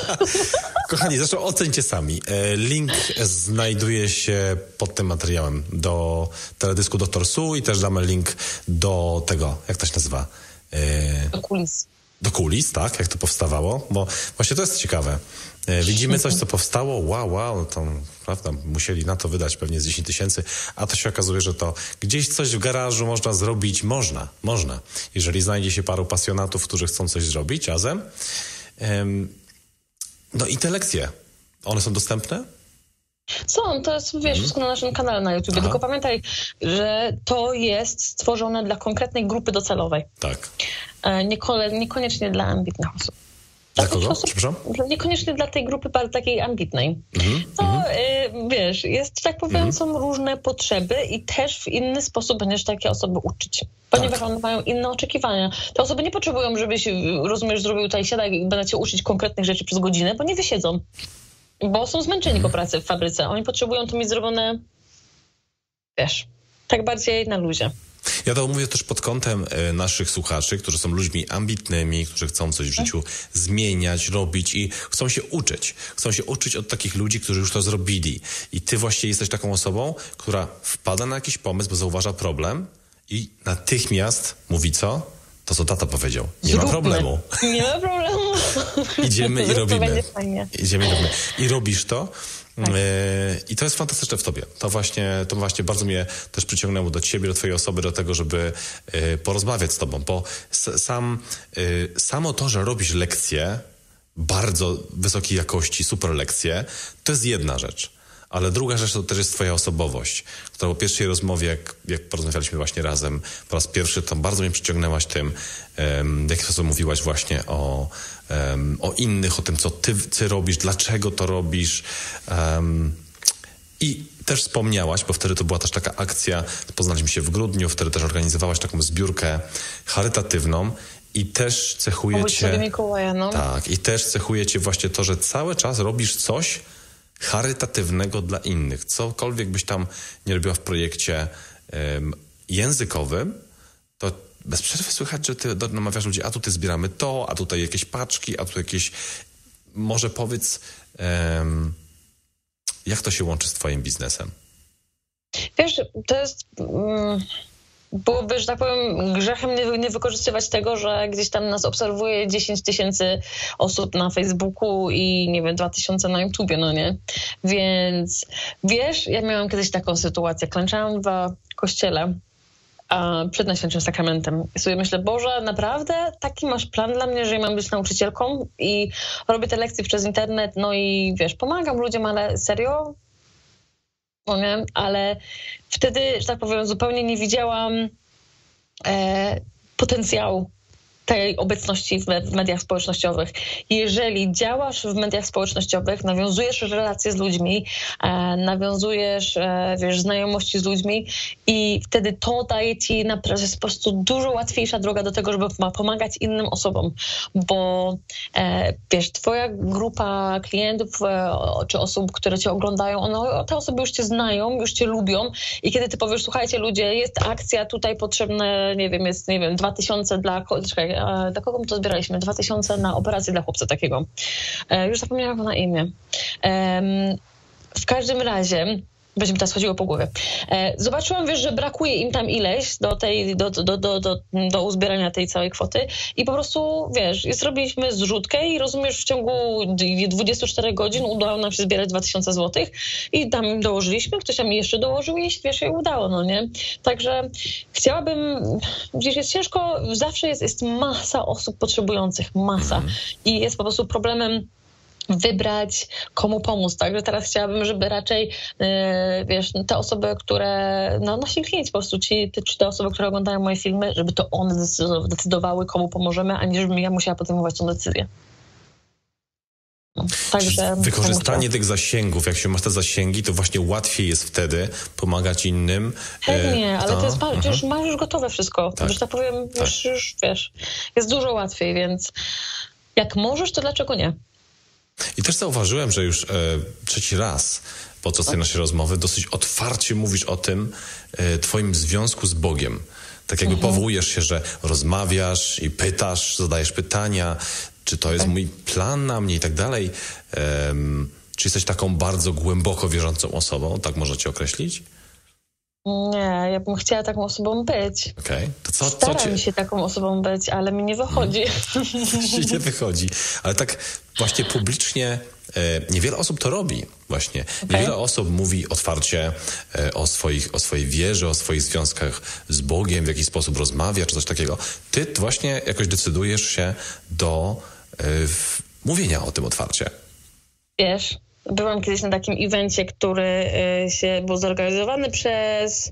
Kochani, zresztą ocencie sami. Link znajduje się pod tym materiałem do teledysku doktor Su i też damy link do tego, jak to się nazywa? Do kulis. Do kulis, tak? Jak to powstawało? Bo właśnie to jest ciekawe. Widzimy coś, co powstało, wow, wow, to prawda, musieli na to wydać pewnie z dziesięć tysięcy, a to się okazuje, że to gdzieś coś w garażu można zrobić, można, można. Jeżeli znajdzie się paru pasjonatów, którzy chcą coś zrobić razem. Um, no i te lekcje, one są dostępne? Są, to jest, wiesz, wszystko na naszym kanale na YouTube. Tylko pamiętaj, że to jest stworzone dla konkretnej grupy docelowej. Tak. Nieko- niekoniecznie dla ambitnych osób. Dla kogo? Przepraszam? Niekoniecznie dla tej grupy bardzo takiej ambitnej. Mm-hmm. To, y, wiesz, jest, tak powiem, mm-hmm. są różne potrzeby i też w inny sposób będziesz takie osoby uczyć. Ponieważ tak. one mają inne oczekiwania. Te osoby nie potrzebują, żebyś, rozumiesz, zrobił tutaj siadaj i będę cię uczyć konkretnych rzeczy przez godzinę, bo nie wysiedzą. Bo są zmęczeni mm-hmm. po pracy w fabryce. Oni potrzebują to mieć zrobione, wiesz, tak bardziej na luzie. Ja to mówię też pod kątem e, naszych słuchaczy, którzy są ludźmi ambitnymi, którzy chcą coś w życiu zmieniać, robić i chcą się uczyć. Chcą się uczyć od takich ludzi, którzy już to zrobili. I ty właśnie jesteś taką osobą, która wpada na jakiś pomysł, bo zauważa problem i natychmiast mówi co? To, co tata powiedział. Nie Zróbmy. ma problemu. Nie ma problemu. Idziemy i robimy. To będzie fajnie. Idziemy i robimy. I robisz to. Tak. I to jest fantastyczne w tobie. To właśnie, to właśnie bardzo mnie też przyciągnęło do ciebie, do twojej osoby, do tego, żeby y, porozmawiać z tobą, bo sam, y, samo to, że robisz lekcje bardzo wysokiej jakości, super lekcje, to jest jedna rzecz. Ale druga rzecz to też jest twoja osobowość, która po pierwszej rozmowie, jak, jak porozmawialiśmy właśnie razem po raz pierwszy, to bardzo mnie przyciągnęłaś tym, um, w jaki sposób mówiłaś właśnie o, um, o innych, o tym, co ty, ty robisz, dlaczego to robisz. Um, I też wspomniałaś, bo wtedy to była też taka akcja, poznaliśmy się w grudniu, wtedy też organizowałaś taką zbiórkę charytatywną. I też cechuje cię... Mikołaja, no. Tak, i też cechuje cię właśnie to, że cały czas robisz coś charytatywnego dla innych. Cokolwiek byś tam nie robiła w projekcie um, językowym, to bez przerwy słychać, że ty namawiasz ludzi, a tutaj zbieramy to, a tutaj jakieś paczki, a tu jakieś... Może powiedz, um, jak to się łączy z twoim biznesem? Wiesz, to jest... Um... Byłoby, że tak powiem, grzechem nie, nie wykorzystywać tego, że gdzieś tam nas obserwuje dziesięć tysięcy osób na Facebooku i nie wiem, dwa tysiące na YouTubie, no nie? Więc wiesz, ja miałam kiedyś taką sytuację. Klęczałam w kościele a, przed Najświętszym Sakramentem. I sobie myślę, Boże, naprawdę taki masz plan dla mnie, że ja mam być nauczycielką i robię te lekcje przez internet, no i wiesz, pomagam ludziom, ale serio? No nie? Ale wtedy, że tak powiem, zupełnie nie widziałam e, potencjału tej obecności w, w mediach społecznościowych. Jeżeli działasz w mediach społecznościowych, nawiązujesz relacje z ludźmi, e, nawiązujesz, e, wiesz, znajomości z ludźmi i wtedy to daje ci naprawdę, jest po prostu dużo łatwiejsza droga do tego, żeby pomagać innym osobom, bo e, wiesz, twoja grupa klientów e, czy osób, które cię oglądają, one, te osoby już cię znają, już cię lubią i kiedy ty powiesz, słuchajcie ludzie, jest akcja, tutaj potrzebne, nie wiem, jest, nie wiem, dwa tysiące dla... Czekaj, dla kogo my to zbieraliśmy? Dwa tysiące na operację dla chłopca takiego. E, już zapomniałam na imię. E, w każdym razie, będzie mi teraz chodziło po głowie. E, zobaczyłam, wiesz, że brakuje im tam ileś do tej, do, do, do, do, do uzbierania tej całej kwoty i po prostu, wiesz, zrobiliśmy zrzutkę i rozumiesz, w ciągu dwudziestu czterech godzin udało nam się zbierać dwa tysiące złotych i tam im dołożyliśmy, ktoś tam jeszcze dołożył i wiesz, się udało, no nie? Także chciałabym, wiesz, jest ciężko, zawsze jest, jest masa osób potrzebujących, masa i jest po prostu problemem wybrać, komu pomóc. Także teraz chciałabym, żeby raczej, yy, wiesz, te osoby, które, no nasi klienci po prostu, ci, czy te osoby, które oglądają moje filmy, żeby to one decydowały, komu pomożemy, a nie żebym ja musiała podejmować tą decyzję. Także wykorzystanie tych zasięgów, jak się masz te zasięgi, to właśnie łatwiej jest wtedy pomagać innym. Pewnie, ale to, to jest bardzo, uh-huh. już masz już gotowe wszystko. Tak. Że tak powiem, tak. Już, już wiesz, jest dużo łatwiej, więc jak możesz, to dlaczego nie? I też zauważyłem, że już e, trzeci raz podczas tej naszej rozmowy dosyć otwarcie mówisz o tym e, twoim związku z Bogiem. Tak jakby mhm. powołujesz się, że rozmawiasz i pytasz, zadajesz pytania, czy to jest tak. mój plan na mnie i tak dalej. Um, czy jesteś taką bardzo głęboko wierzącą osobą? Tak można cię określić? Nie, ja bym chciała taką osobą być. Okej. Okay. To co, Staram co cię... się taką osobą być, ale mi nie wychodzi. Hmm. nie wychodzi. Ale tak właśnie publicznie e, niewiele osób to robi właśnie. Okay. Niewiele osób mówi otwarcie e, o, swoich, o swojej wierze, o swoich związkach z Bogiem, w jaki sposób rozmawia, czy coś takiego. Ty właśnie jakoś decydujesz się do e, w, mówienia o tym otwarcie. Wiesz, byłam kiedyś na takim evencie, który y, się był zorganizowany przez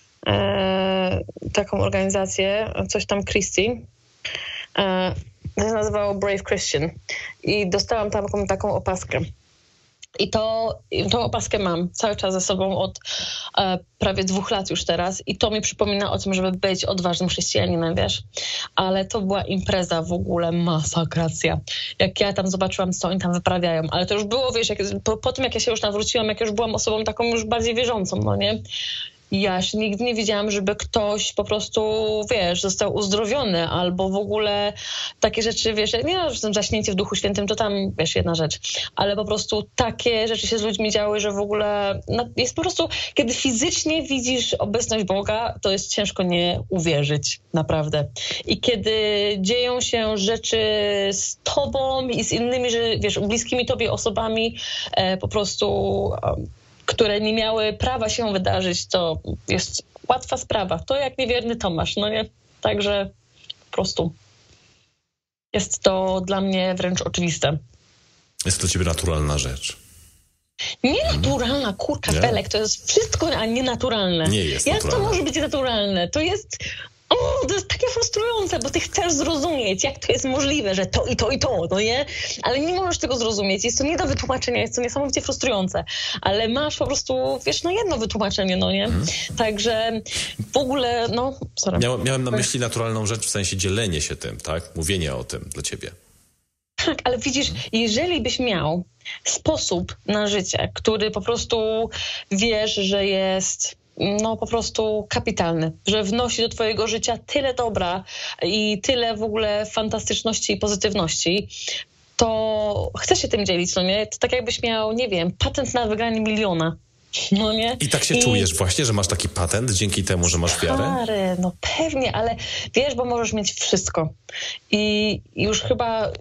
e, taką organizację, coś tam Christie. E, to się nazywało Brave Christian. I dostałam tam taką, taką opaskę. I to, tą opaskę mam cały czas ze sobą od e, prawie dwóch lat już teraz i to mi przypomina o tym, żeby być odważnym chrześcijaninem, wiesz. Ale to była impreza w ogóle, masakracja. Jak ja tam zobaczyłam, co oni tam wyprawiają. Ale to już było, wiesz, jak, po, po tym jak ja się już nawróciłam, jak już byłam osobą taką już bardziej wierzącą, no nie? Ja już nigdy nie widziałam, żeby ktoś po prostu, wiesz, został uzdrowiony albo w ogóle takie rzeczy, wiesz, nie no, że zaśnięcie w Duchu Świętym, to tam, wiesz, jedna rzecz, ale po prostu takie rzeczy się z ludźmi działy, że w ogóle no, jest po prostu, kiedy fizycznie widzisz obecność Boga, to jest ciężko nie uwierzyć, naprawdę. I kiedy dzieją się rzeczy z tobą i z innymi, że, wiesz, bliskimi tobie osobami, e, po prostu... Um, które nie miały prawa się wydarzyć, to jest łatwa sprawa. To jak niewierny Tomasz, no nie? Także po prostu jest to dla mnie wręcz oczywiste. Jest to dla ciebie naturalna rzecz. Nienaturalna, kurka, nie? Felek, to jest wszystko, a nienaturalne. Nie jest Jak naturalne. to może być naturalne? To jest... O, to jest takie frustrujące, bo ty chcesz zrozumieć, jak to jest możliwe, że to i to i to, no nie? Ale nie możesz tego zrozumieć. Jest to nie do wytłumaczenia, jest to niesamowicie frustrujące. Ale masz po prostu, wiesz, no jedno wytłumaczenie, no nie? Mhm. Także w ogóle, no... Sorry. Miałem, miałem na myśli naturalną rzecz, w sensie dzielenie się tym, tak? Mówienie o tym dla ciebie. Tak, ale widzisz, jeżeli byś miał sposób na życie, który po prostu wiesz, że jest... no po prostu kapitalny, że wnosi do twojego życia tyle dobra i tyle w ogóle fantastyczności i pozytywności, to chcesz się tym dzielić, no nie? To tak jakbyś miał, nie wiem, patent na wygranie miliona. No nie? I tak się I... czujesz właśnie, że masz taki patent dzięki temu, że masz wiarę? Stary, no pewnie, ale wiesz, bo możesz mieć wszystko. I już chyba...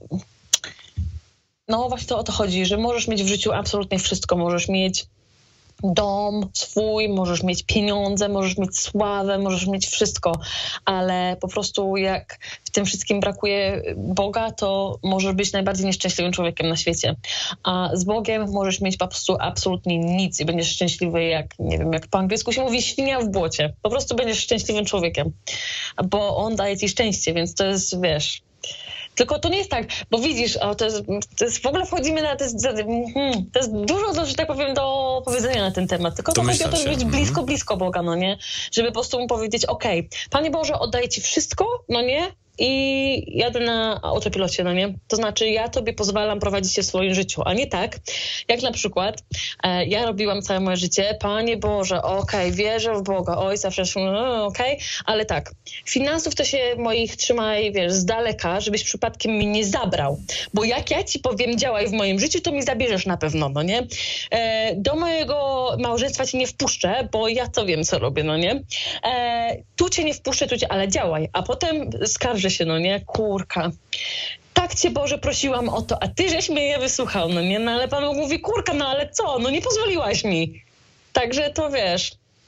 No właśnie to o to chodzi, że możesz mieć w życiu absolutnie wszystko. Możesz mieć dom swój, możesz mieć pieniądze, możesz mieć sławę, możesz mieć wszystko, ale po prostu jak w tym wszystkim brakuje Boga, to możesz być najbardziej nieszczęśliwym człowiekiem na świecie. A z Bogiem możesz mieć po prostu absolutnie nic i będziesz szczęśliwy jak, nie wiem, jak po angielsku się mówi, świnia w błocie. Po prostu będziesz szczęśliwym człowiekiem, bo On daje ci szczęście, więc to jest, wiesz... Tylko to nie jest tak, bo widzisz, o, to, jest, to jest, w ogóle wchodzimy na, to jest, hmm, to jest dużo, że tak powiem, do powiedzenia na ten temat. Tylko to chodzi o to, żeby być blisko, blisko Boga, no nie? Żeby po prostu mu powiedzieć, okej, okay, Panie Boże, oddaję Ci wszystko, no nie? I jadę na autopilocie, no nie? To znaczy ja Tobie pozwalam prowadzić się w swoim życiu, a nie tak, jak na przykład e, ja robiłam całe moje życie, Panie Boże, okej, okay, wierzę w Boga, Ojca Wszechmogącego, no, okej, okay, ale tak, finansów to się moich trzymaj, wiesz, z daleka, żebyś przypadkiem mi nie zabrał, bo jak ja Ci powiem, działaj w moim życiu, to mi zabierzesz na pewno, no nie? E, do mojego małżeństwa Cię nie wpuszczę, bo ja to wiem, co robię, no nie? E, tu Cię nie wpuszczę, tu Cię, ale działaj, a potem skarżę się, no nie, kurka. Tak Cię, Boże, prosiłam o to, a Ty żeś mnie nie wysłuchał, no nie, no ale Pan mówi, kurka, no ale co, no nie pozwoliłaś mi. Także to wiesz,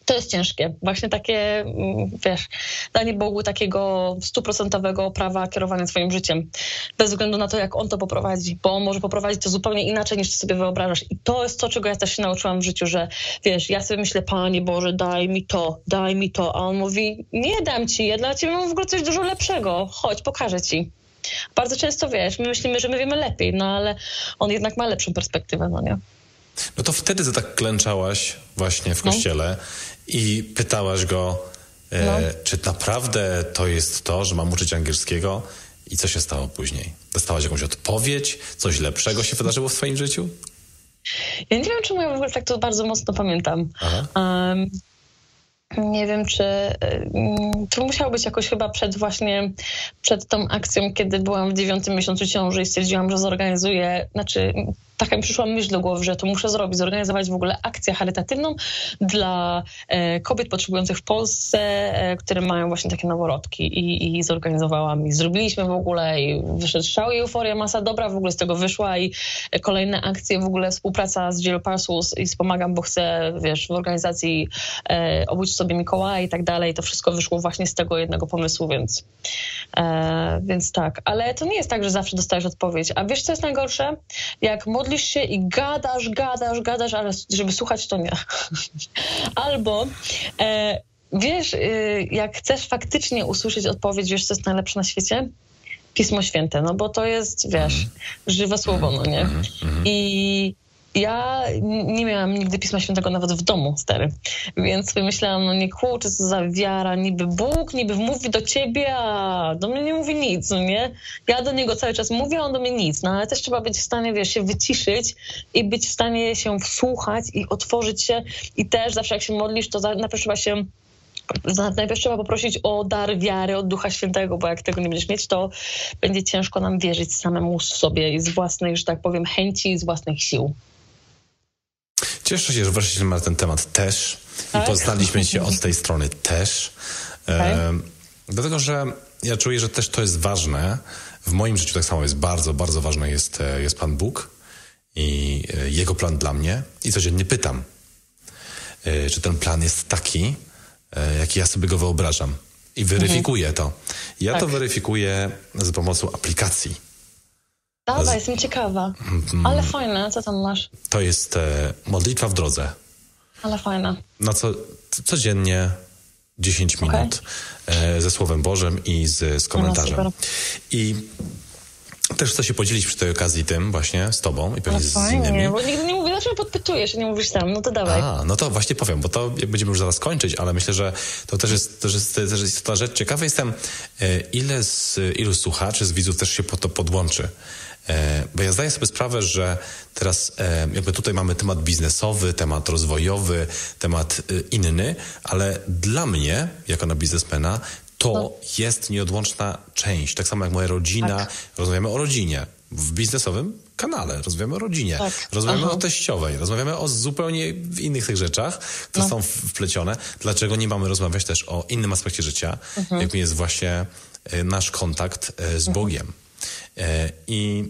To jest ciężkie. Właśnie takie, wiesz, danie Bogu takiego stuprocentowego prawa kierowania swoim życiem. Bez względu na to, jak on to poprowadzi. Bo on może poprowadzić to zupełnie inaczej, niż ty sobie wyobrażasz. I to jest to, czego ja też się nauczyłam w życiu, że wiesz, ja sobie myślę, Panie Boże, daj mi to, daj mi to. A on mówi, nie dam ci, ja dla ciebie mam w ogóle coś dużo lepszego. Chodź, pokażę ci. Bardzo często, wiesz, my myślimy, że my wiemy lepiej, no ale on jednak ma lepszą perspektywę, no nie? No to wtedy ty tak klęczałaś właśnie w kościele no. i pytałaś go, e, no. czy naprawdę to jest to, że mam uczyć angielskiego? I co się stało później? Dostałaś jakąś odpowiedź? Coś lepszego się wydarzyło w twoim życiu? Ja nie wiem, czemu ja w ogóle tak to bardzo mocno pamiętam. Um, nie wiem, czy to musiało być jakoś chyba przed właśnie, przed tą akcją, kiedy byłam w dziewiątym miesiącu ciąży i stwierdziłam, że zorganizuję, znaczy taka mi przyszła myśl do głowy, że to muszę zrobić, zorganizować w ogóle akcję charytatywną dla e, kobiet potrzebujących w Polsce, e, które mają właśnie takie noworodki i, i zorganizowałam i zrobiliśmy w ogóle i wyszedł szał i euforia, masa dobra w ogóle z tego wyszła i kolejne akcje, w ogóle współpraca z Jill Parsons i wspomagam, bo chcę, wiesz, w organizacji e, obudź sobie Mikołaja i tak dalej, to wszystko wyszło właśnie z tego jednego pomysłu, więc, e, więc tak, ale to nie jest tak, że zawsze dostajesz odpowiedź, a wiesz, co jest najgorsze? Jak modlisz się i gadasz, gadasz, gadasz, ale żeby słuchać, to nie. Albo e, wiesz, e, jak chcesz faktycznie usłyszeć odpowiedź, wiesz, co jest najlepsze na świecie? Pismo Święte, no bo to jest, wiesz, żywe słowo, no nie? I ja nie miałam nigdy Pisma Świętego nawet w domu, stary. Więc sobie myślałam, no nie kurczę, co za wiara, niby Bóg, niby mówi do ciebie, a do mnie nie mówi nic, no nie? Ja do niego cały czas mówię, a on do mnie nic, no ale też trzeba być w stanie, wiesz, się wyciszyć i być w stanie się wsłuchać i otworzyć się i też zawsze jak się modlisz, to najpierw trzeba się Najpierw trzeba poprosić o dar wiary od Ducha Świętego, bo jak tego nie będziesz mieć, to będzie ciężko nam wierzyć samemu w sobie i z własnej, że tak powiem, chęci i z własnych sił. Cieszę się, że weszliśmy na ten temat też tak? i poznaliśmy się od tej strony też. Okay. E, dlatego, że ja czuję, że też to jest ważne. W moim życiu tak samo jest bardzo, bardzo ważny jest, jest Pan Bóg i Jego plan dla mnie. I codziennie pytam, e, czy ten plan jest taki, e, jaki ja sobie go wyobrażam. I weryfikuję mhm. to. Ja tak. to weryfikuję za pomocą aplikacji. Dawaj, jestem ciekawa. Ale fajne, co tam masz? To jest e, modlitwa w drodze. Ale fajne. Na co, codziennie dziesięć minut okay. e, ze Słowem Bożym i z, z komentarzem. No, I też chcę się podzielić przy tej okazji tym właśnie z tobą i pewnie no, z fajnie, innymi. Bo nigdy nie mówię, dlaczego podpytujesz, nie mówisz tam, no to dawaj. A, no to właśnie powiem, bo to jak będziemy już zaraz kończyć, ale myślę, że to też jest, też jest, też jest ta rzecz. Ciekawy jestem, ile z ilu słuchaczy, z widzów też się po to podłączy. Bo ja zdaję sobie sprawę, że teraz jakby tutaj mamy temat biznesowy, temat rozwojowy, temat inny, ale dla mnie, jako na biznesmena, to no. jest nieodłączna część. Tak samo jak moja rodzina, tak. rozmawiamy o rodzinie. W biznesowym kanale rozmawiamy o rodzinie, tak. rozmawiamy Aha. o teściowej, rozmawiamy o zupełnie innych tych rzeczach, które no. są wplecione. Dlaczego nie mamy rozmawiać też o innym aspekcie życia, mhm. jakim jest właśnie nasz kontakt z mhm. Bogiem. I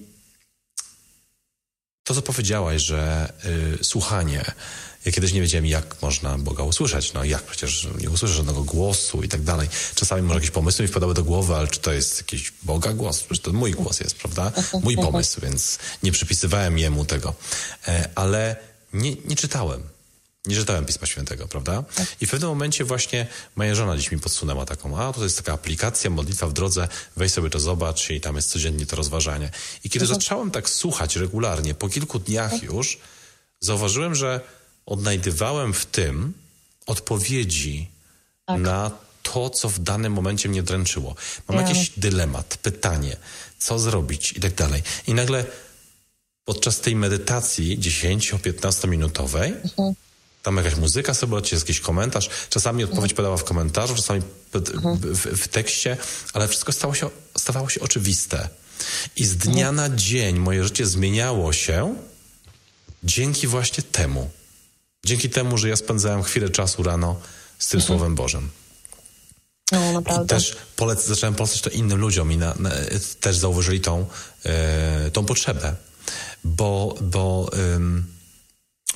to, co powiedziałaś, że y, słuchanie, ja kiedyś nie wiedziałem, jak można Boga usłyszeć. No jak, przecież nie usłyszę żadnego głosu i tak dalej. Czasami może jakieś pomysły mi wpadały do głowy, ale czy to jest jakiś Boga głos? Przecież to mój głos jest, prawda? Mój pomysł, więc nie przypisywałem jemu tego. E, ale nie, nie czytałem. Nie czytałem Pisma Świętego, prawda? I w pewnym momencie właśnie moja żona dziś mi podsunęła taką, a to jest taka aplikacja, modlitwa w drodze, weź sobie to zobacz i tam jest codziennie to rozważanie. I kiedy mhm. zacząłem tak słuchać regularnie, po kilku dniach już, zauważyłem, że odnajdywałem w tym odpowiedzi tak. na to, co w danym momencie mnie dręczyło. Mam ja. jakiś dylemat, pytanie, co zrobić i tak dalej. I nagle podczas tej medytacji dziesięcio-piętnastominutowej mhm. tam jakaś muzyka sobie leci, jest jakiś komentarz. Czasami odpowiedź padała w komentarzu, czasami w, w tekście, ale wszystko stało się, stawało się oczywiste. I z dnia na dzień moje życie zmieniało się dzięki właśnie temu. Dzięki temu, że ja spędzałem chwilę czasu rano z tym mhm. Słowem Bożym. No, naprawdę. I też polec, zacząłem polecać to innym ludziom i na, na, też zauważyli tą, e, tą potrzebę. Bo, bo ym,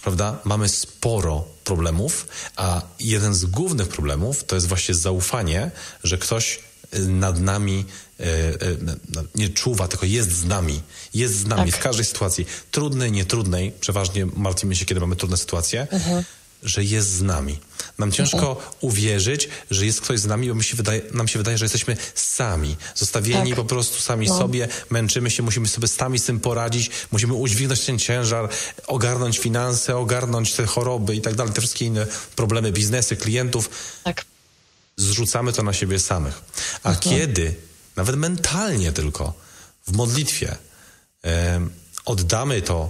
prawda? Mamy sporo problemów, a jeden z głównych problemów to jest właśnie zaufanie, że ktoś nad nami e, e, nie czuwa, tylko jest z nami. Jest z nami tak. w każdej sytuacji. Trudnej, nietrudnej. Przeważnie martwimy się, kiedy mamy trudne sytuacje. Mhm. Że jest z nami. Nam ciężko mhm. uwierzyć, że jest ktoś z nami, bo mi się wydaje, nam się wydaje, że jesteśmy sami. Zostawieni tak. po prostu sami no. sobie. Męczymy się, musimy sobie sami z tym poradzić. Musimy udźwignąć ten ciężar, ogarnąć finanse, ogarnąć te choroby i tak dalej. Te wszystkie inne problemy, biznesy, klientów. Tak. Zrzucamy to na siebie samych. A mhm. kiedy, nawet mentalnie tylko, w modlitwie e, oddamy to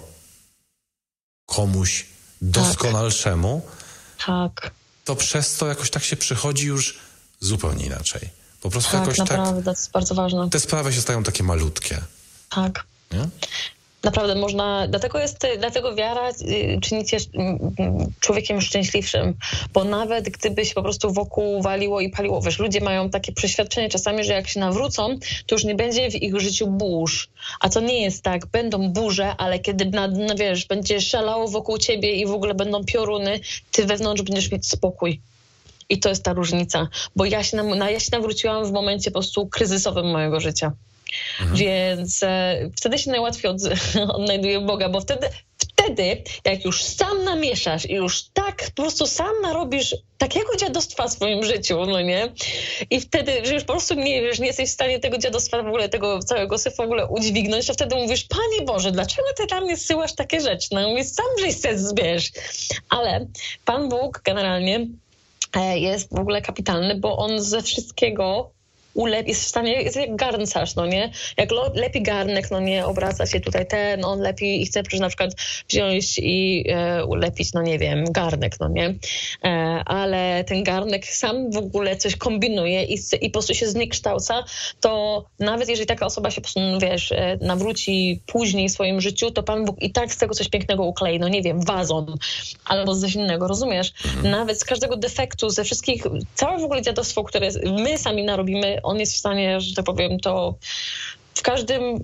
komuś doskonalszemu, tak. to przez to jakoś tak się przychodzi już zupełnie inaczej. Po prostu tak, jakoś naprawdę, tak... to jest bardzo ważne. Te sprawy się stają takie malutkie. Tak. Nie? Naprawdę można, dlatego jest, dlatego wiara y, czyni cię y, człowiekiem szczęśliwszym, bo nawet gdyby się po prostu wokół waliło i paliło, wiesz, ludzie mają takie przeświadczenie czasami, że jak się nawrócą, to już nie będzie w ich życiu burz, a to nie jest tak, będą burze, ale kiedy, na, no wiesz, będzie szalało wokół ciebie i w ogóle będą pioruny, ty wewnątrz będziesz mieć spokój. I to jest ta różnica, bo ja się, na, ja się nawróciłam w momencie po prostu kryzysowym mojego życia. Mhm. Więc e, wtedy się najłatwiej od, odnajduje Boga, bo wtedy, wtedy, jak już sam namieszasz i już tak po prostu sam narobisz takiego dziadostwa w swoim życiu, no nie? I wtedy, że już po prostu nie, wiesz, nie jesteś w stanie tego dziadostwa w ogóle, tego całego syfu w ogóle udźwignąć, to wtedy mówisz, Panie Boże, dlaczego Ty dla mnie zsyłasz takie rzeczy? No mówisz, sam żeś se zbierz. Ale Pan Bóg generalnie e, jest w ogóle kapitalny, bo On ze wszystkiego ulep, jest w stanie, jest jak garncarz, no nie? Jak lo, lepi garnek, no nie, obraca się tutaj ten, on lepi i chce na przykład wziąć i e, ulepić, no nie wiem, garnek, no nie? E, ale ten garnek sam w ogóle coś kombinuje i, i po prostu się zniekształca, to nawet jeżeli taka osoba się po prostu, no wiesz, e, nawróci później w swoim życiu, to Pan Bóg i tak z tego coś pięknego uklei, no nie wiem, wazon albo coś innego, rozumiesz? Nawet z każdego defektu, ze wszystkich, całe w ogóle dziadostwo, które my sami narobimy, on jest w stanie, że tak powiem, to w każdym,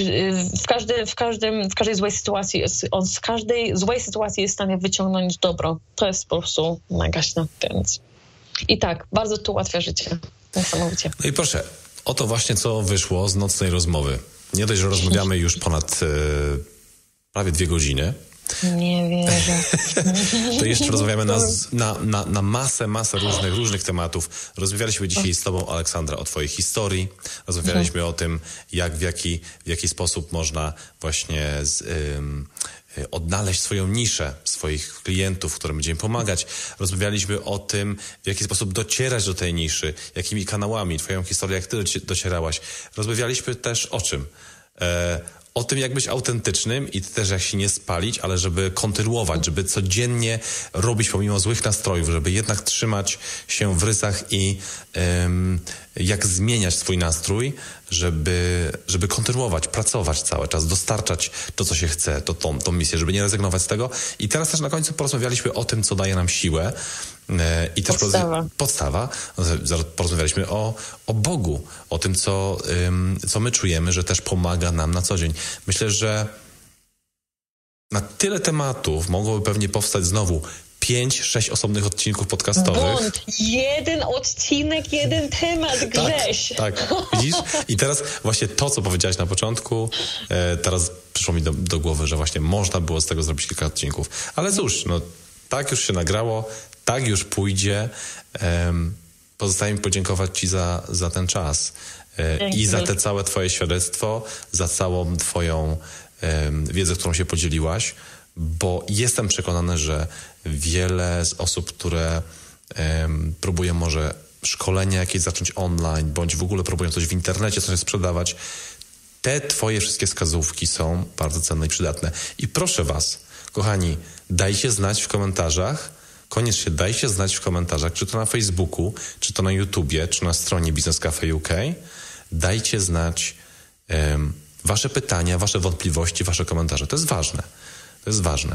w każdym, w każdym, w każdej złej sytuacji, on z każdej złej sytuacji jest w stanie wyciągnąć dobro. To jest po prostu nagaśne, więc i tak, bardzo to ułatwia życie. Niesamowicie. No i proszę, oto właśnie co wyszło z nocnej rozmowy. Nie dość, że rozmawiamy już ponad e, prawie dwie godziny. Nie wierzę. To jeszcze rozmawiamy na, na, na, na masę, masę różnych, różnych tematów. Rozmawialiśmy dzisiaj z Tobą, Aleksandra, o Twojej historii. Rozmawialiśmy mhm. o tym, jak, w jaki, w jaki sposób można właśnie z, ym, odnaleźć swoją niszę, swoich klientów, którym będziemy pomagać. Rozmawialiśmy o tym, w jaki sposób docierać do tej niszy, jakimi kanałami, Twoją historię, jak Ty docierałaś. Rozmawialiśmy też o czym? E, O tym, jak być autentycznym i też jak się nie spalić, ale żeby kontynuować, żeby codziennie robić pomimo złych nastrojów, żeby jednak trzymać się w rysach i um, jak zmieniać swój nastrój, żeby, żeby kontynuować, pracować cały czas, dostarczać to, co się chce, to, tą, tą misję, żeby nie rezygnować z tego. I teraz też na końcu porozmawialiśmy o tym, co daje nam siłę. I też podstawa. podstawa. Porozmawialiśmy o, o Bogu, o tym, co, ym, co my czujemy, że też pomaga nam na co dzień. Myślę, że na tyle tematów mogłoby pewnie powstać znowu pięć, sześć osobnych odcinków podcastowych. Błąd. Jeden odcinek, jeden temat, Grześ. Tak, tak, widzisz? I teraz właśnie to, co powiedziałaś na początku, e, teraz przyszło mi do, do głowy, że właśnie można było z tego zrobić kilka odcinków. Ale cóż, no tak już się nagrało, tak już pójdzie. Um, pozostaje mi podziękować Ci za, za ten czas e, i za te całe Twoje świadectwo, za całą Twoją um, wiedzę, którą się podzieliłaś, bo jestem przekonany, że wiele z osób, które um, próbują może szkolenia jakieś zacząć online, bądź w ogóle próbują coś w internecie, coś sprzedawać, te Twoje wszystkie wskazówki są bardzo cenne i przydatne. I proszę Was, kochani, dajcie znać w komentarzach, koniecznie dajcie znać w komentarzach, czy to na Facebooku, czy to na YouTubie, czy na stronie Business Cafe U K. Dajcie znać um, wasze pytania, wasze wątpliwości, wasze komentarze. To jest ważne. To jest ważne.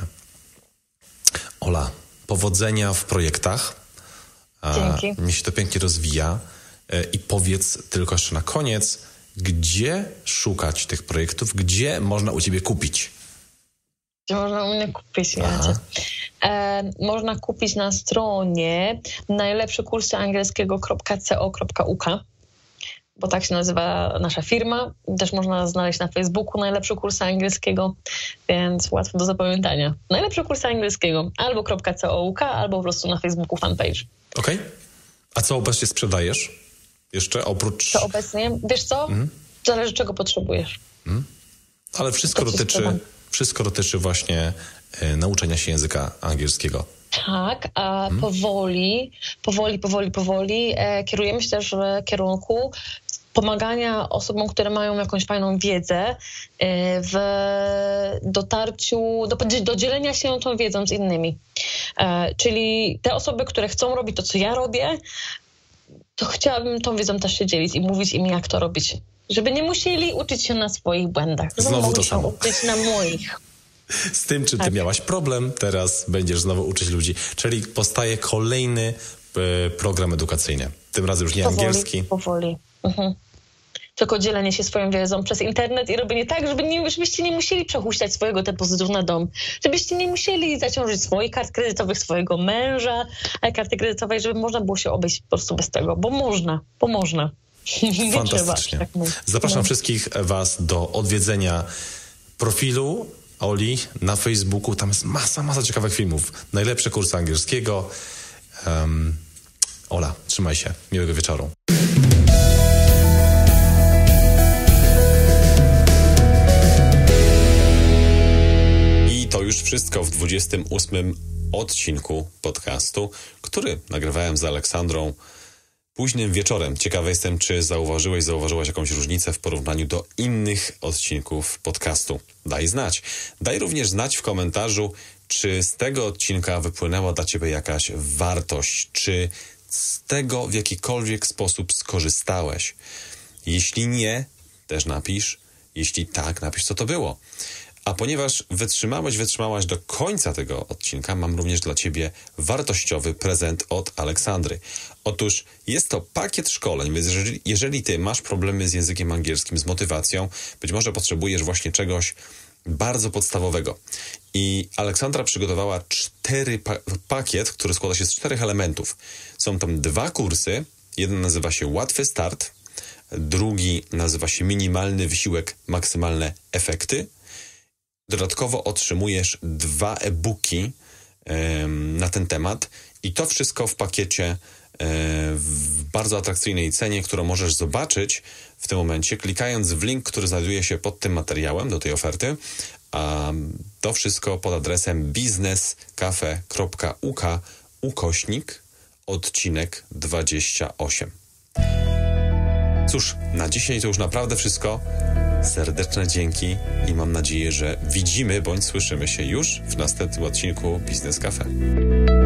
Ola, powodzenia w projektach. Dzięki. Niech się to pięknie rozwija. E, I powiedz tylko jeszcze na koniec, gdzie szukać tych projektów, gdzie można u Ciebie kupić? Gdzie można u mnie kupić, ja e, można kupić na stronie najlepsze kursy angielskiego kropka co kropka uk, bo tak się nazywa nasza firma. Też można znaleźć na Facebooku najlepsze kursy angielskiego, więc łatwo do zapamiętania. Najlepsze kursy angielskiego albo .co.uk, albo po prostu na Facebooku fanpage. Okej. Okay. A co obecnie sprzedajesz? Jeszcze oprócz... Co obecnie? Wiesz co? Mhm. Zależy, czego potrzebujesz. Mhm. Ale wszystko dotyczy, wszystko dotyczy właśnie y, nauczenia się języka angielskiego. Tak, a hmm. powoli, powoli, powoli, powoli e, kierujemy się też w kierunku pomagania osobom, które mają jakąś fajną wiedzę e, w dotarciu, do, do dzielenia się tą wiedzą z innymi. E, czyli te osoby, które chcą robić to, co ja robię, to chciałabym tą wiedzą też się dzielić i mówić im, jak to robić. Żeby nie musieli uczyć się na swoich błędach. Znowu to samo. Uczyć na moich. Z tym, czym ty tak. miałaś problem, teraz będziesz znowu uczyć ludzi. Czyli powstaje kolejny e, program edukacyjny. Tym razem już nie powoli, angielski. Powoli. Mhm. Tylko dzielenie się swoją wiedzą przez internet i robienie tak, żeby nie, żebyście nie musieli przehuśtać swojego depozytu na dom. Żebyście nie musieli zaciążyć swoich kart kredytowych, swojego męża, karty kredytowej, żeby można było się obejść po prostu bez tego. Bo można, bo można. Fantastycznie. Tak Zapraszam no. wszystkich was do odwiedzenia profilu Oli na Facebooku. Tam jest masa, masa ciekawych filmów. Najlepsze kursy angielskiego. Um, Ola, trzymaj się. Miłego wieczoru. I to już wszystko w dwudziestym ósmym odcinku podcastu, który nagrywałem z Aleksandrą późnym wieczorem. Ciekawy jestem, czy zauważyłeś, zauważyłaś jakąś różnicę w porównaniu do innych odcinków podcastu. Daj znać. Daj również znać w komentarzu, czy z tego odcinka wypłynęła dla ciebie jakaś wartość, czy z tego w jakikolwiek sposób skorzystałeś. Jeśli nie, też napisz. Jeśli tak, napisz, co to było. A ponieważ wytrzymałeś, wytrzymałaś do końca tego odcinka, mam również dla ciebie wartościowy prezent od Aleksandry. Otóż jest to pakiet szkoleń, więc jeżeli, jeżeli ty masz problemy z językiem angielskim, z motywacją, być może potrzebujesz właśnie czegoś bardzo podstawowego. I Aleksandra przygotowała cztery pa- pakiet, który składa się z czterech elementów. Są tam dwa kursy. Jeden nazywa się Łatwy Start, drugi nazywa się Minimalny Wysiłek, Maksymalne Efekty. Dodatkowo otrzymujesz dwa e-booki e, na ten temat i to wszystko w pakiecie e, w bardzo atrakcyjnej cenie, którą możesz zobaczyć w tym momencie, klikając w link, który znajduje się pod tym materiałem do tej oferty, a to wszystko pod adresem biznescafe kropka uk ukośnik odcinek dwadzieścia osiem. Cóż, na dzisiaj to już naprawdę wszystko. Serdeczne dzięki i mam nadzieję, że widzimy bądź słyszymy się już w następnym odcinku Biznes Cafe.